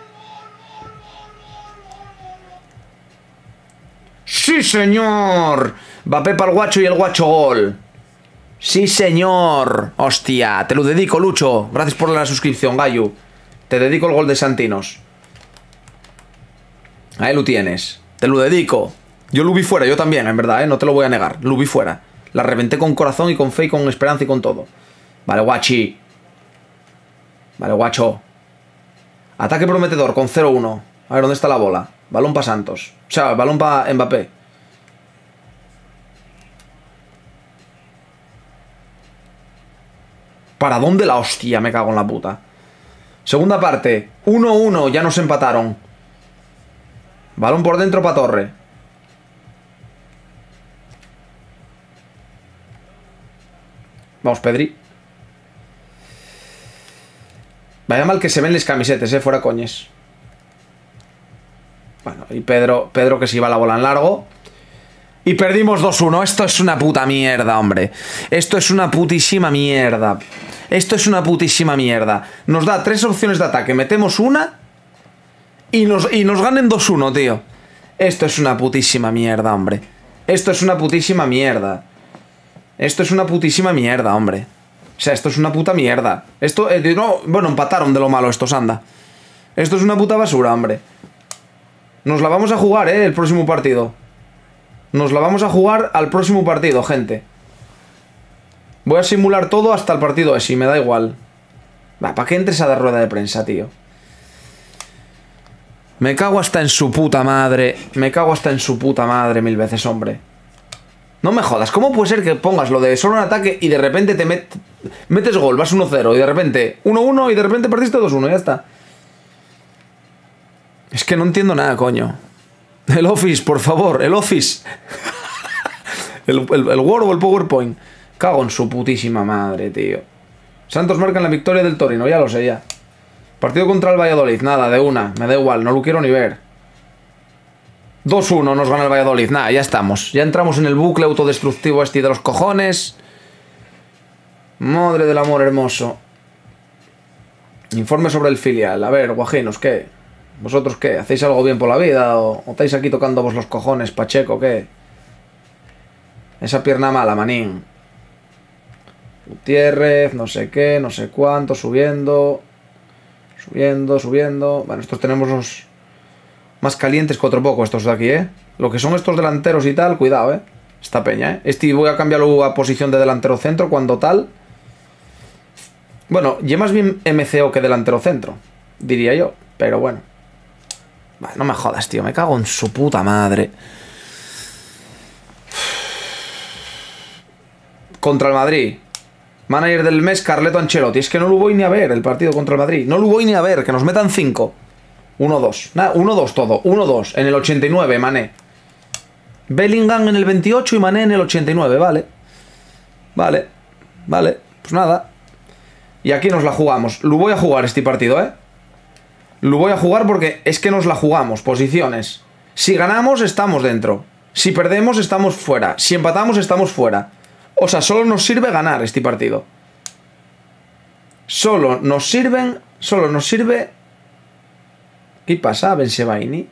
¡Sí, señor! Mbappé para el guacho y el guacho gol. ¡Sí, señor! ¡Hostia! Te lo dedico, Lucho. Gracias por la suscripción, Gayu. Te dedico el gol de Santinos. Ahí lo tienes. Te lo dedico. Yo lo vi fuera, yo también, en verdad, ¿eh? No te lo voy a negar. Lo vi fuera. La reventé con corazón y con fe y con esperanza y con todo. Vale, guachi. Vale, guacho. Ataque prometedor con 0-1. A ver, ¿dónde está la bola? Balón para Santos. O sea, balón para Mbappé. ¿Para dónde la hostia? Me cago en la puta. Segunda parte. 1-1. Ya nos empataron. Balón por dentro para Torre. Vamos, Pedri. Vaya mal que se ven las camisetas, fuera coñes. Bueno, y Pedro que se iba la bola en largo. Y perdimos 2-1. Esto es una puta mierda, hombre. Esto es una putísima mierda. Esto es una putísima mierda. Nos da 3 opciones de ataque. Metemos una y nos ganen 2-1, tío. Esto es una putísima mierda, hombre. Esto es una putísima mierda. Esto es una putísima mierda, hombre. O sea, esto es una puta mierda. Esto, no, bueno, empataron de lo malo estos, anda. Esto es una puta basura, hombre. Nos la vamos a jugar, el próximo partido. Nos la vamos a jugar al próximo partido, gente. Voy a simular todo hasta el partido ese, me da igual. Va, ¿para qué entres a dar rueda de prensa, tío? Me cago hasta en su puta madre. Me cago hasta en su puta madre 1000 veces, hombre. No me jodas, ¿cómo puede ser que pongas lo de solo un ataque y de repente te metes gol, vas 1-0 y de repente 1-1 y de repente perdiste 2-1, ya está? Es que no entiendo nada, coño. El Office, por favor, el Office. el Word o el PowerPoint. Cago en su putísima madre, tío. Santos marcan la victoria del Torino, ya lo sé, ya. Partido contra el Valladolid, nada, de una. Me da igual, no lo quiero ni ver. 2-1 nos gana el Valladolid, nada, ya estamos. Ya entramos en el bucle autodestructivo este de los cojones. Madre del amor hermoso. Informe sobre el filial. A ver, guajinos, ¿qué? ¿Vosotros qué? ¿Hacéis algo bien por la vida? ¿O estáis aquí tocando vos los cojones, Pacheco? ¿Qué? Esa pierna mala, manín. Gutiérrez, no sé qué, no sé cuánto, subiendo. Subiendo. Bueno, estos tenemos los más calientes que otro poco, estos de aquí, Lo que son estos delanteros y tal, cuidado, Esta peña, Este voy a cambiarlo a posición de delantero centro cuando tal. Bueno, ya más bien MCO que delantero centro, diría yo, pero bueno. Vale, no me jodas, tío, me cago en su puta madre. Contra el Madrid. Manager del mes, Carleto Ancelotti. Es que no lo voy ni a ver el partido contra el Madrid. No lo voy ni a ver, que nos metan 5. 1-2. Nada, 1-2 todo. 1-2. En el 89, Mané. Bellingham en el 28 y Mané en el 89. Vale. Vale. Pues nada. Y aquí nos la jugamos. Lo voy a jugar este partido, Lo voy a jugar porque es que nos la jugamos. Posiciones. Si ganamos, estamos dentro. Si perdemos, estamos fuera. Si empatamos, estamos fuera. O sea, solo nos sirve ganar este partido. Solo nos sirve... ¿Qué pasa, Bensebaini?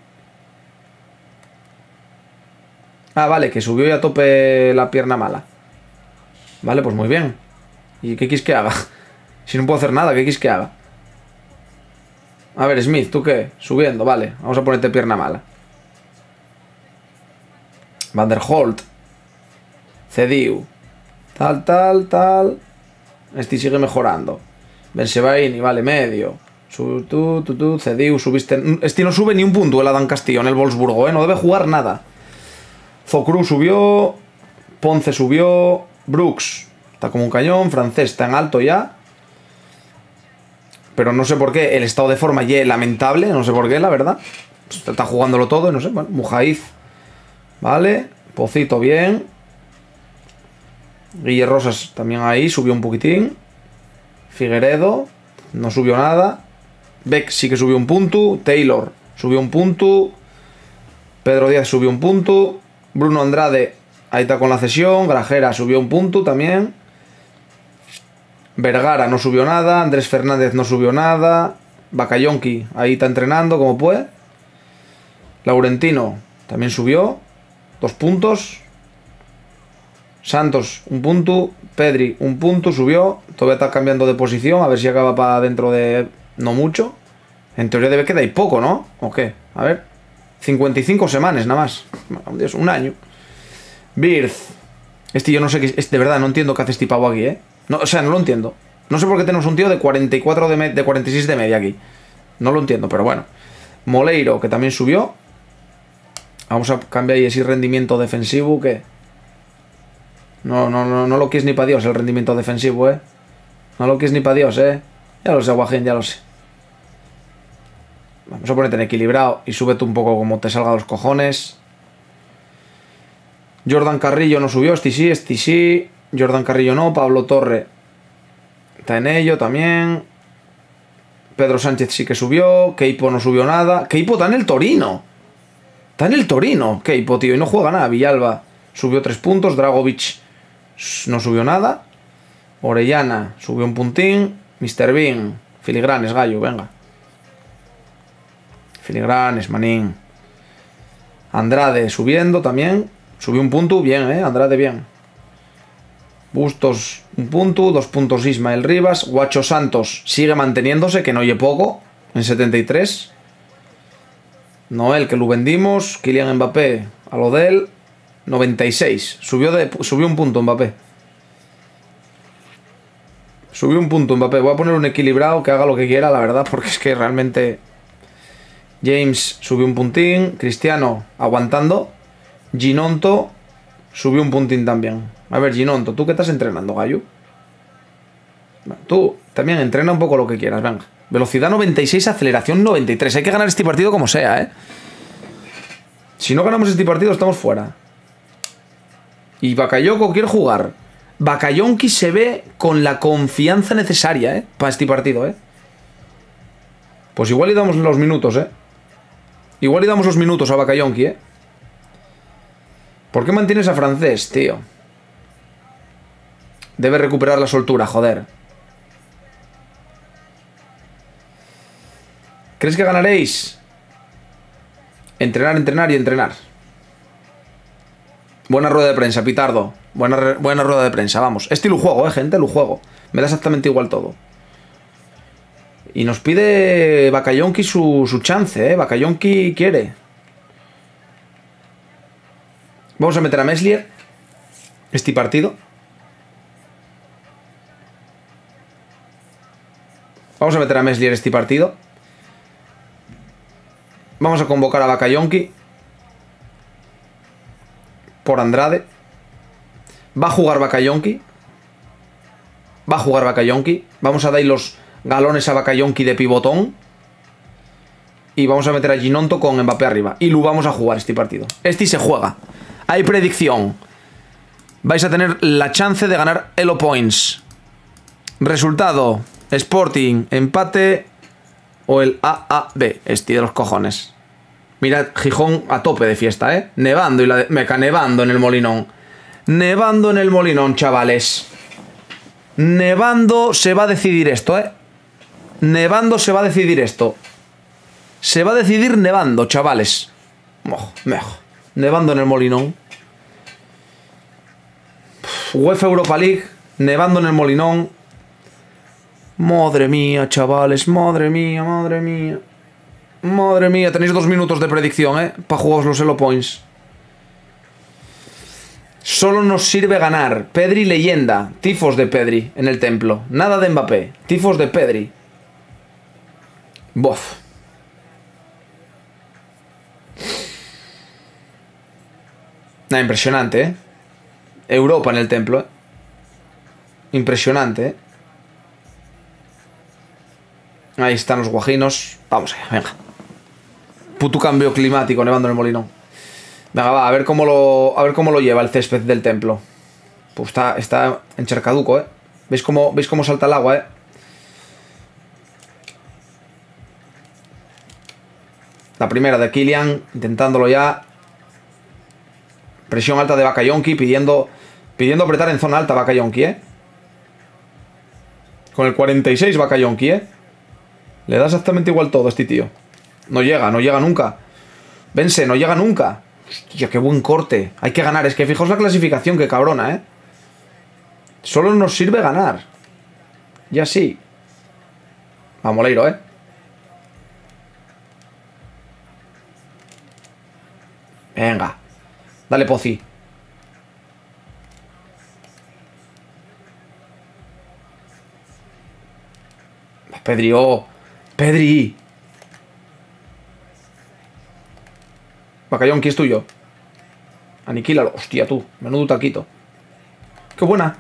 Ah, vale, que subió ya a tope la pierna mala. Vale, pues muy bien. ¿Y qué quieres que haga? Si no puedo hacer nada, ¿qué quieres que haga? A ver, Smith, ¿tú qué? Subiendo, vale. Vamos a ponerte pierna mala. Van der Holt. Cediu. Tal. Este sigue mejorando. Bensebaini, vale, medio. Cediu, subiste. Este no sube ni un punto el Adán Castillo en el Wolfsburgo, No debe jugar nada. Zocru subió. Ponce subió. Brooks está como un cañón. Francés está en alto ya. Pero no sé por qué. El estado de forma ya es lamentable. No sé por qué, la verdad. Está jugándolo todo, no sé. Bueno, Mujaiz. Vale. Pocito bien. Guille Rosas también ahí. Subió un poquitín. Figueredo. No subió nada. Beck sí que subió un punto. Taylor subió un punto. Pedro Díaz subió un punto. Bruno Andrade ahí está con la cesión. Grajera subió un punto también. Vergara no subió nada. Andrés Fernández no subió nada. Bakayonki ahí está entrenando como puede. Laurentino también subió 2 puntos. Santos un punto. Pedri un punto, subió. Todavía está cambiando de posición. A ver si acaba para dentro de... No mucho. En teoría debe quedar ahí poco, ¿no? ¿O qué? A ver. 55 semanas nada más. Dios, un año. Birth. Este yo no sé qué... de verdad, no entiendo qué hace este pavo aquí, No, o sea, no lo entiendo. No sé por qué tenemos un tío de 44 de 46 de media aquí. No lo entiendo, pero bueno. Moleiro, que también subió. Vamos a cambiar ahí ese rendimiento defensivo que... No lo quieres ni para Dios el rendimiento defensivo, No lo quieres ni para Dios, Ya lo sé, Guajín, ya lo sé. Vamos a ponerte en equilibrado y súbete un poco como te salga los cojones. Jordan Carrillo no subió, este sí. Jordan Carrillo no, Pablo Torre está en ello también. Pedro Sánchez sí que subió. Keipo no subió nada. Keipo está en el Torino. Está en el Torino, Keipo, tío, y no juega nada. Villalba subió 3 puntos. Dragovic no subió nada. Orellana subió un puntín. Mr. Bean, filigranes, gallo, venga. Filigranes, manín. Andrade subiendo también. Subió un punto, bien, Andrade, bien. Bustos, un punto. 2 puntos Ismael Rivas. Guacho Santos sigue manteniéndose, que no oye poco, en 73. Noel, que lo vendimos. Kylian Mbappé, a lo de él, 96. Subió un punto Mbappé. Subió un punto Mbappé. Voy a poner un equilibrado que haga lo que quiera, la verdad, porque es que realmente... James subió un puntín. Cristiano aguantando. Ginonto subió un puntín también. A ver, Ginonto, ¿tú qué estás entrenando, gallo? Tú también entrena un poco lo que quieras, venga. Velocidad 96, aceleración 93. Hay que ganar este partido como sea, Si no ganamos este partido, estamos fuera. Y Bakayoko quiere jugar. Bakayonki se ve con la confianza necesaria, para este partido, Pues igual le damos los minutos, Igual le damos los minutos a Bakayonki, ¿Por qué mantienes a Francés, tío? Debe recuperar la soltura, joder. ¿Crees que ganaréis? Entrenar, entrenar y entrenar. Buena rueda de prensa, Pitardo. Buena rueda de prensa, vamos. Este lo juego, gente, lo juego. Me da exactamente igual todo. Y nos pide Bakayonki su chance, Bakayonki quiere. Vamos a meter a Meslier este partido. Vamos a meter a Meslier este partido. Vamos a convocar a Bakayonki por Andrade. Va a jugar Bakayonki. Vamos a dar los galones a Bakayonki de pivotón. Y vamos a meter a Ginonto con Mbappé arriba. Y lo vamos a jugar este partido. Este se juega. Hay predicción. Vais a tener la chance de ganar Elo Points. Resultado: Sporting, empate o el AAB. Este de los cojones. Mirad, Gijón a tope de fiesta, Nevando y la de Meca, nevando en el Molinón. Nevando en el Molinón, chavales. Nevando se va a decidir esto, Nevando se va a decidir esto. Se va a decidir nevando, chavales. Nevando en el Molinón. UEFA Europa League. Nevando en el Molinón. Madre mía, chavales. Madre mía. Madre mía. Tenéis 2 minutos de predicción, para jugaros los Elo Points. Solo nos sirve ganar. Pedri leyenda. Tifos de Pedri en el templo. Nada de Mbappé. Tifos de Pedri. Bof. Nada, impresionante, Europa en el templo, Impresionante, Ahí están los guajinos. Vamos allá, venga. Puto cambio climático, nevando en el Molinón. Venga, va, a ver cómo lo lleva el césped del templo. Pues está encharcaduco, ¿Veis cómo salta el agua, La primera de Kylian, intentándolo ya. Presión alta de Bakayonki, pidiendo apretar en zona alta Bakayonki, Con el 46 Bakayonki, Le da exactamente igual todo a este tío. No llega nunca. Vence, no llega nunca. Hostia, qué buen corte. Hay que ganar, es que fijaos la clasificación, que cabrona, Solo nos sirve ganar. Ya sí. Vamos, Leiro, Venga. Dale, Pozzi. Pedri, Pedri. Bakayonki es tuyo. Aniquílalo. Hostia, tú. Menudo taquito. ¡Qué buena!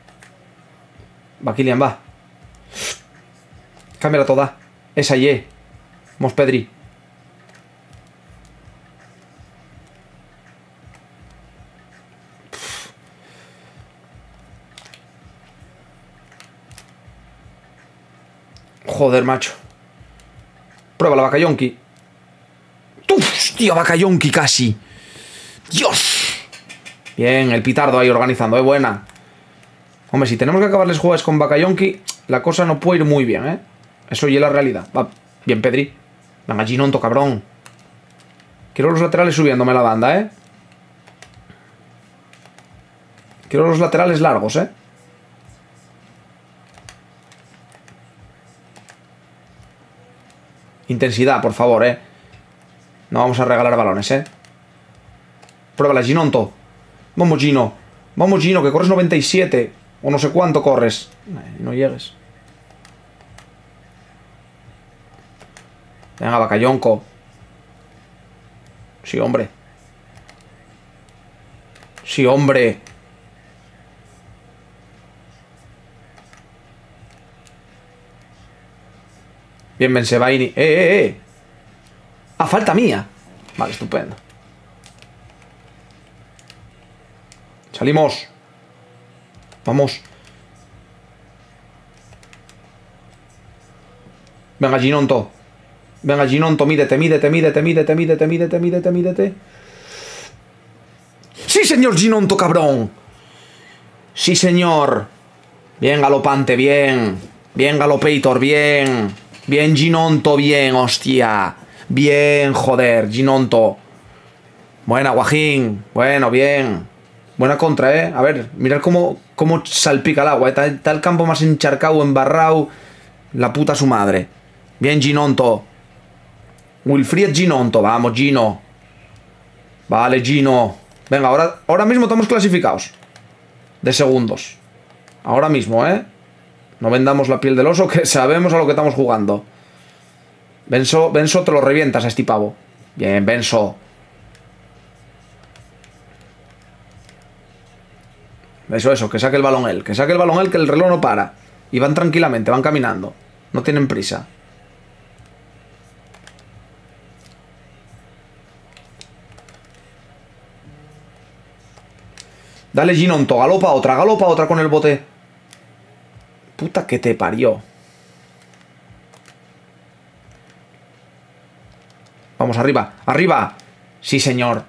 Va, Kylian, va. Cámbiala toda. Esa Y. Vamos, Pedri. Joder, macho. Prueba la Bakayonki. ¡Hostia, Bakayonki casi! ¡Dios! Bien, el Pitardo ahí organizando, buena. Hombre, si tenemos que acabarles jugadas con Bakayonki, la cosa no puede ir muy bien, ¿eh? Eso ya es la realidad. Va. Bien, Pedri. Venga, Ginonto, cabrón. Quiero los laterales subiéndome la banda, ¿eh? Quiero los laterales largos, ¿eh? Intensidad, por favor, ¿eh? No vamos a regalar balones, ¿eh? Pruébala, Ginonto. Vamos, Gino. Vamos, Gino, que corres 97. O no sé cuánto corres. No llegues. Venga, Bakayonko. Sí, hombre. Sí, hombre. Bien, Bensebaini. Ah, falta mía. Vale, estupendo. Salimos. Vamos. Venga, Ginonto. Venga, Ginonto, mídete, mídete, mídete, mídete, mídete, mídete, mídete, mídete. ¡Sí, señor Ginonto, cabrón! ¡Sí, señor! Bien, galopante, bien. Bien, Galopator, bien. Bien, Ginonto, bien, hostia. Bien, joder, Ginonto. Buena, Guajín. Bueno, bien. Buena contra, ¿eh? A ver, mirad cómo salpica el agua, ¿eh? Está el campo más encharcado, embarrado. La puta su madre. Bien, Ginonto. Wilfried Ginonto. Vamos, Gino. Vale, Gino. Venga, ahora mismo estamos clasificados. De segundos. Ahora mismo, ¿eh? No vendamos la piel del oso, que sabemos a lo que estamos jugando. Benso, te lo revientas a este pavo. Bien, Benso. Eso, que saque el balón él. Que saque el balón él, que el reloj no para. Y van tranquilamente, van caminando. No tienen prisa. Dale, Ginonto, galopa otra con el bote. Puta que te parió. Vamos, arriba, arriba. Sí, señor.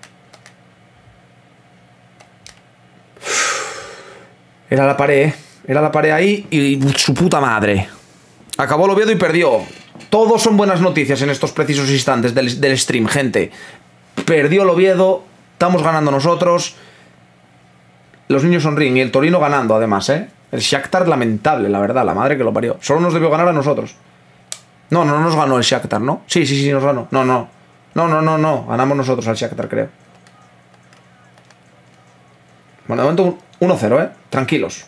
Era la pared, era la pared ahí y su puta madre. Acabó el Oviedo y perdió. Todos son buenas noticias en estos precisos instantes del stream, gente. Perdió el Oviedo, estamos ganando nosotros. Los niños sonríen y el Torino ganando, además, ¿eh? El Shakhtar lamentable, la verdad, la madre que lo parió. Solo nos debió ganar a nosotros. No nos ganó el Shakhtar, ¿no? Sí, nos ganó. No. Ganamos nosotros al Shakhtar, creo. Bueno, de momento 1-0, ¿eh? Tranquilos.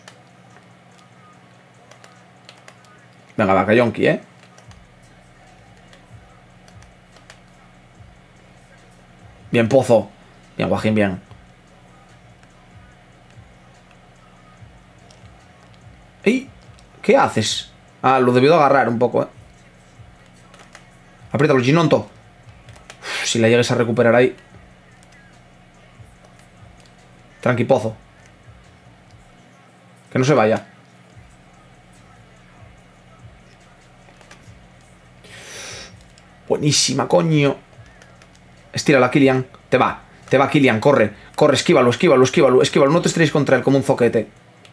Venga, Bakayonki, ¿eh? Bien, Pozo. Bien, Guajín, bien. ¡Ey! ¿Qué haces? Ah, lo debió de agarrar un poco, ¿eh? Apriétalo, Ginonto. Uf, si la llegues a recuperar ahí. Tranqui, Pozo. Que no se vaya. Buenísima, coño. Estírala, Kylian. Te va, Kylian, corre. Corre, esquívalo. No te estrelles contra él como un zoquete.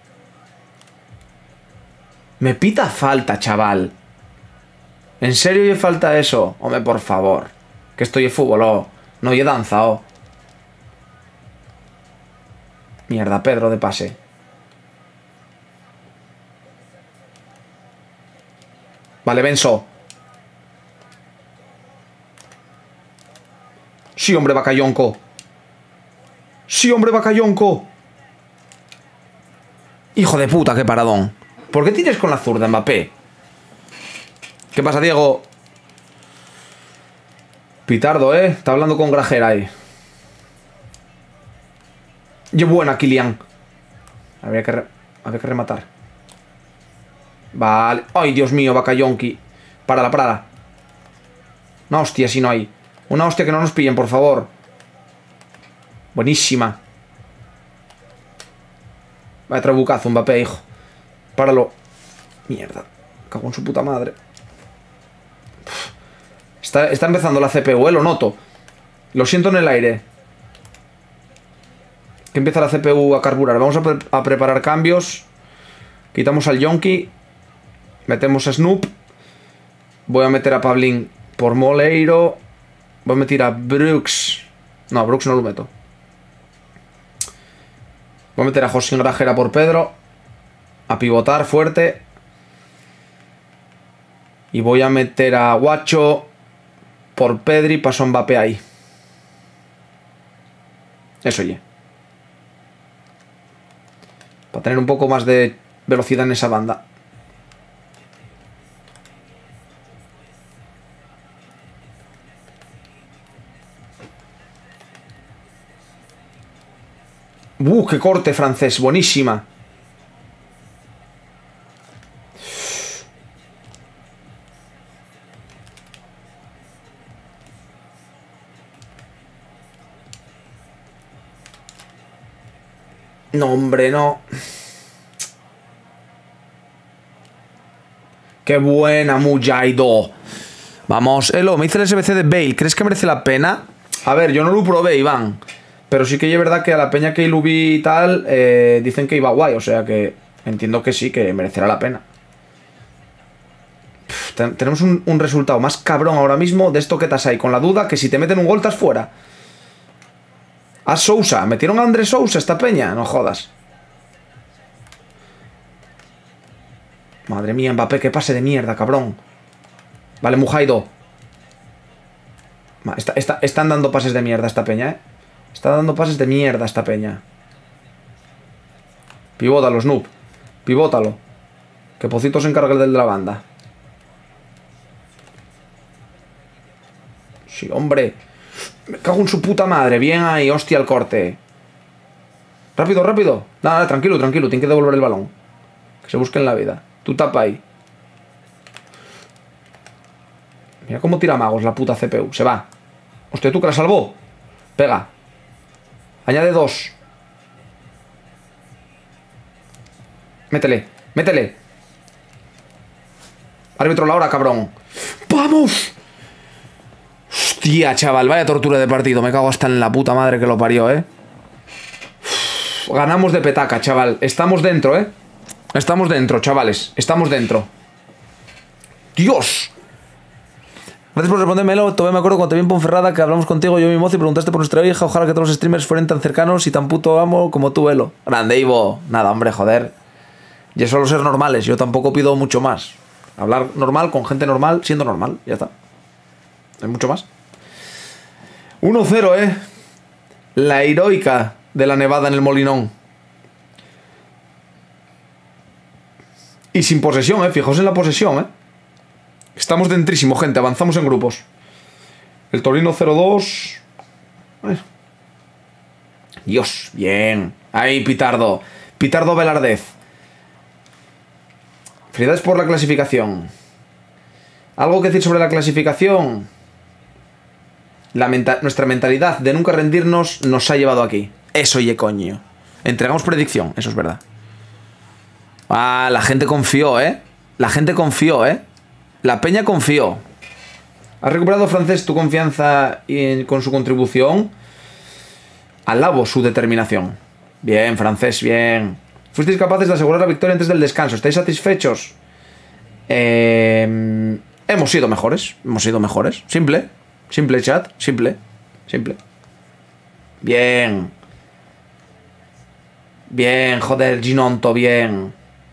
Me pita falta, chaval. ¿En serio lle falta eso? Hombre, por favor. Que esto lle fútbol, oh. No lle danza, oh. Mierda, Pedro de pase. Vale, Benso. Sí, hombre, Bakayonko. Sí, hombre, Bakayonko. Hijo de puta, qué paradón. ¿Por qué tires con la zurda, Mbappé? ¿Qué pasa, Diego? Pitardo, ¿eh? Está hablando con Grajera ahí. Y buena, Kylian. Había que rematar. Vale. Ay, Dios mío, Bakayonki. Párala. Una hostia si no hay. Una hostia que no nos pillen, por favor. Buenísima. Vaya trabucazo, Mbappé, hijo. Páralo. Mierda. Cago en su puta madre. Está empezando la CPU, lo noto. Lo siento en el aire. Que empieza la CPU a carburar. Vamos a preparar cambios. Quitamos al Yonki. Metemos a Snoop. Voy a meter a Pablín por Moleiro. Voy a meter a Brooks. No, a Brooks no lo meto. Voy a meter a José Grajera por Pedro. A pivotar fuerte. Y voy a meter a Guacho por Pedri. Paso a Mbappé ahí. Eso, oye. Para tener un poco más de velocidad en esa banda. ¡Qué corte francés! Buenísima. No, hombre, no. ¡Qué buena, Mujaido! Vamos, Elo, me hice el SBC de Bale. ¿Crees que merece la pena? A ver, yo no lo probé, Iván. Pero sí que es verdad que a la peña que lo vi y tal, dicen que iba guay. O sea que entiendo que sí, que merecerá la pena. Tenemos un resultado más cabrón ahora mismo de esto que estás ahí. Con la duda que si te meten un gol estás fuera. A Sousa. ¿Metieron a Andrés Sousa esta peña? No jodas. Madre mía, Mbappé, qué pase de mierda, cabrón. Vale, Mujaido. Están dando pases de mierda esta peña, ¿eh? Está dando pases de mierda esta peña. Pivótalo, Snoop. Pivótalo. Que Pocito se encargue del de la banda. Sí, hombre. Me cago en su puta madre. Bien ahí, hostia, el corte. Rápido, rápido. Nada, tranquilo, tranquilo. Tiene que devolver el balón. Que se busque en la vida. Tú tapa ahí. Mira cómo tira magos la puta CPU. Se va. Hostia, tú que la salvó. Pega. Añade 2. Métele, métele. Árbitro la hora, cabrón. ¡Vamos! Hostia, chaval, vaya tortura de partido. Me cago hasta en la puta madre que lo parió, Ganamos de petaca, chaval. Estamos dentro, Estamos dentro, chavales. Estamos dentro. ¡Dios! Gracias por respondérmelo. Todavía me acuerdo cuando te vi en Ponferrada que hablamos contigo, yo mi mozo, y preguntaste por nuestra hija. Ojalá que todos los streamers fueran tan cercanos y tan puto amo como tú, Elo. Grande, Ivo. Nada, hombre, joder. Y solo ser normales. Yo tampoco pido mucho más. Hablar normal con gente normal, siendo normal. Ya está. No hay mucho más. 1-0, La heroica de la Nevada en el Molinón. Y sin posesión, Fijaos en la posesión, Estamos dentrísimo, gente. Avanzamos en grupos. El Torino 0-2. Dios, bien. Ahí, Pitardo. Pitardo Velardez. Felicidades por la clasificación. ¿Algo que decir sobre la clasificación? Nuestra mentalidad de nunca rendirnos nos ha llevado aquí. Eso, ye coño. Entregamos predicción, eso es verdad. Ah, la gente confió, La gente confió, La peña confió. ¿Has recuperado, francés, tu confianza con su contribución? Alabo su determinación. Bien, francés, bien. Fuisteis capaces de asegurar la victoria antes del descanso. ¿Estáis satisfechos? Hemos sido mejores. Hemos sido mejores. Simple. Simple, chat. Simple. Simple. Bien. Bien, joder, Ginonto, bien.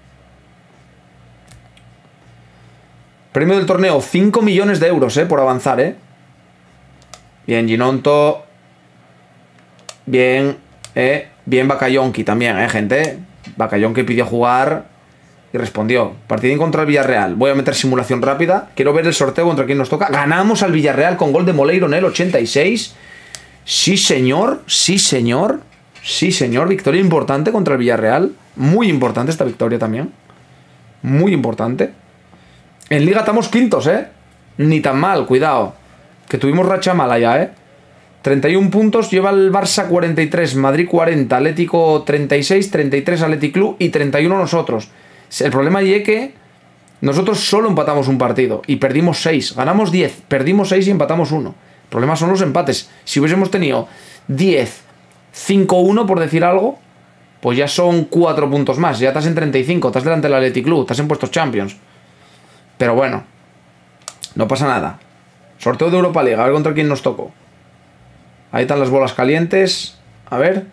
Premio del torneo, 5 millones de euros, por avanzar, Bien, Ginonto. Bien, bien Bakayonki también, gente. Bakayonki pidió jugar y respondió. Partidín contra el Villarreal. Voy a meter simulación rápida. Quiero ver el sorteo contra quién nos toca. Ganamos al Villarreal con gol de Moleiro en el 86. Sí, señor. Sí, señor. Sí, señor. Victoria importante contra el Villarreal. Muy importante esta victoria también. Muy importante. En Liga estamos quintos, Ni tan mal, cuidado. Que tuvimos racha mala ya, ¿eh? 31 puntos, lleva el Barça 43, Madrid 40, Atlético 36, 33 Athletic Club y 31 nosotros. El problema allí es que nosotros solo empatamos un partido y perdimos 6. Ganamos 10, perdimos 6 y empatamos 1. El problema son los empates. Si hubiésemos tenido 10, 5-1 por decir algo, pues ya son 4 puntos más. Ya estás en 35, estás delante del Athletic Club, estás en puestos Champions. Pero bueno, no pasa nada. Sorteo de Europa League, a ver contra quién nos tocó. Ahí están las bolas calientes. A ver.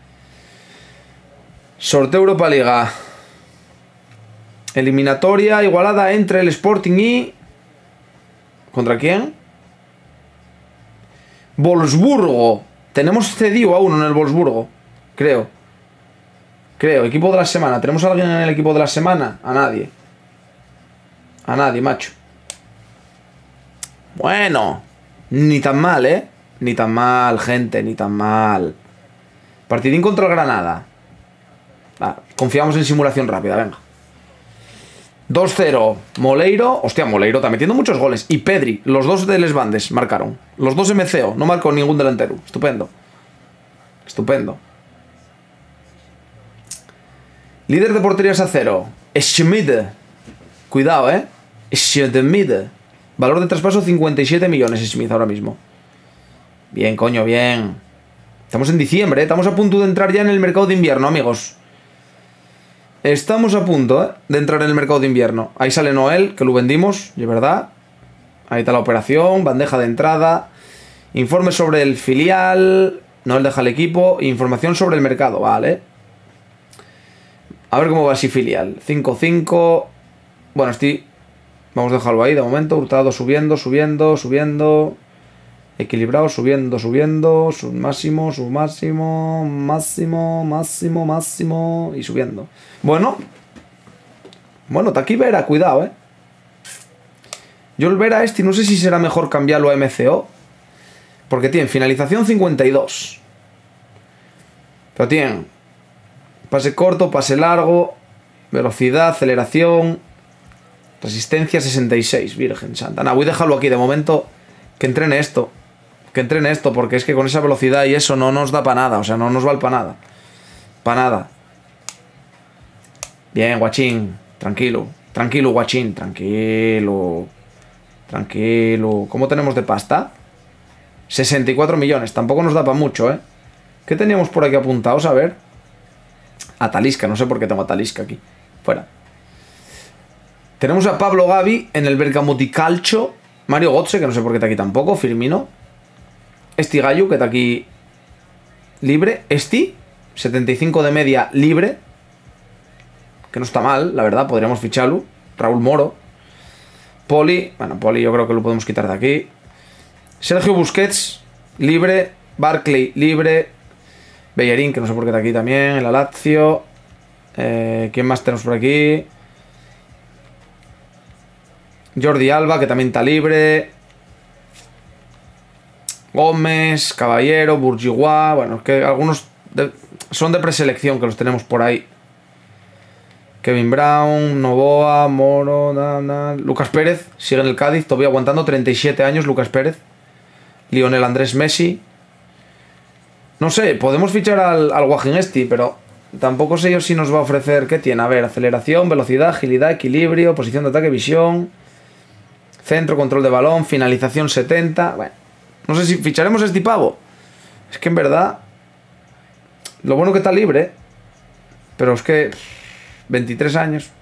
Sorteo Europa Liga. Eliminatoria igualada entre el Sporting y... ¿Contra quién? Wolfsburgo. Tenemos cedido a uno en el Wolfsburgo. Creo. Equipo de la semana. ¿Tenemos a alguien en el equipo de la semana? A nadie. A nadie, macho. Bueno. Ni tan mal, ¿eh? Ni tan mal, gente, ni tan mal. Partidín contra el Granada. Confiamos en simulación rápida, venga. 2-0. Moleiro. Hostia, Moleiro está metiendo muchos goles. Y Pedri, los dos de Les Bandes marcaron. Los dos MCO, no marcó ningún delantero. Estupendo. Estupendo. Líder de porterías a 0. Schmid. Cuidado, Schmid. Valor de traspaso 57 millones, Schmid, ahora mismo. Bien, coño, bien. Estamos en diciembre, estamos a punto de entrar ya en el mercado de invierno, amigos. Estamos a punto, de entrar en el mercado de invierno. Ahí sale Noel, que lo vendimos, de verdad. Ahí está la operación, bandeja de entrada. Informe sobre el filial. Noel deja el equipo. Información sobre el mercado, vale. A ver cómo va así filial. 5-5. Bueno, vamos a dejarlo ahí de momento. Hurtado subiendo. Equilibrado, subiendo, su máximo, máximo y subiendo. Bueno, está aquí Vera, cuidado, Yo el Vera no sé si será mejor cambiarlo a MCO, porque tiene finalización 52. Pero tiene pase corto, pase largo, velocidad, aceleración, resistencia 66, Virgen Santa. Voy a dejarlo aquí de momento, que entrene esto. Porque es que con esa velocidad y eso no nos da para nada. O sea, no nos vale para nada. Para nada. Bien, guachín. Tranquilo, guachín. Tranquilo. ¿Cómo tenemos de pasta? 64 millones. Tampoco nos da para mucho, ¿Qué teníamos por aquí apuntados? A ver. A Talisca. No sé por qué tengo a Talisca aquí. Fuera. Tenemos a Pablo Gavi en el Bergamoticalcio. Mario Götze, que no sé por qué está aquí tampoco. Firmino. Gallo, que está aquí libre. 75 de media libre. Que no está mal, la verdad, podríamos ficharlo. Raúl Moro. Poli, Poli yo creo que lo podemos quitar de aquí. Sergio Busquets, libre. Barkley, libre. Bellerín, que no sé por qué está aquí también. El Lazio. ¿Quién más tenemos por aquí? Jordi Alba, que también está libre. Gómez, Caballero, Bourgeois. Bueno, es que algunos son de preselección, que los tenemos por ahí. Kevin Brown, Novoa, Moro, Lucas Pérez, sigue en el Cádiz, todavía aguantando, 37 años, Lucas Pérez. Lionel Andrés Messi. No sé, podemos fichar al Joaquín pero tampoco sé yo si nos va a ofrecer. ¿Qué tiene? A ver, aceleración, velocidad, agilidad, equilibrio, posición de ataque, visión, centro, control de balón, finalización 70. Bueno, no sé si ficharemos a este pavo. Es que en verdad, lo bueno que está libre, pero es que 23 años.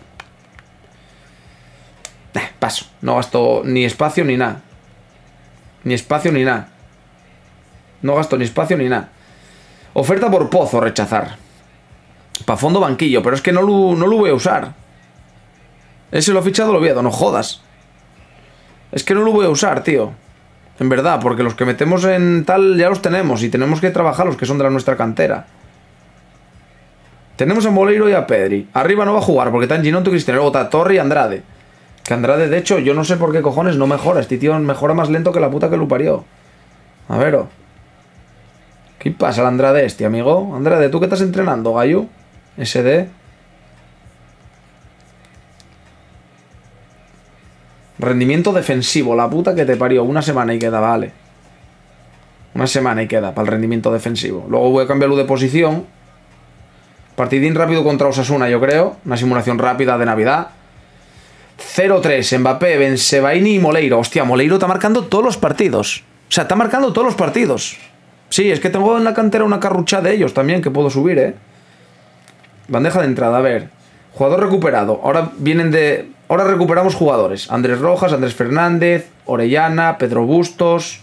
Paso, no gasto ni espacio ni nada. Ni espacio ni nada. No gasto ni espacio ni nada. Oferta por Pozo, rechazar. Para fondo banquillo, pero es que no lo voy a usar. Ese lo ha fichado el Oviedo, no jodas. Es que no lo voy a usar, tío. En verdad, porque los que metemos en tal ya los tenemos. Y tenemos que trabajar los que son de la nuestra cantera. Tenemos a Moleiro y a Pedri. Arriba no va a jugar porque está en Ginonto y Cristiano. Luego está Torre y Andrade. Que Andrade, de hecho, yo no sé por qué cojones no mejora. Este tío mejora más lento que la puta que lo parió. A ver. ¿Qué pasa el Andrade este, amigo? Andrade, ¿tú qué estás entrenando, gallo? SD. Rendimiento defensivo, la puta que te parió. Una semana y queda, vale. Una semana y queda para el rendimiento defensivo. Luego voy a cambiarlo de posición. Partidín rápido contra Osasuna, yo creo. Una simulación rápida de Navidad. 0-3, Mbappé, Bensebaini y Moleiro. Hostia, Moleiro está marcando todos los partidos. O sea, está marcando todos los partidos. Sí, es que tengo en la cantera una carrucha de ellos también que puedo subir, ¿eh? Bandeja de entrada, a ver. Jugador recuperado. Ahora vienen de... Ahora recuperamos jugadores. Andrés Rojas, Andrés Fernández, Orellana, Pedro Bustos.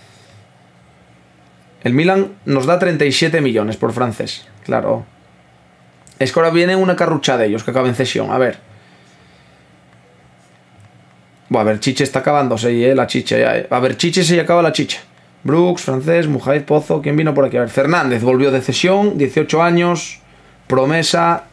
El Milan nos da 37 millones por francés. Claro. Es que ahora viene una carrucha de ellos que acaba en cesión. A ver. Bueno, a ver, Chiche está acabándose, la chicha ya. A ver, Chiche se acaba la chicha. Brooks, francés, Mujahid, Pozo. ¿Quién vino por aquí? A ver, Fernández volvió de cesión, 18 años. Promesa.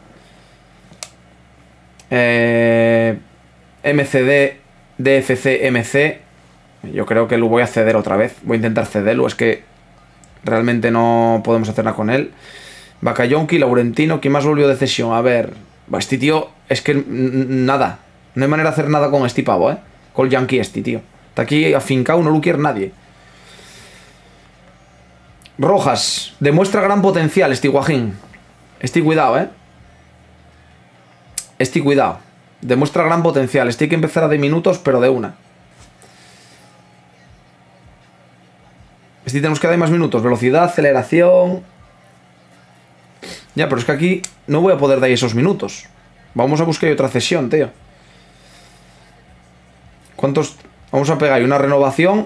MCD, DFC, MC. Yo creo que lo voy a ceder otra vez. Voy a intentar cederlo. Es que realmente no podemos hacer nada con él. Bakayonki, Laurentino. ¿Quién más volvió de cesión? A ver. Este tío, es que nada. No hay manera de hacer nada con este pavo, Con el Yankee tío. Está aquí afincado, no lo quiere nadie. Rojas. Demuestra gran potencial este guajín. Este cuidado, Este cuidado. Demuestra gran potencial. Este hay que empezar a de minutos, pero de una. Este tenemos que dar más minutos. Velocidad, aceleración. Ya, pero es que aquí no voy a poder dar esos minutos. Vamos a buscar otra cesión, tío. ¿Cuántos? Vamos a pegar una renovación.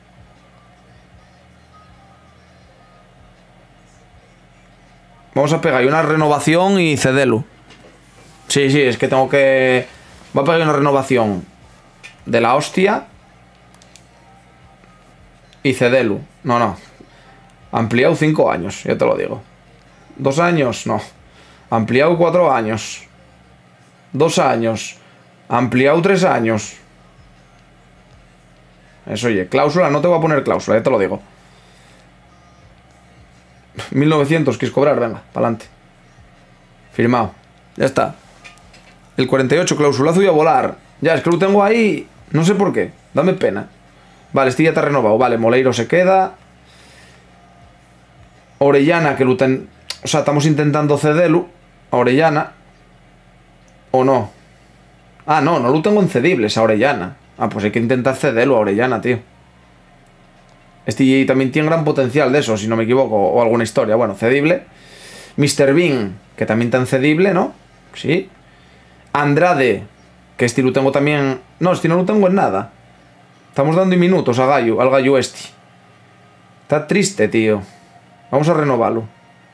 Vamos a pegar una renovación y cedelo. Sí, sí, es que tengo que... Voy a pegar una renovación de la hostia y cedelo. No, no. Ampliado 5 años, ya te lo digo. 2 años, no. Ampliado 4 años. 2 años. Ampliado 3 años. Eso, oye, cláusula, no te voy a poner cláusula, ya te lo digo. 1900 quieres cobrar, venga, para adelante. Firmado. Ya está. El 48, clausulazo y a volar. Ya, es que lo tengo ahí. No sé por qué. Dame pena. Vale, este ya está renovado. Vale, Moleiro se queda. Orellana, que lo ten... O sea, estamos intentando cederlo. A Orellana. ¿O no? Ah, no, no lo tengo en cedibles a Orellana. Ah, pues hay que intentar cederlo a Orellana, tío. Este también tiene gran potencial de eso, si no me equivoco. O alguna historia. Bueno, cedible. Mr. Bean, que también está en cedible, ¿no? Sí. Andrade, que este lo tengo también... No, este no lo tengo en nada. Estamos dando minutos a Gallo, al Gallo este. Está triste, tío. Vamos a renovarlo.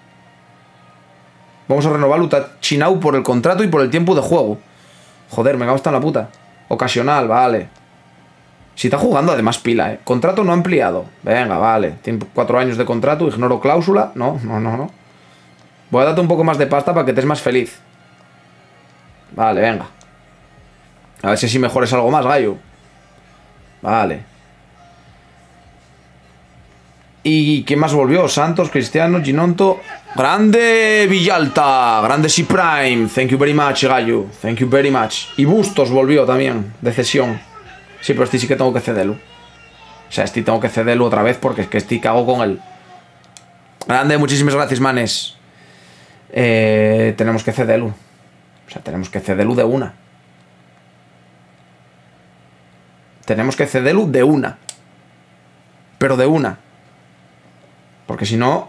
Vamos a renovarlo. Está chinado por el contrato y por el tiempo de juego. Joder, me cago hasta en la puta. Ocasional, vale. Si está jugando, además pila, Contrato no ampliado. Venga, vale. Tiene 4 años de contrato, ignoro cláusula. No, no, no, no. Voy a darte un poco más de pasta para que estés más feliz. Vale, venga. A ver si así mejores algo más, Gallo. Vale. ¿Y quién más volvió? Santos, Cristiano, Ginonto. Grande Villalta. Grande C-Prime. Thank you very much, Gallo. Thank you very much. Y Bustos volvió también, de cesión. Sí, pero este sí que tengo que cederlo. O sea, este tengo que cederlo otra vez porque es que este cago con él. Grande, muchísimas gracias, manes. Tenemos que cederlo. O sea, tenemos que cederlo de una. Tenemos que cederlo de una. Pero de una. Porque si no...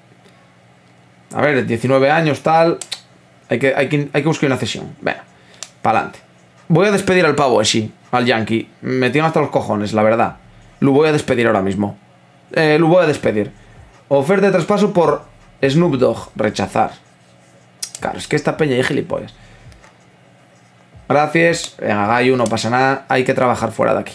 A ver, 19 años, tal... Hay que buscar una cesión. Venga, para adelante. Voy a despedir al pavo ese, al Yankee. Me tiene hasta los cojones, la verdad. Lo voy a despedir ahora mismo. Lo voy a despedir. Oferta de traspaso por Snoop Dogg. Rechazar. Claro, es que esta peña y gilipollas. Gracias. Venga, Gallo, no pasa nada. Hay que trabajar fuera de aquí.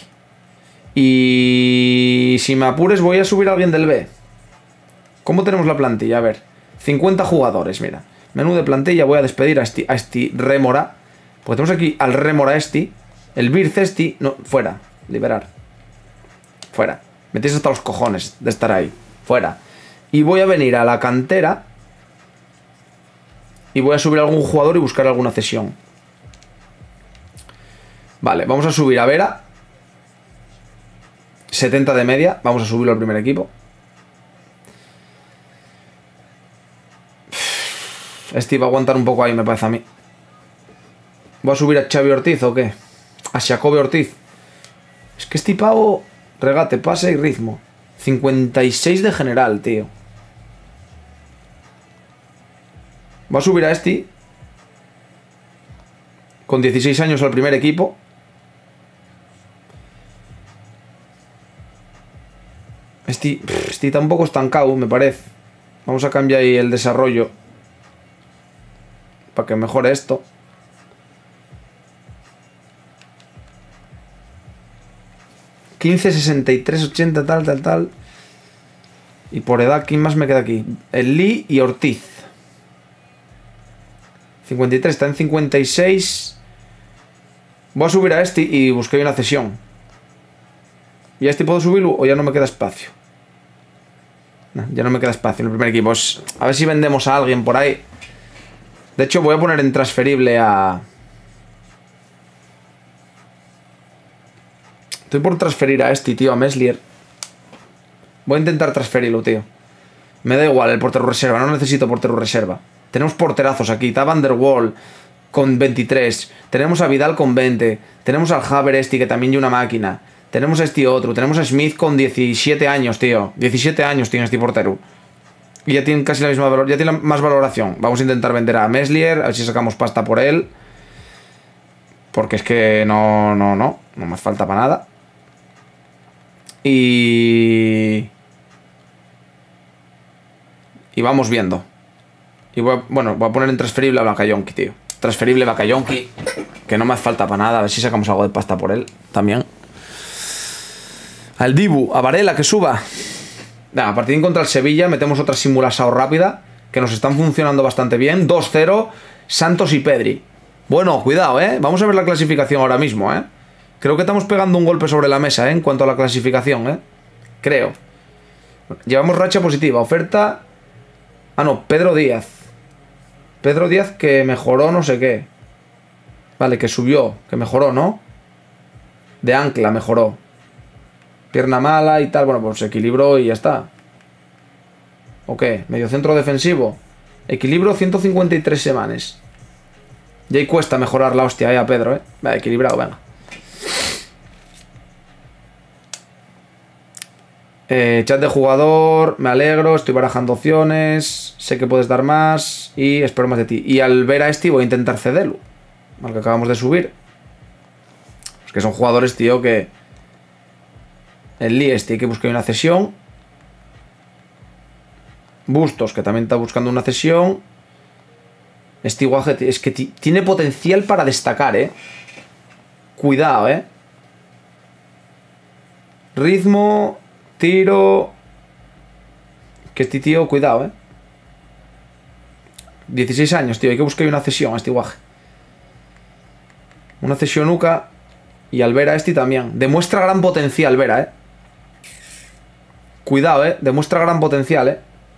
Y si me apures voy a subir a alguien del B. ¿Cómo tenemos la plantilla? A ver. 50 jugadores, mira. Menú de plantilla. Voy a despedir a este Rémora. Porque tenemos aquí al Rémora este. El Birz este. No, fuera. Liberar. Fuera. Metéis hasta los cojones de estar ahí. Fuera. Y voy a venir a la cantera. Y voy a subir a algún jugador y buscar alguna cesión. Vale, vamos a subir a Vera. 70 de media. Vamos a subirlo al primer equipo. Este va a aguantar un poco ahí, me parece a mí. ¿Voy a subir a Xavi Ortiz o qué? A Xacobe Ortiz. Es que este pavo... Regate, pase y ritmo. 56 de general, tío. Voy a subir a este. Con 16 años al primer equipo. Este está un poco estancado, me parece. Vamos a cambiar ahí el desarrollo. Para que mejore esto. ...15, 63, 80, tal. Y por edad, ¿quién más me queda aquí? El Lee y Ortiz. 53, está en 56. Voy a subir a este y busqué una cesión. ¿Y a este puedo subirlo o ya no me queda espacio? No, ya no me queda espacio en el primer equipo. A ver si vendemos a alguien por ahí. De hecho, voy a poner en transferible a... Estoy por transferir a este, tío, a Meslier. Voy a intentar transferirlo, tío. Me da igual el portero reserva, no necesito portero reserva. Tenemos porterazos aquí. Está Van der Waal con 23. Tenemos a Vidal con 20. Tenemos al Haver este que también lleva una máquina. Tenemos a este otro. Tenemos a Smith con 17 años, tío. 17 años tiene este portero. Y ya tiene casi la misma valor, ya tiene más valoración. Vamos a intentar vender a Meslier, a ver si sacamos pasta por él. Porque es que no me falta para nada. Y vamos viendo. Y voy a poner en transferible a Bakayonki, tío. Transferible Bakayonki, que no me hace falta para nada. A ver si sacamos algo de pasta por él también. Al Dibu, a Varela, que suba. Nada, partida contra el Sevilla. Metemos otra simulación rápida, que nos están funcionando bastante bien. 2-0, Santos y Pedri. Bueno, cuidado, vamos a ver la clasificación ahora mismo, Creo que estamos pegando un golpe sobre la mesa, en cuanto a la clasificación, Creo. Llevamos racha positiva. Oferta... Ah, no, Pedro Díaz. Pedro Díaz que mejoró no sé qué. Vale, que subió, que mejoró, ¿no? De ancla mejoró. Pierna mala y tal. Bueno, pues se equilibró y ya está. ¿O qué? Medio centro defensivo. Equilibro 153 semanas. Y ahí cuesta mejorar la hostia, a Pedro, Vale, equilibrado, venga. Chat de jugador, me alegro, estoy barajando opciones, sé que puedes dar más y espero más de ti. Y al ver a este voy a intentar cederlo, al que acabamos de subir. Es que son jugadores, tío, que... El Lee este hay que buscar una cesión. Bustos, que también está buscando una cesión. Este Guaje es que tiene potencial para destacar, Cuidado, Ritmo... Tiro... Que este tío, cuidado, 16 años, tío. Hay que buscar una cesión a este guaje. Una cesión Uca. Y al ver a este también. Demuestra gran potencial, Vera, Cuidado, Demuestra gran potencial,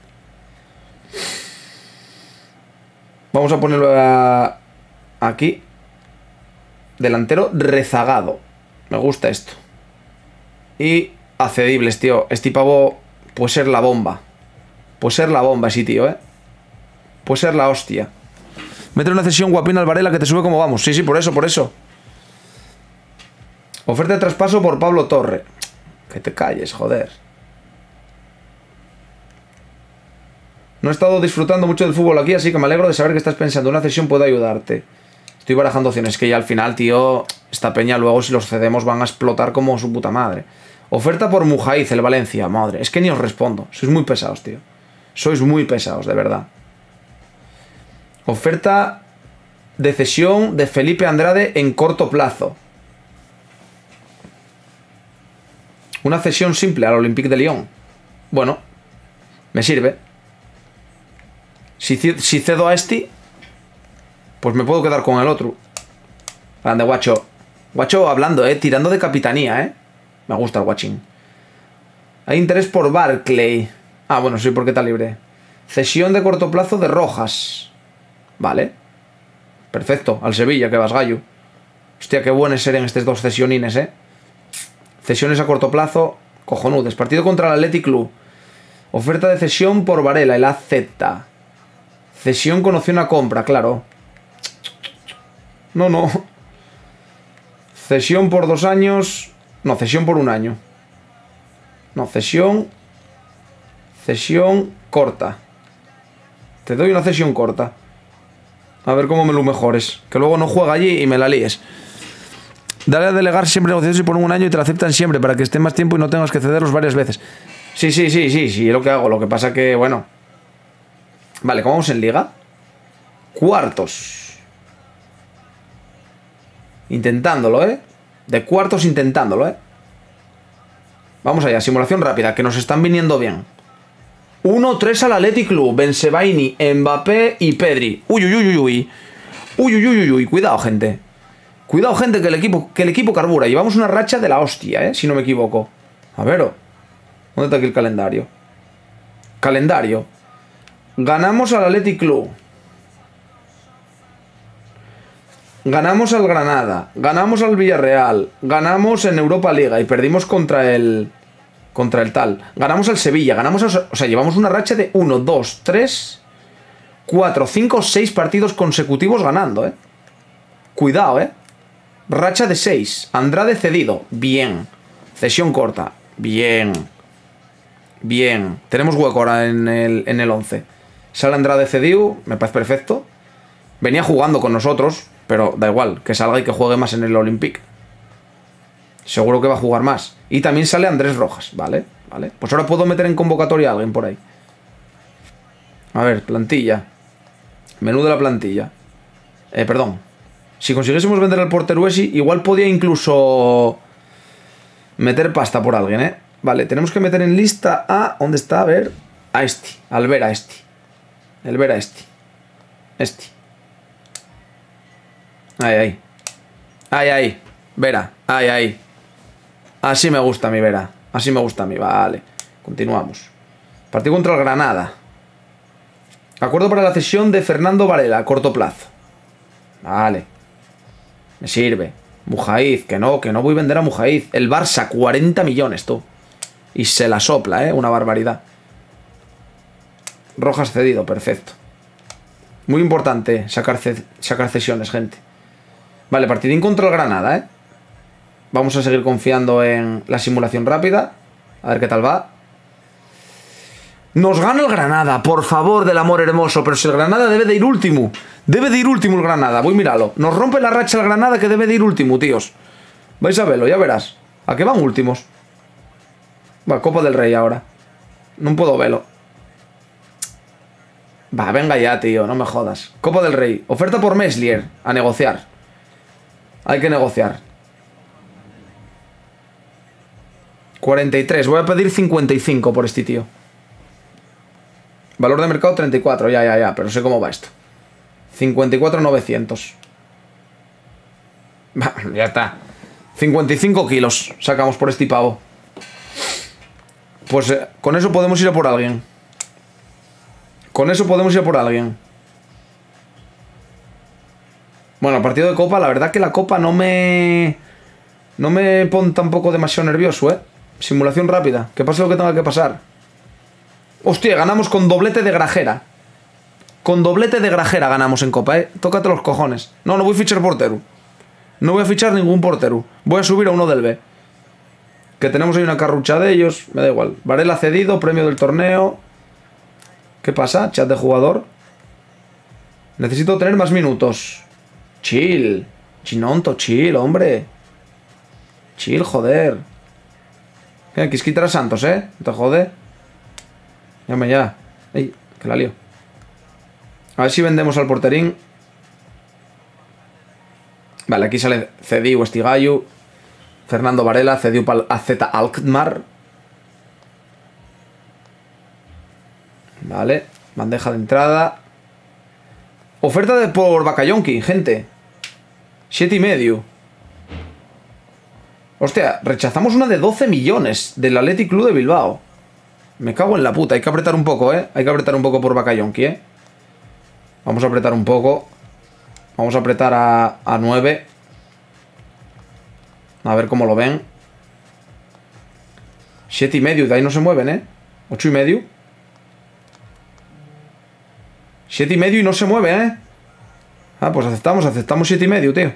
Vamos a ponerlo aquí. Delantero rezagado. Me gusta esto. Y... accedibles, tío. Este pavo puede ser la bomba. Puede ser la bomba, sí, tío, Puede ser la hostia. Mete una cesión guapina al Varela que te sube como vamos. Sí, por eso. Oferta de traspaso por Pablo Torre. Que te calles, joder. No he estado disfrutando mucho del fútbol aquí, así que me alegro de saber que estás pensando. Una cesión puede ayudarte. Estoy barajando opciones. Que ya al final, tío, esta peña luego si los cedemos van a explotar como su puta madre. Oferta por Mujaiz, el Valencia. Madre, es que ni os respondo. Sois muy pesados, tío. Sois muy pesados, de verdad. Oferta de cesión de Felipe Andrade en corto plazo. Una cesión simple al Olympique de Lyon. Bueno, me sirve. Si cedo a este, pues me puedo quedar con el otro. Grande, guacho. Guacho hablando, tirando de capitanía, Me gusta el guachín. Hay interés por Barclay. Ah, bueno, sí, porque está libre. Cesión de corto plazo de Rojas. Vale. Perfecto. Al Sevilla, que vas gallo. Hostia, qué buenos serán estos dos cesionines, Cesiones a corto plazo. Cojonudes. Partido contra el Athletic Club. Oferta de cesión por Varela, el AZ. Cesión con opción a compra, claro. No. Cesión por 2 años. No, cesión por 1 año. No, cesión. Cesión corta. Te doy una cesión corta. A ver cómo me lo mejores. Que luego no juega allí y me la líes. Dale a delegar siempre negociaciones y por 1 año y te la aceptan siempre para que esté más tiempo y no tengas que cederlos varias veces. Sí, es lo que hago. Lo que pasa que, bueno. Vale, ¿cómo vamos en liga? Cuartos. Intentándolo, ¿eh? De cuartos intentándolo, ¿eh? Vamos allá, simulación rápida, que nos están viniendo bien. 1-3 al Athletic Club. Bensebaini, Mbappé y Pedri. Uy. Cuidado, gente. Cuidado, gente, que el equipo carbura. Llevamos una racha de la hostia, si no me equivoco. A ver, ¿dónde está aquí el calendario? Calendario. Ganamos al Athletic Club. Ganamos al Granada. Ganamos al Villarreal. Ganamos en Europa Liga y perdimos contra el tal. Ganamos al Sevilla. Ganamos o sea, llevamos una racha de 1, 2, 3, 4, 5, 6 partidos consecutivos ganando, Cuidado, Racha de 6. Andrade cedido. Bien. Cesión corta. Bien. Tenemos hueco ahora en el 11. Sale Andrade cedido. Me parece perfecto. Venía jugando con nosotros, pero da igual. Que salga y que juegue más en el Olympique. Seguro que va a jugar más. Y también sale Andrés Rojas. Vale. Pues ahora puedo meter en convocatoria a alguien por ahí. A ver, plantilla. Menú de la plantilla. Perdón. Si consiguiésemos vender al portero ese, igual podía incluso meter pasta por alguien, Vale, tenemos que meter en lista a... ¿Dónde está? A ver. A este. Al ver a este. El ver a este. Este. Ahí. Vera. Ahí. Así me gusta mi Vera. Así me gusta a mí. Vale. Continuamos. Partido contra el Granada. Acuerdo para la cesión de Fernando Varela a corto plazo. Vale. Me sirve. Mujaíz, que no voy a vender a Mujaíz. El Barça, 40 millones, tú. Y se la sopla, una barbaridad. Rojas cedido, perfecto. Muy importante sacar cesiones, gente. Vale, partidín contra el Granada, Vamos a seguir confiando en la simulación rápida. A ver qué tal va. Nos gana el Granada, por favor, del amor hermoso. Pero si el Granada debe de ir último. Debe de ir último el Granada, voy, míralo. Nos rompe la racha el Granada, que debe de ir último, tíos. Vais a verlo, ya verás. ¿A qué van últimos? Va, Copa del Rey ahora. No puedo verlo. Va, venga ya, tío, no me jodas. Copa del Rey, oferta por Meslier. A negociar. Hay que negociar. 43, voy a pedir 55 por este tío. Valor de mercado 34, ya, pero sé cómo va esto. 54.900. Ya está. 55 kilos sacamos por este pavo. Pues con eso podemos ir a por alguien. Bueno, el partido de Copa, la verdad que la Copa no me pone tampoco demasiado nervioso, Simulación rápida. Que pase lo que tenga que pasar. Hostia, ganamos con doblete de Grajera. Con doblete de Grajera ganamos en Copa, Tócate los cojones. No voy a fichar portero. No voy a fichar ningún portero. Voy a subir a uno del B. Que tenemos ahí una carrucha de ellos. Me da igual. Varela cedido, premio del torneo. ¿Qué pasa? Chat de jugador. Necesito tener más minutos. Chill. Chinonto, chill, hombre. Chill, joder. Quis quitar a Santos, No te jode. Llame ya. Ey, que la lío. A ver si vendemos al porterín. Vale, aquí sale Cediu Estigallo. Fernando Varela, Cediu para AZ Alkmaar. Vale, bandeja de entrada. Oferta por Bakayonki, gente. 7,5. Hostia, rechazamos una de 12 millones del Athletic Club de Bilbao. Me cago en la puta, hay que apretar un poco, Hay que apretar un poco por Bakayonki, Vamos a apretar un poco. Vamos a apretar a 9. A ver cómo lo ven. 7,5. De ahí no se mueven, ¿eh? 8,5. 7,5 y no se mueve, ¿eh? Ah, pues aceptamos 7,5, tío.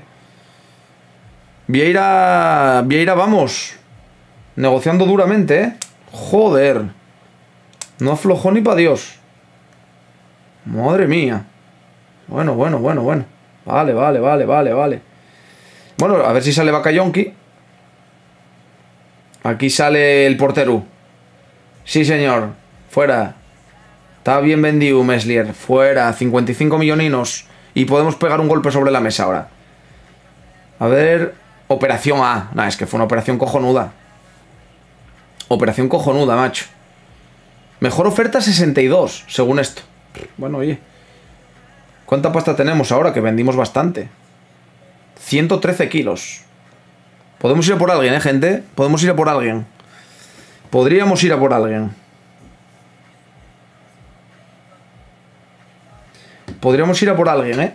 Vieira, vamos. Negociando duramente, ¿eh? Joder. No aflojó ni para Dios. Madre mía. Bueno. Vale. Bueno, a ver si sale Bakayonki. Aquí sale el portero. Sí, señor. Fuera. Está bien vendido, Meslier. Fuera. 55 milloninos. Y podemos pegar un golpe sobre la mesa ahora. A ver. Operación A. Nah, es que fue una operación cojonuda. Operación cojonuda, macho. Mejor oferta 62, según esto. Bueno, oye. ¿Cuánta pasta tenemos ahora? Que vendimos bastante. 113 kilos. Podemos ir a por alguien, gente. Podemos ir a por alguien. Podríamos ir a por alguien. Podríamos ir a por alguien,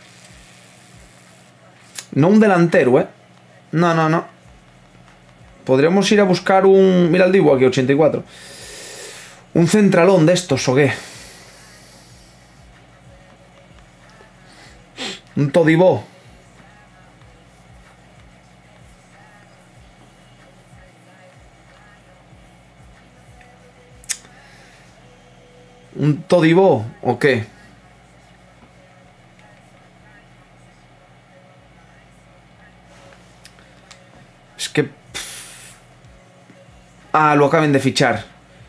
No un delantero, No. Podríamos ir a buscar un... Mira el Dibu aquí, 84. Un centralón de estos, ¿o qué? Un Todibó. ¿Un Todibó o qué? Es que... Ah, lo acaban de fichar.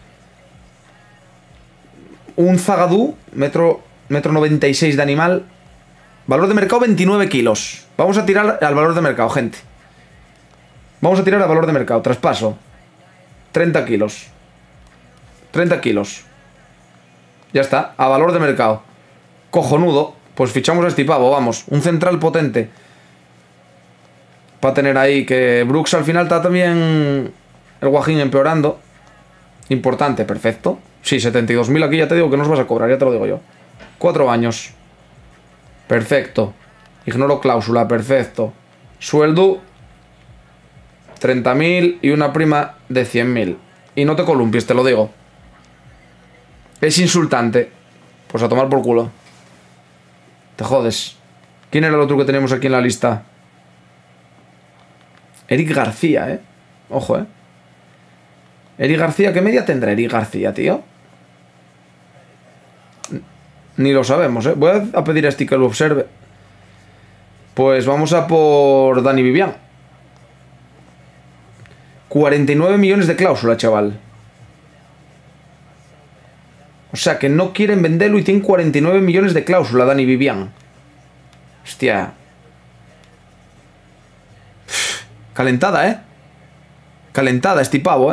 Un Zagadou, metro 96 de animal. Valor de mercado 29 kilos. Vamos a tirar al valor de mercado, gente. Vamos a tirar al valor de mercado. Traspaso. 30 kilos. 30 kilos. Ya está, a valor de mercado. Cojonudo. Pues fichamos a este pavo, vamos. Un central potente. Para tener ahí que Brooks al final está también el guajín empeorando. Importante, perfecto. Sí, 72.000 aquí ya te digo que nos vas a cobrar, ya te lo digo yo. 4 años. Perfecto. Ignoro cláusula, perfecto. Sueldo 30.000 y una prima de 100.000. Y no te columpies, te lo digo. Es insultante. Pues a tomar por culo. Te jodes. ¿Quién era el otro que teníamos aquí en la lista? Eric García, Ojo, Eric García, ¿qué media tendrá Eric García, tío? Ni lo sabemos, Voy a pedir a este que lo observe. Pues vamos a por Dani Vivian. 49 millones de cláusula, chaval. O sea, que no quieren venderlo y tienen 49 millones de cláusula, Dani Vivian. Hostia. Calentada, Calentada este pavo,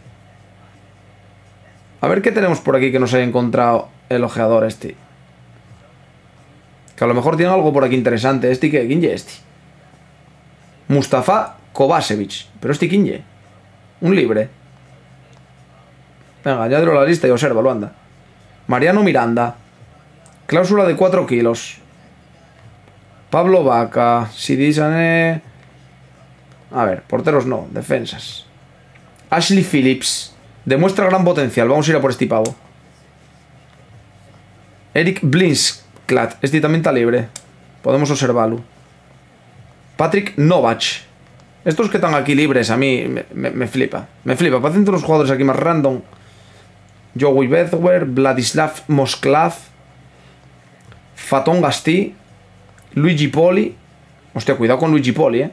A ver qué tenemos por aquí que nos haya encontrado el ojeador este. Que a lo mejor tiene algo por aquí interesante. ¿Este qué? ¿Quién es este? Mustafa Kovacevic. ¿Pero este quién es? Un libre. Venga, añádelo a la lista y obsérvalo, anda. Mariano Miranda. Cláusula de 4 kilos. Pablo Vaca. Sidi Sané. A ver, porteros no, defensas. Ashley Phillips. Demuestra gran potencial. Vamos a ir a por este pavo. Eric Blinsklat. Este también está libre. Podemos observarlo. Patrick Novak. Estos que están aquí libres a mí me flipa. Me flipa. Parecen unos jugadores aquí más random. Joey Bedwer, Vladislav Mosklav, Faton Gastí, Luigi Poli. Hostia, cuidado con Luigi Poli,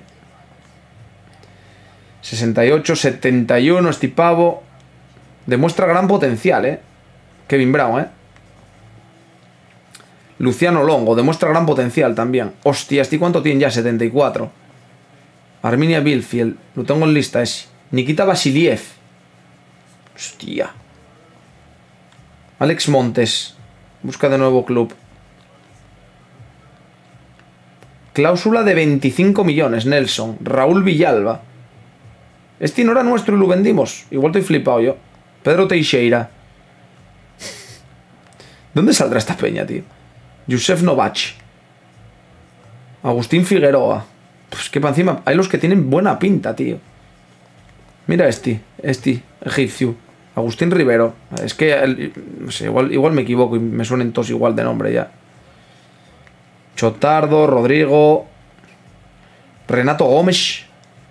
68, 71, este pavo. Demuestra gran potencial, Kevin Brown, Luciano Longo, demuestra gran potencial también. Hostia, ¿este cuánto tiene ya? 74. Arminia Bielefeld, lo tengo en lista ese. Nikita Vasiliev. Hostia. Alex Montes, busca de nuevo club. Cláusula de 25 millones, Nelson. Raúl Villalba. Este no era nuestro y lo vendimos. Igual estoy flipado yo. Pedro Teixeira. ¿Dónde saldrá esta peña, tío? Yusef Novak. Agustín Figueroa. Pues que para encima hay los que tienen buena pinta, tío. Mira este. Este, egipcio. Agustín Rivero. Es que, no sé, igual me equivoco y me suenen todos igual de nombre ya. Chotardo, Rodrigo. Renato Gómez.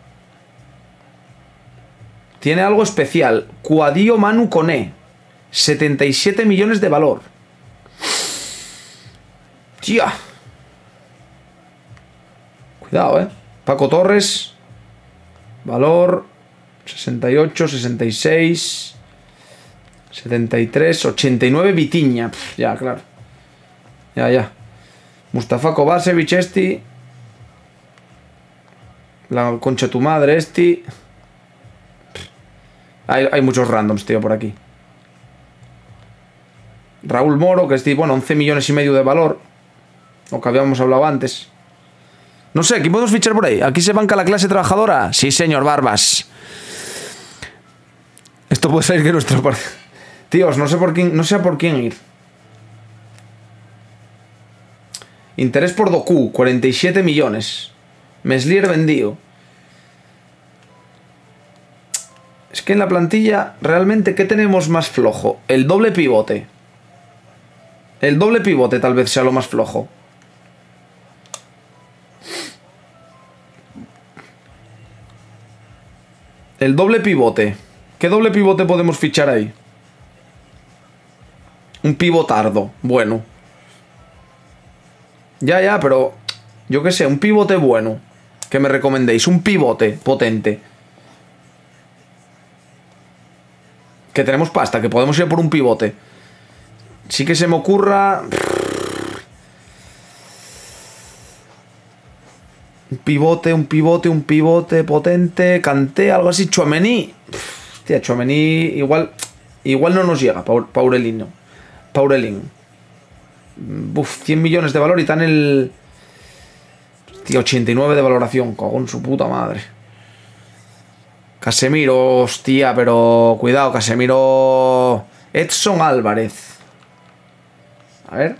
Tiene algo especial. Cuadillo Manu Coné. 77 millones de valor. Tía. Cuidado, Paco Torres. Valor 68, 66, 73, 89 Vitiña. Ya, claro. Ya. Mustafa Kovacevic este. La concha de tu madre este. Hay muchos randoms, tío, por aquí. Raúl Moro, que este, bueno, 11 millones y medio de valor. Lo que habíamos hablado antes. No sé, ¿quién podemos fichar por ahí? ¿Aquí se banca la clase trabajadora? Sí, señor Barbas. Esto puede salir que nuestro parte. Tíos, no sé por quién ir. Interés por Doku, 47 millones. Meslier vendido. Es que en la plantilla, realmente, ¿qué tenemos más flojo? El doble pivote. El doble pivote tal vez sea lo más flojo. El doble pivote. ¿Qué doble pivote podemos fichar ahí? Un pivotardo. Bueno. Ya, pero... Yo qué sé, un pivote bueno. Que me recomendéis. Un pivote potente. Que tenemos pasta, que podemos ir por un pivote. Sí que se me ocurra... Un pivote potente. Kanté, algo así. Tchouaméni. Hostia, Tchouaméni igual no nos llega. Paurelin. 100 millones de valor y tan el... Hostia, 89 de valoración. Con su puta madre. Casemiro, hostia, pero... Cuidado, Casemiro... Edson Álvarez. A ver.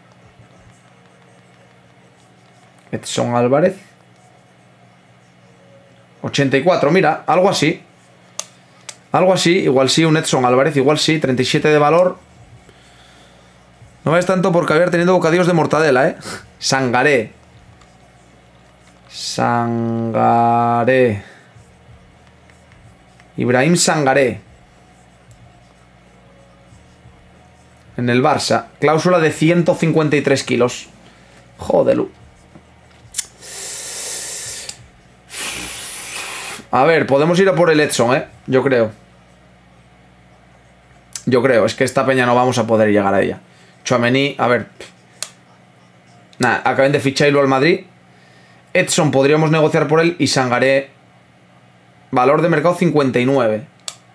Edson Álvarez. 84, mira, algo así. Algo así, igual sí, un Edson Álvarez, igual sí, 37 de valor. No vayas tanto por caviar teniendo bocadillos de mortadela, Sangaré. Ibrahim Sangaré. En el Barça. Cláusula de 153 kilos. Joder. A ver, podemos ir a por el Edson, Yo creo. Es que esta peña no vamos a poder llegar a ella. Tchouaméni, a ver. Nada, acaben de ficharlo al Madrid. Edson podríamos negociar por él y Sangaré. Valor de mercado 59.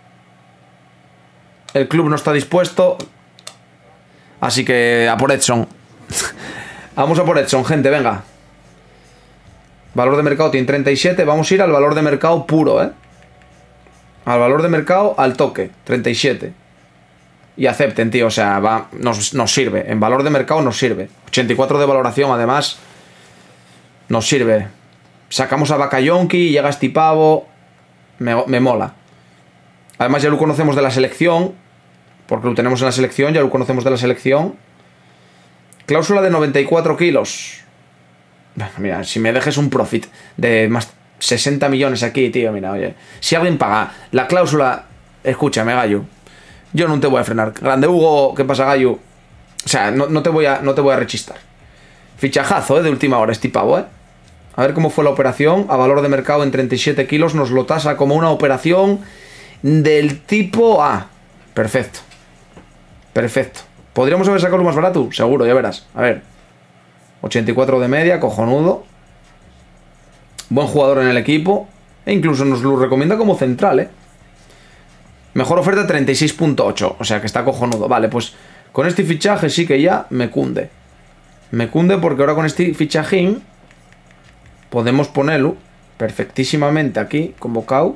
El club no está dispuesto. Así que a por Edson. Vamos a por Edson, gente, venga. Valor de mercado tiene 37. Vamos a ir al valor de mercado puro, Al valor de mercado al toque, 37. Y acepten, tío, o sea, nos sirve. En valor de mercado nos sirve. 84 de valoración, además. Nos sirve. Sacamos a Bakayonki, llega este pavo. Me mola. Además ya lo conocemos de la selección. Porque lo tenemos en la selección, ya lo conocemos de la selección. Cláusula de 94 kilos. Mira, si me dejes un profit de más 60 millones aquí, tío, mira, oye. Si alguien paga la cláusula... Escúchame, gallo. Yo no te voy a frenar. Grande Hugo, ¿qué pasa, gallo? O sea, no te voy a rechistar. Fichajazo, de última hora este pavo, A ver cómo fue la operación. A valor de mercado en 37 kilos nos lo tasa como una operación del tipo A. Perfecto. Perfecto. ¿Podríamos haber sacado lo más barato? Seguro, ya verás. A ver. 84 de media, cojonudo. Buen jugador en el equipo. E incluso nos lo recomienda como central, Mejor oferta 36.8. O sea que está cojonudo. Vale, pues con este fichaje sí que ya me cunde. Me cunde porque ahora con este fichajín podemos ponerlo perfectísimamente aquí, convocado.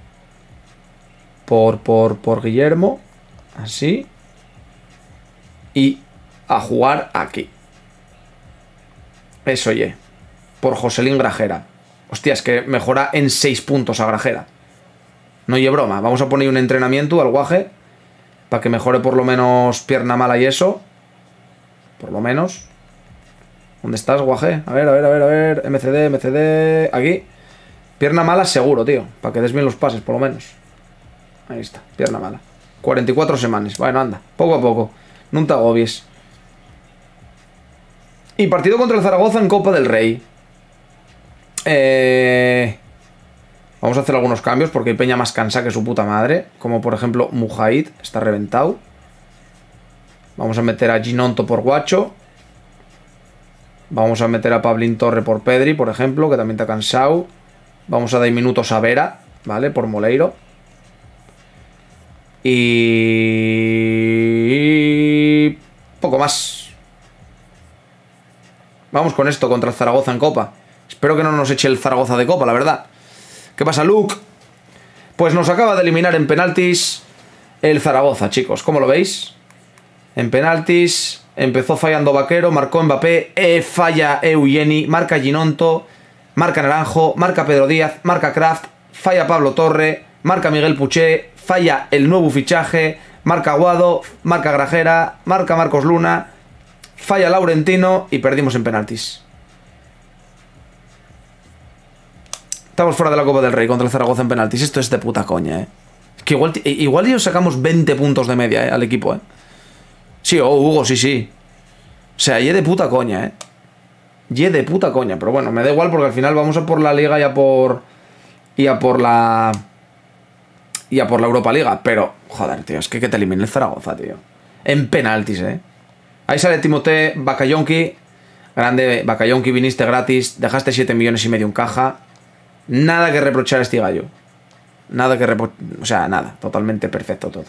Por Guillermo. Así. Y a jugar aquí. Eso, por Joselín Grajera. Hostia, es que mejora en 6 puntos a Grajera. No lleve broma. Vamos a poner un entrenamiento al guaje para que mejore por lo menos pierna mala y eso. Por lo menos. ¿Dónde estás, guaje? A ver, a ver, a ver, a ver. MCD, MCD. Aquí. Pierna mala seguro, tío. Para que des bien los pases, por lo menos. Ahí está, pierna mala. 44 semanas. Bueno, anda. Poco a poco. No te agobies. Y partido contra el Zaragoza en Copa del Rey. Vamos a hacer algunos cambios porque hay peña más cansada que su puta madre. Como por ejemplo Mujahid. Está reventado. Vamos a meter a Ginonto por Guacho. Vamos a meter a Pablín Torre por Pedri, por ejemplo, que también está cansado. Vamos a dar minutos a Vera, ¿vale? Por Moleiro. Y poco más. Vamos con esto contra el Zaragoza en Copa. Espero que no nos eche el Zaragoza de Copa, la verdad. ¿Qué pasa, Luke? Pues nos acaba de eliminar en penaltis el Zaragoza, chicos. ¿Cómo lo veis? En penaltis empezó fallando Vaquero, marcó Mbappé, falla Eugeni, marca Ginonto, marca Naranjo, marca Pedro Díaz, marca Kraft, falla Pablo Torre, marca Miguel Puché, falla el nuevo fichaje, marca Aguado, marca Grajera, marca Marcos Luna, falla Laurentino y perdimos en penaltis. Estamos fuera de la Copa del Rey contra el Zaragoza en penaltis. Esto es de puta coña, ¿eh? Es que igual ellos sacamos 20 puntos de media, al equipo, ¿eh? Sí, Hugo, sí, sí. O sea, ye de puta coña, ¿eh? Ye de puta coña. Pero bueno, me da igual porque al final vamos a por la Liga y a por la Europa Liga. Pero, joder, tío, es que te elimine el Zaragoza, tío. En penaltis, ¿eh? Ahí sale Timothée Bakayonki. Grande, Bakayonki, viniste gratis. Dejaste 7 millones y medio en caja. Nada que reprochar a este gallo. Nada que reprochar. O sea, nada. Totalmente perfecto todo.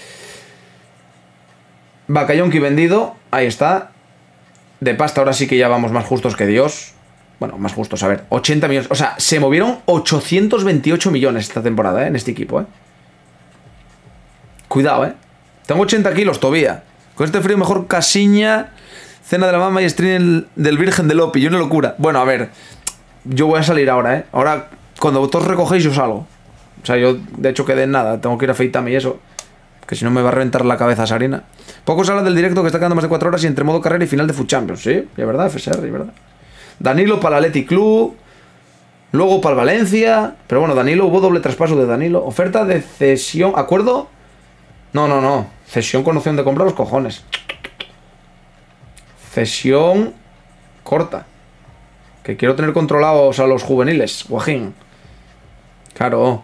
Bakayonki vendido, ahí está. De pasta ahora sí que ya vamos más justos que Dios. Bueno, más justos, a ver, 80 millones. O sea, se movieron 828 millones esta temporada, en este equipo, Cuidado, Tengo 80 kilos todavía. Con este frío mejor Casiña, cena de la mama y stream del Virgen de Lopi. Una locura. Bueno, a ver, yo voy a salir ahora, Ahora, cuando vosotros recogéis yo salgo. O sea, yo de hecho quedé en nada. Tengo que ir a afeitarme y eso. Que si no me va a reventar la cabeza Sarina. Poco se habla del directo que está quedando más de 4 horas y entre modo carrera y final de Food Champions. Sí, es verdad, FSR, es verdad. Danilo para el Athletic Club. Luego para el Valencia. Pero bueno, Danilo, hubo doble traspaso de Danilo. Oferta de cesión. ¿Acuerdo? No. Cesión con opción de compra los cojones. Cesión corta. Que quiero tener controlados a los juveniles. Guajín. Claro.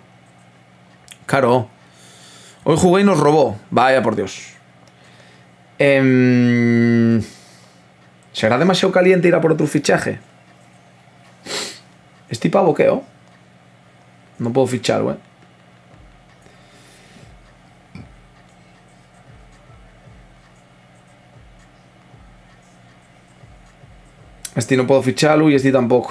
Hoy jugué y nos robó. Vaya por Dios. ¿Será demasiado caliente ir a por otro fichaje? ¿Este pavo qué, oh? No puedo fichar, güey. Este no puedo ficharlo y este tampoco.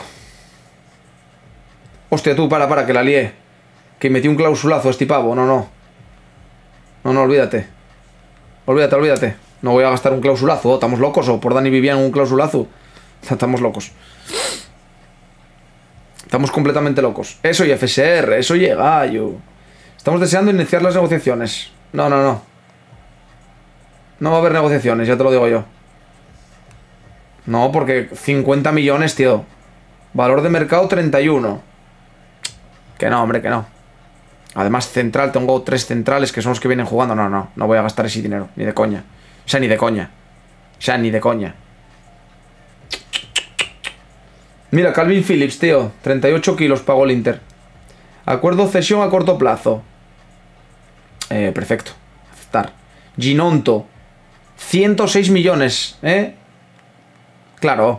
Hostia, tú, para, que la lié. Que metí un clausulazo a este pavo. No, olvídate. Olvídate. No voy a gastar un clausulazo. ¿Estamos locos? ¿O por Dani Vivian un clausulazo? Estamos locos. Estamos completamente locos. Eso y FSR, eso y gallo. Estamos deseando iniciar las negociaciones. No. No va a haber negociaciones, ya te lo digo yo. No, porque 50 millones, tío. Valor de mercado 31. Que no, hombre, que no. Además, central, tengo 3 centrales que son los que vienen jugando. No voy a gastar ese dinero, ni de coña. O sea, ni de coña. Mira, Calvin Phillips, tío. 38 kilos pagó el Inter. Acuerdo cesión a corto plazo. Perfecto. Aceptar. Ginonto. 106 millones, Claro.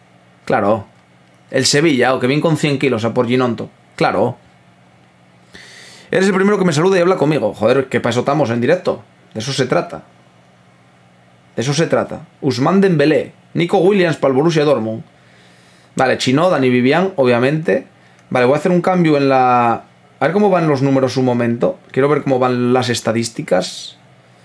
El Sevilla, o que viene con 100 kilos a por Ginonto. Claro. Eres el primero que me saluda y habla conmigo. Joder, que para eso estamos en directo. De eso se trata. Ousmane Dembélé. Nico Williams para el Borussia Dortmund. Vale, Chino, Dani Vivian, obviamente. Vale, voy a hacer un cambio en la... A ver cómo van los números un momento. Quiero ver cómo van las estadísticas.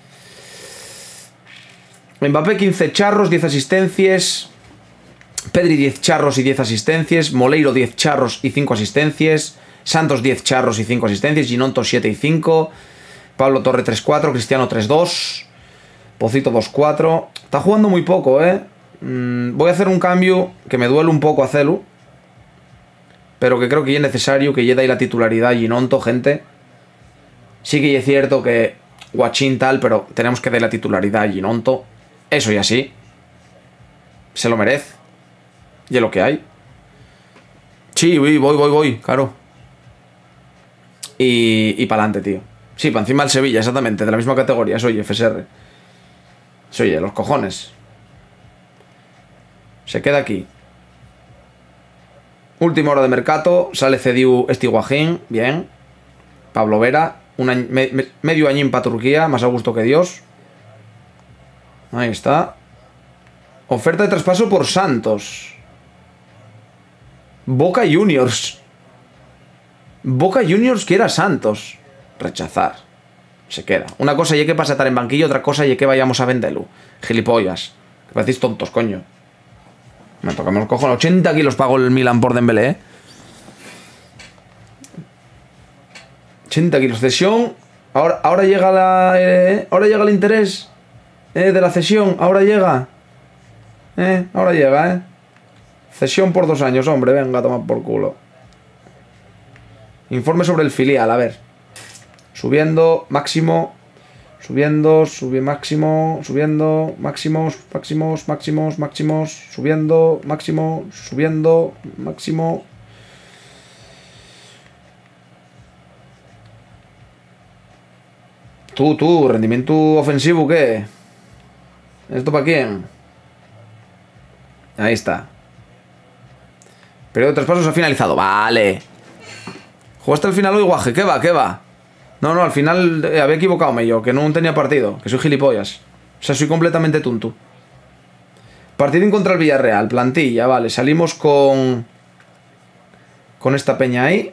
Mbappé 15 charros, 10 asistencias. Pedri 10 charros y 10 asistencias. Moleiro 10 charros y 5 asistencias. Santos 10 charros y 5 asistencias. Ginonto 7 y 5. Pablo Torre 3-4. Cristiano 3-2. Pocito 2-4. Está jugando muy poco, ¿eh? Voy a hacer un cambio que me duele un poco hacerlo. Pero que creo que ya es necesario que llegue ahí la titularidad Ginonto, gente. Sí que es cierto que Guachín tal, pero tenemos que dar la titularidad a Ginonto. Eso ya sí. Se lo merece. Y es lo que hay. Sí, voy, claro. Y para adelante, tío. Sí, para encima del Sevilla, exactamente. De la misma categoría. Soy FSR. Soy los cojones. Se queda aquí. Última hora de mercado. Sale Cediu Estiguajín. Bien. Pablo Vera. Medio añín para Turquía. Más a gusto que Dios. Ahí está. Oferta de traspaso por Santos. Boca Juniors. Boca Juniors quiere a Santos. Rechazar. Se queda. Una cosa y que pasa estar en banquillo, otra cosa y que vayamos a venderlo. Gilipollas. Que parecéis tontos, coño. Me tocamos los cojones. 80 kilos pagó el Milan por Dembélé, ¿eh? 80 kilos. Cesión. Ahora llega ahora llega el interés de la cesión. Ahora llega. Ahora llega, ¿eh? Cesión por 2 años, hombre. Venga, toma por culo. Informe sobre el filial, a ver. Subiendo, máximo. Subiendo, máximo. Subiendo, máximos. Subiendo, máximo. Subiendo, máximo. Tú, rendimiento ofensivo, ¿qué? ¿Esto para quién? Ahí está. Periodo de traspasos ha finalizado. Vale. ¿Jugaste al final hoy, Guaje? ¿Qué va? No, al final había equivocado yo, que no tenía partido, que soy gilipollas. O sea, soy completamente tonto. Partido contra el Villarreal, plantilla, vale. Salimos con esta peña ahí.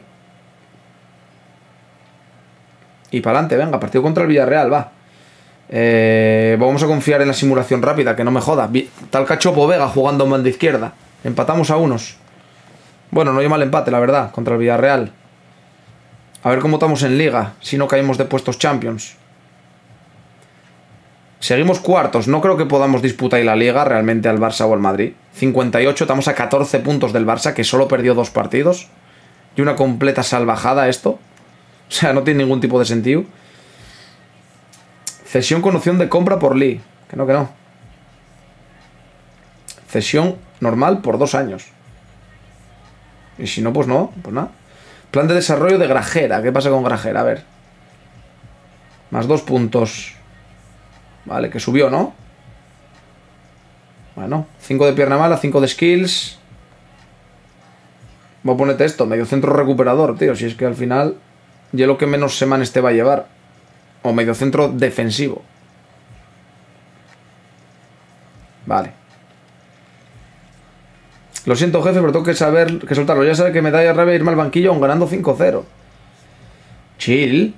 Y para adelante, venga, partido contra el Villarreal, va. Vamos a confiar en la simulación rápida, que no me joda. Tal Cachopo Vega jugando en banda izquierda. Empatamos a unos. Bueno, no hay mal empate, la verdad, contra el Villarreal. A ver cómo estamos en Liga, si no caemos de puestos Champions. Seguimos cuartos. No creo que podamos disputar la Liga realmente al Barça o al Madrid. 58, estamos a 14 puntos del Barça, que solo perdió 2 partidos. Y una completa salvajada esto. O sea, no tiene ningún tipo de sentido. Cesión con opción de compra por Lee. Que no. Cesión normal por 2 años. Y si no, pues no. Pues nada. Plan de desarrollo de Grajera. ¿Qué pasa con Grajera? A ver. Más 2 puntos. Vale, que subió, ¿no? Bueno, 5 de pierna mala, 5 de skills. Voy a ponerte esto, medio centro recuperador, tío. Si es que al final ya lo que menos semanas te va a llevar. O medio centro defensivo. Vale. Lo siento, jefe, pero tengo que saber que soltarlo. Ya sabe que me da rabia irme al banquillo aún ganando 5-0. Chill.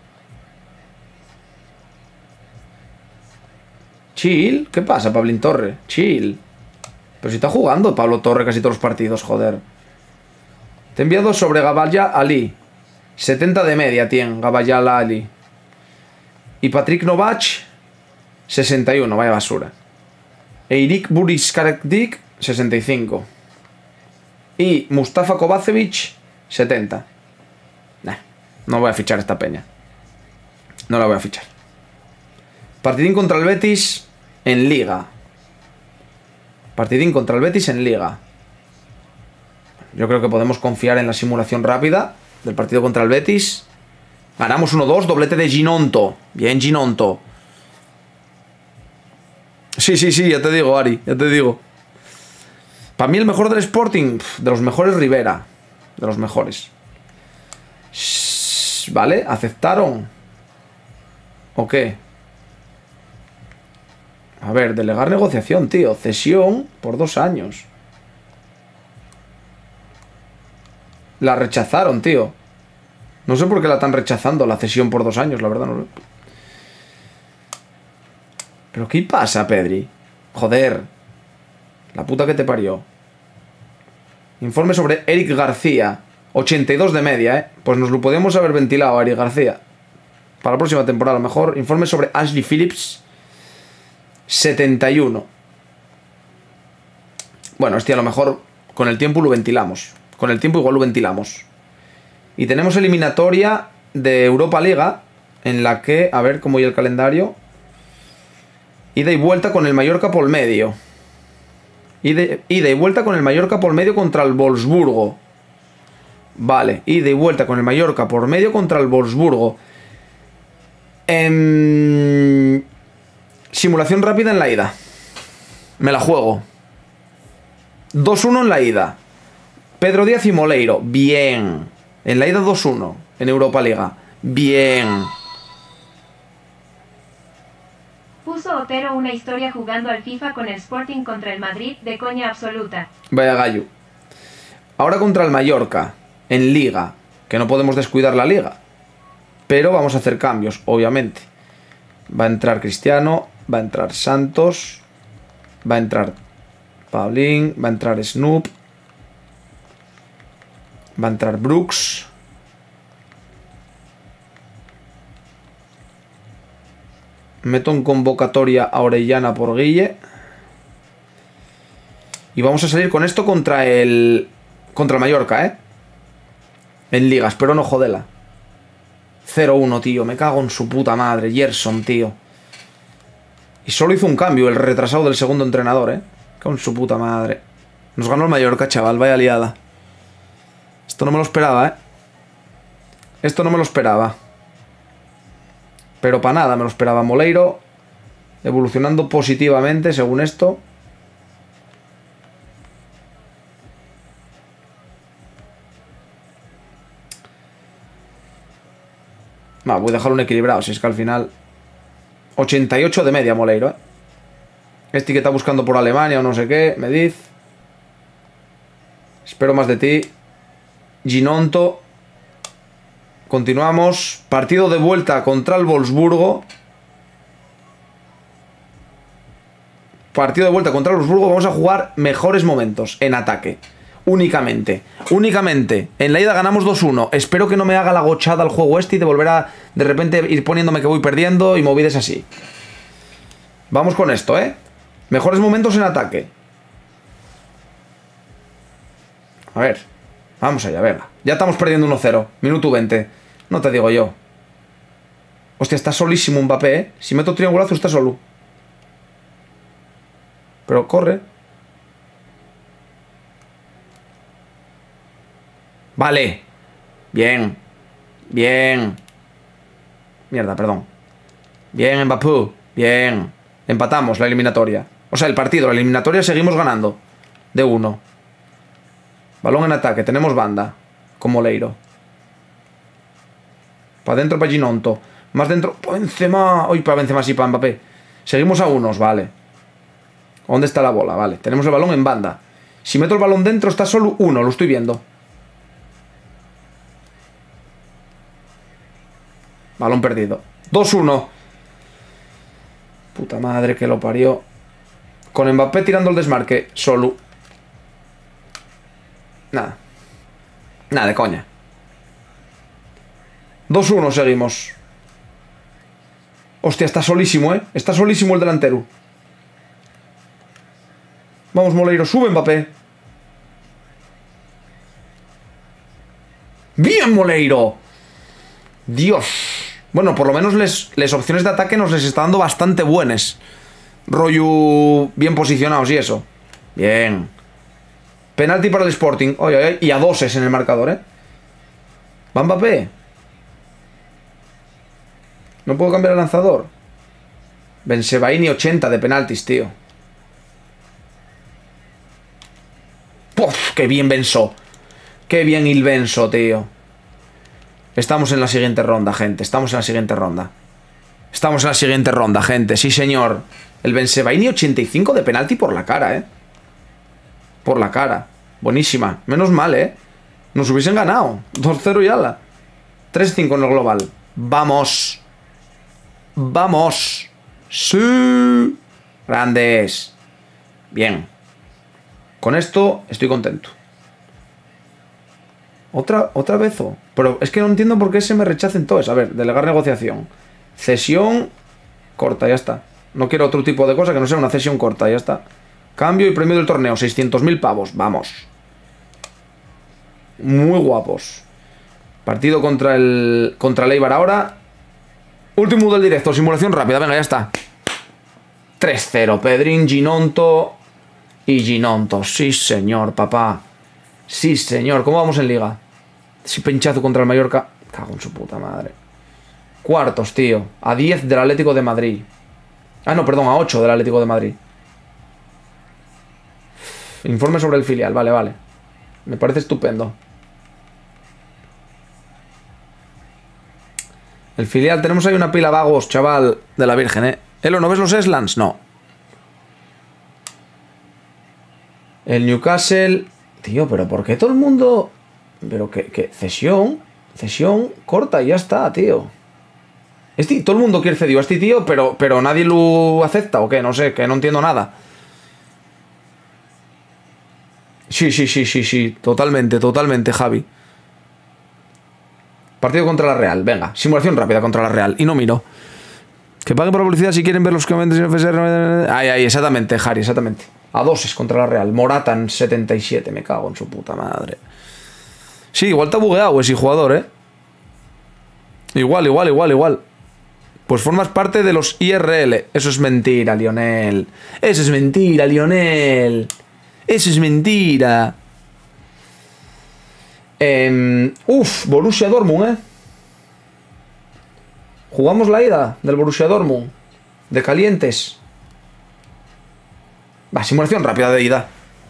Chill. ¿Qué pasa, Pablín Torre? Chill. Pero si está jugando Pablo Torre casi todos los partidos, joder. Te he enviado sobre Gabaya Ali. 70 de media tiene Gabaya Ali. Y Patrick Novak 61, vaya basura. Eirik Buriskarekdik 65. Y Mustafa Kovacevic 70. No voy a fichar esta peña. No la voy a fichar. Partidín contra el Betis en Liga. Partidín contra el Betis en Liga. Yo creo que podemos confiar en la simulación rápida del partido contra el Betis. Ganamos 1-2, doblete de Ginonto. Bien, Ginonto. Sí, ya te digo, Ari, ya te digo. Para mí el mejor del Sporting, de los mejores, Rivera. De los mejores. Vale, ¿aceptaron? ¿O qué? A ver, delegar negociación, tío. Cesión por 2 años. La rechazaron, tío. No sé por qué la están rechazando, la cesión por 2 años, la verdad no. ¿Pero qué pasa, Pedri? Joder. La puta que te parió. Informe sobre Eric García. 82 de media, ¿eh? Pues nos lo podíamos haber ventilado, Ari García. Para la próxima temporada, a lo mejor. Informe sobre Ashley Phillips. 71. Bueno, a lo mejor con el tiempo lo ventilamos. Con el tiempo igual lo ventilamos. Y tenemos eliminatoria de Europa Liga, en la que, a ver cómo hay el calendario. Ida y vuelta con el Mallorca por medio. Ida y vuelta con el Mallorca por medio contra el Wolfsburgo. Vale, ida y vuelta con el Mallorca por medio contra el Wolfsburgo. Simulación rápida en la ida. Me la juego. 2-1 en la ida. Pedro Díaz y Moleiro. Bien. En la ida 2-1 en Europa Liga. Bien. Puso Otero una historia jugando al FIFA con el Sporting contra el Madrid de coña absoluta. Vaya gallo. Ahora contra el Mallorca. En Liga. Que no podemos descuidar la Liga. Pero vamos a hacer cambios, obviamente. Va a entrar Cristiano. Va a entrar Santos. Va a entrar Paulín. Va a entrar Snoop. Va a entrar Brooks. Meto en convocatoria a Orellana por Guille. Y vamos a salir con esto contra el Mallorca, ¿eh? En Liga, espero no jodela. 0-1, tío. Me cago en su puta madre. Gerson, tío. Y solo hizo un cambio, el retrasado del segundo entrenador, ¿eh? Con su puta madre. Nos ganó el Mallorca, chaval. Vaya liada. Esto no me lo esperaba, ¿eh? Esto no me lo esperaba. Pero para nada me lo esperaba. Moleiro evolucionando positivamente, según esto. Va, voy a dejarlo un equilibrado. Si es que al final 88 de media Moleiro, ¿eh? Este que está buscando por Alemania o no sé qué. Mediz. Espero más de ti. Ginonto. Continuamos. Partido de vuelta contra el Wolfsburgo. Partido de vuelta contra el Wolfsburgo. Vamos a jugar mejores momentos en ataque. Únicamente. Únicamente. En la ida ganamos 2-1. Espero que no me haga la gochada al juego este y de volver a de repente ir poniéndome que voy perdiendo y movides así. Vamos con esto, ¿eh? Mejores momentos en ataque. A ver. Vamos allá, venga. Ya estamos perdiendo 1-0. Minuto 20. No te digo yo. Hostia, está solísimo Mbappé, ¿eh? Si meto triangulazo está solo. Pero corre. Vale. Bien. Bien. Mierda, perdón. Bien, Mbappé. Bien. Empatamos la eliminatoria. O sea, el partido, la eliminatoria seguimos ganando. De 1. Balón en ataque. Tenemos banda. Con Moleiro. Para adentro para Ginonto. Más dentro. Para Benzema. Uy, para Benzema sí, para Mbappé. Seguimos a unos, vale. ¿Dónde está la bola? Vale. Tenemos el balón en banda. Si meto el balón dentro está solo 1. Lo estoy viendo. Balón perdido. 2-1. Puta madre que lo parió. Con Mbappé tirando el desmarque. Solo. Nada. Nada de coña. 2-1 seguimos. Hostia, está solísimo, ¿eh? Está solísimo el delantero. Vamos, Moleiro. Sube, Mbappé. ¡Bien, Moleiro! Dios. Bueno, por lo menos les opciones de ataque nos les está dando bastante buenas. Rollo bien posicionados y eso. Bien. Penalti para el Sporting. Oye, oye, y a 2 en el marcador, ¿eh? ¿Va Mbappé? No puedo cambiar el lanzador. Bensebaini 80 de penaltis, tío. ¡Puf! ¡Qué bien Benso! ¡Qué bien il Benso, tío! Estamos en la siguiente ronda, gente. Estamos en la siguiente ronda. Estamos en la siguiente ronda, gente. Sí, señor. El Bensebaini 85 de penalti por la cara, ¿eh? Por la cara. Buenísima. Menos mal, ¿eh? Nos hubiesen ganado. 2-0 y ala. 3-5 en el global. ¡Vamos! ¡Vamos! ¡Sí! Grandes. Bien. Con esto estoy contento. Otra vez. Pero es que no entiendo por qué se me rechacen todos. A ver, delegar negociación. Cesión corta, ya está. No quiero otro tipo de cosa que no sea una cesión corta, ya está. Cambio y premio del torneo, 600.000 pavos. Vamos. Muy guapos. Partido contra el Eibar ahora. Último del directo, simulación rápida. Venga, ya está. 3-0. Pedrín, Ginonto y Ginonto. Sí, señor, papá. Sí, señor. ¿Cómo vamos en liga? Si pinchazo contra el Mallorca. Cago en su puta madre. Cuartos, tío. A 10 del Atlético de Madrid. Ah, no, perdón, a 8 del Atlético de Madrid. Informe sobre el filial. Vale, vale. Me parece estupendo. El filial, tenemos ahí una pila vagos, chaval, de la Virgen, ¿eh? Elo, ¿no ves los Slants? No. El Newcastle... Tío, pero ¿por qué todo el mundo...? Pero que cesión corta y ya está, tío. Todo el mundo quiere cedido a este tío, pero nadie lo acepta, ¿o qué? No sé, que no entiendo nada. Sí. Totalmente, Javi. Partido contra la Real, venga. Simulación rápida contra la Real. Y no miro. Que paguen por la publicidad si quieren ver los comentarios en FSR. Ahí, exactamente, Jari, exactamente. A 2 contra la Real. Morata en 77, me cago en su puta madre. Sí, igual está bugueado ese jugador, ¿eh? Igual. Pues formas parte de los IRL. Eso es mentira, Lionel. Eso es mentira, Lionel. Eso es mentira. Borussia Dortmund, Jugamos la ida del Borussia Dortmund. De calientes. Va, simulación rápida de ida.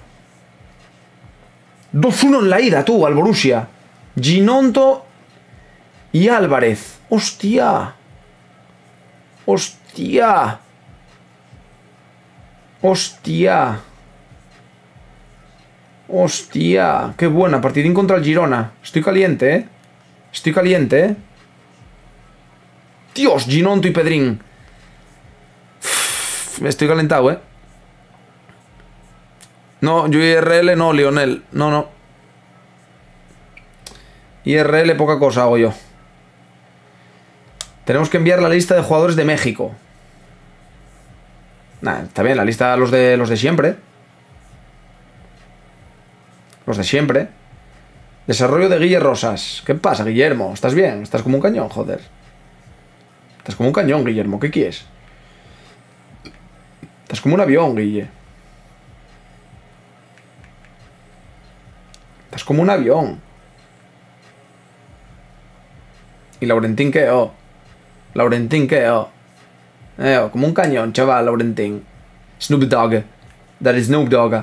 2-1 en la ida, tú, al Borussia. Ginonto y Álvarez. Hostia. Hostia, qué buena. Partidín contra el Girona. Estoy caliente, Dios, Ginonto y Pedrín. Estoy calentado, No, yo IRL no, Lionel. No. IRL poca cosa hago yo. Tenemos que enviar la lista de jugadores de México. Nah, está bien, la lista los de siempre. Los de siempre. Desarrollo de Guille Rosas. ¿Qué pasa, Guillermo? ¿Estás bien? Estás como un cañón, joder. Estás como un cañón, Guillermo. ¿Qué quieres? Estás como un avión, Guille. Estás como un avión. ¿Y Laurentín qué? Como un cañón, chaval, Laurentín. Snoop Dogg. That is Snoop Dogg.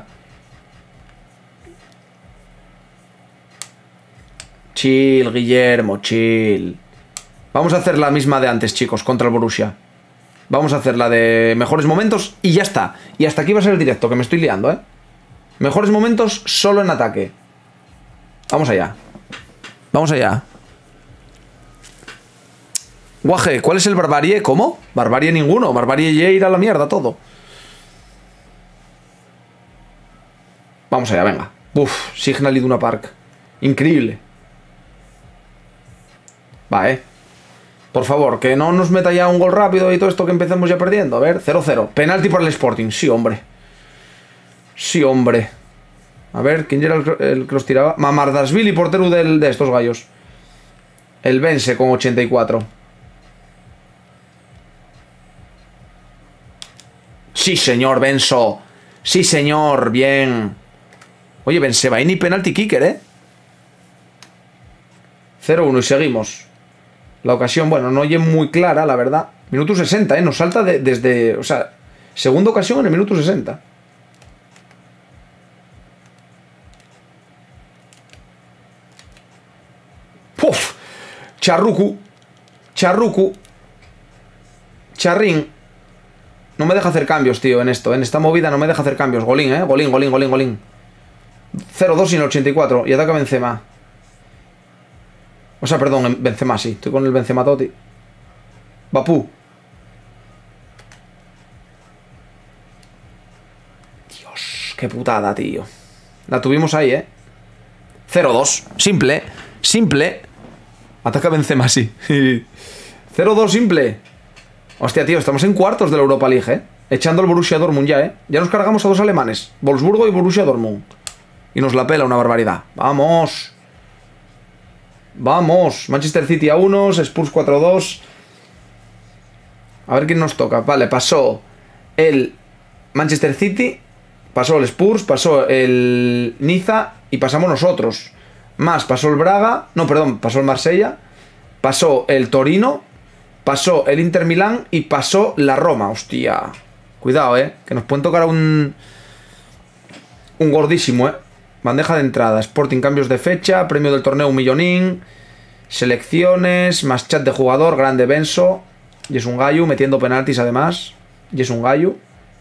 Chill, Guillermo, chill. Vamos a hacer la misma de antes, chicos, contra el Borussia. Vamos a hacer la de mejores momentos y ya está. Y hasta aquí va a ser el directo, que me estoy liando, Mejores momentos solo en ataque. Vamos allá. Guaje, ¿cuál es el Barbarie? ¿Cómo? Barbarie ninguno. Barbarie ya irá a la mierda todo. Vamos allá, venga. Signal Iduna Park. Increíble. Va, Por favor, que no nos meta ya un gol rápido y todo esto que empecemos ya perdiendo. A ver, 0-0. Penalti para el Sporting. Sí, hombre. A ver, ¿quién era el que los tiraba? Mamardashvili, portero de estos gallos. El Vence con 84. Sí, señor, Benzo. Sí, señor, bien. Oye, Bensebaini penalti kicker, 0-1 y seguimos. La ocasión, bueno, no oye muy clara, la verdad. Minuto 60, nos salta desde... O sea, segunda ocasión en el minuto 60. ¡Puf! Charrín. No me deja hacer cambios, tío, en esta movida no me deja hacer cambios. Golín, Golín. 0-2 sin el 84. Y ataca Benzema. O sea, perdón, Benzema, sí. Estoy con el Benzema Totti. Bapú. Dios, qué putada, tío. La tuvimos ahí, 0-2. Simple. Simple. Ataca Benzema, sí. 0-2 simple. Hostia, tío, estamos en cuartos de la Europa League, Echando el Borussia Dortmund ya, Ya nos cargamos a 2 alemanes. Wolfsburgo y Borussia Dortmund. Y nos la pela una barbaridad. ¡Vamos! ¡Vamos! Manchester City a 1, Spurs 4-2. A ver quién nos toca. Vale, pasó el Manchester City, pasó el Spurs, pasó el Niza y pasamos nosotros. Más pasó el Braga, no, perdón, pasó el Marsella, pasó el Torino, pasó el Inter Milán y pasó la Roma. Hostia. Cuidado, que nos pueden tocar un gordísimo, Bandeja de entrada, Sporting cambios de fecha, premio del torneo 1 millonín, selecciones, más chat de jugador, grande Benso, y es un gallo, metiendo penaltis además, y es un gallo.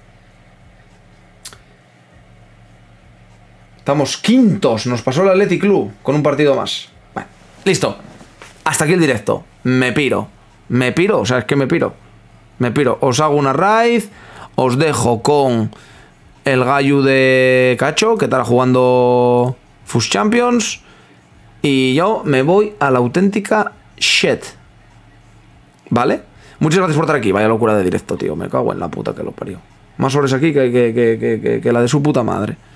Estamos quintos, nos pasó el Athletic Club con un partido más. Bueno, listo. Hasta aquí el directo. Me piro. Me piro, o sea, es que me piro. Me piro. Os hago una raid, os dejo con el gallo de Cacho, que estará jugando FUS Champions, y yo me voy a la auténtica shit. ¿Vale? Muchas gracias por estar aquí. Vaya locura de directo, tío. Me cago en la puta que lo parió. Más horas aquí que la de su puta madre.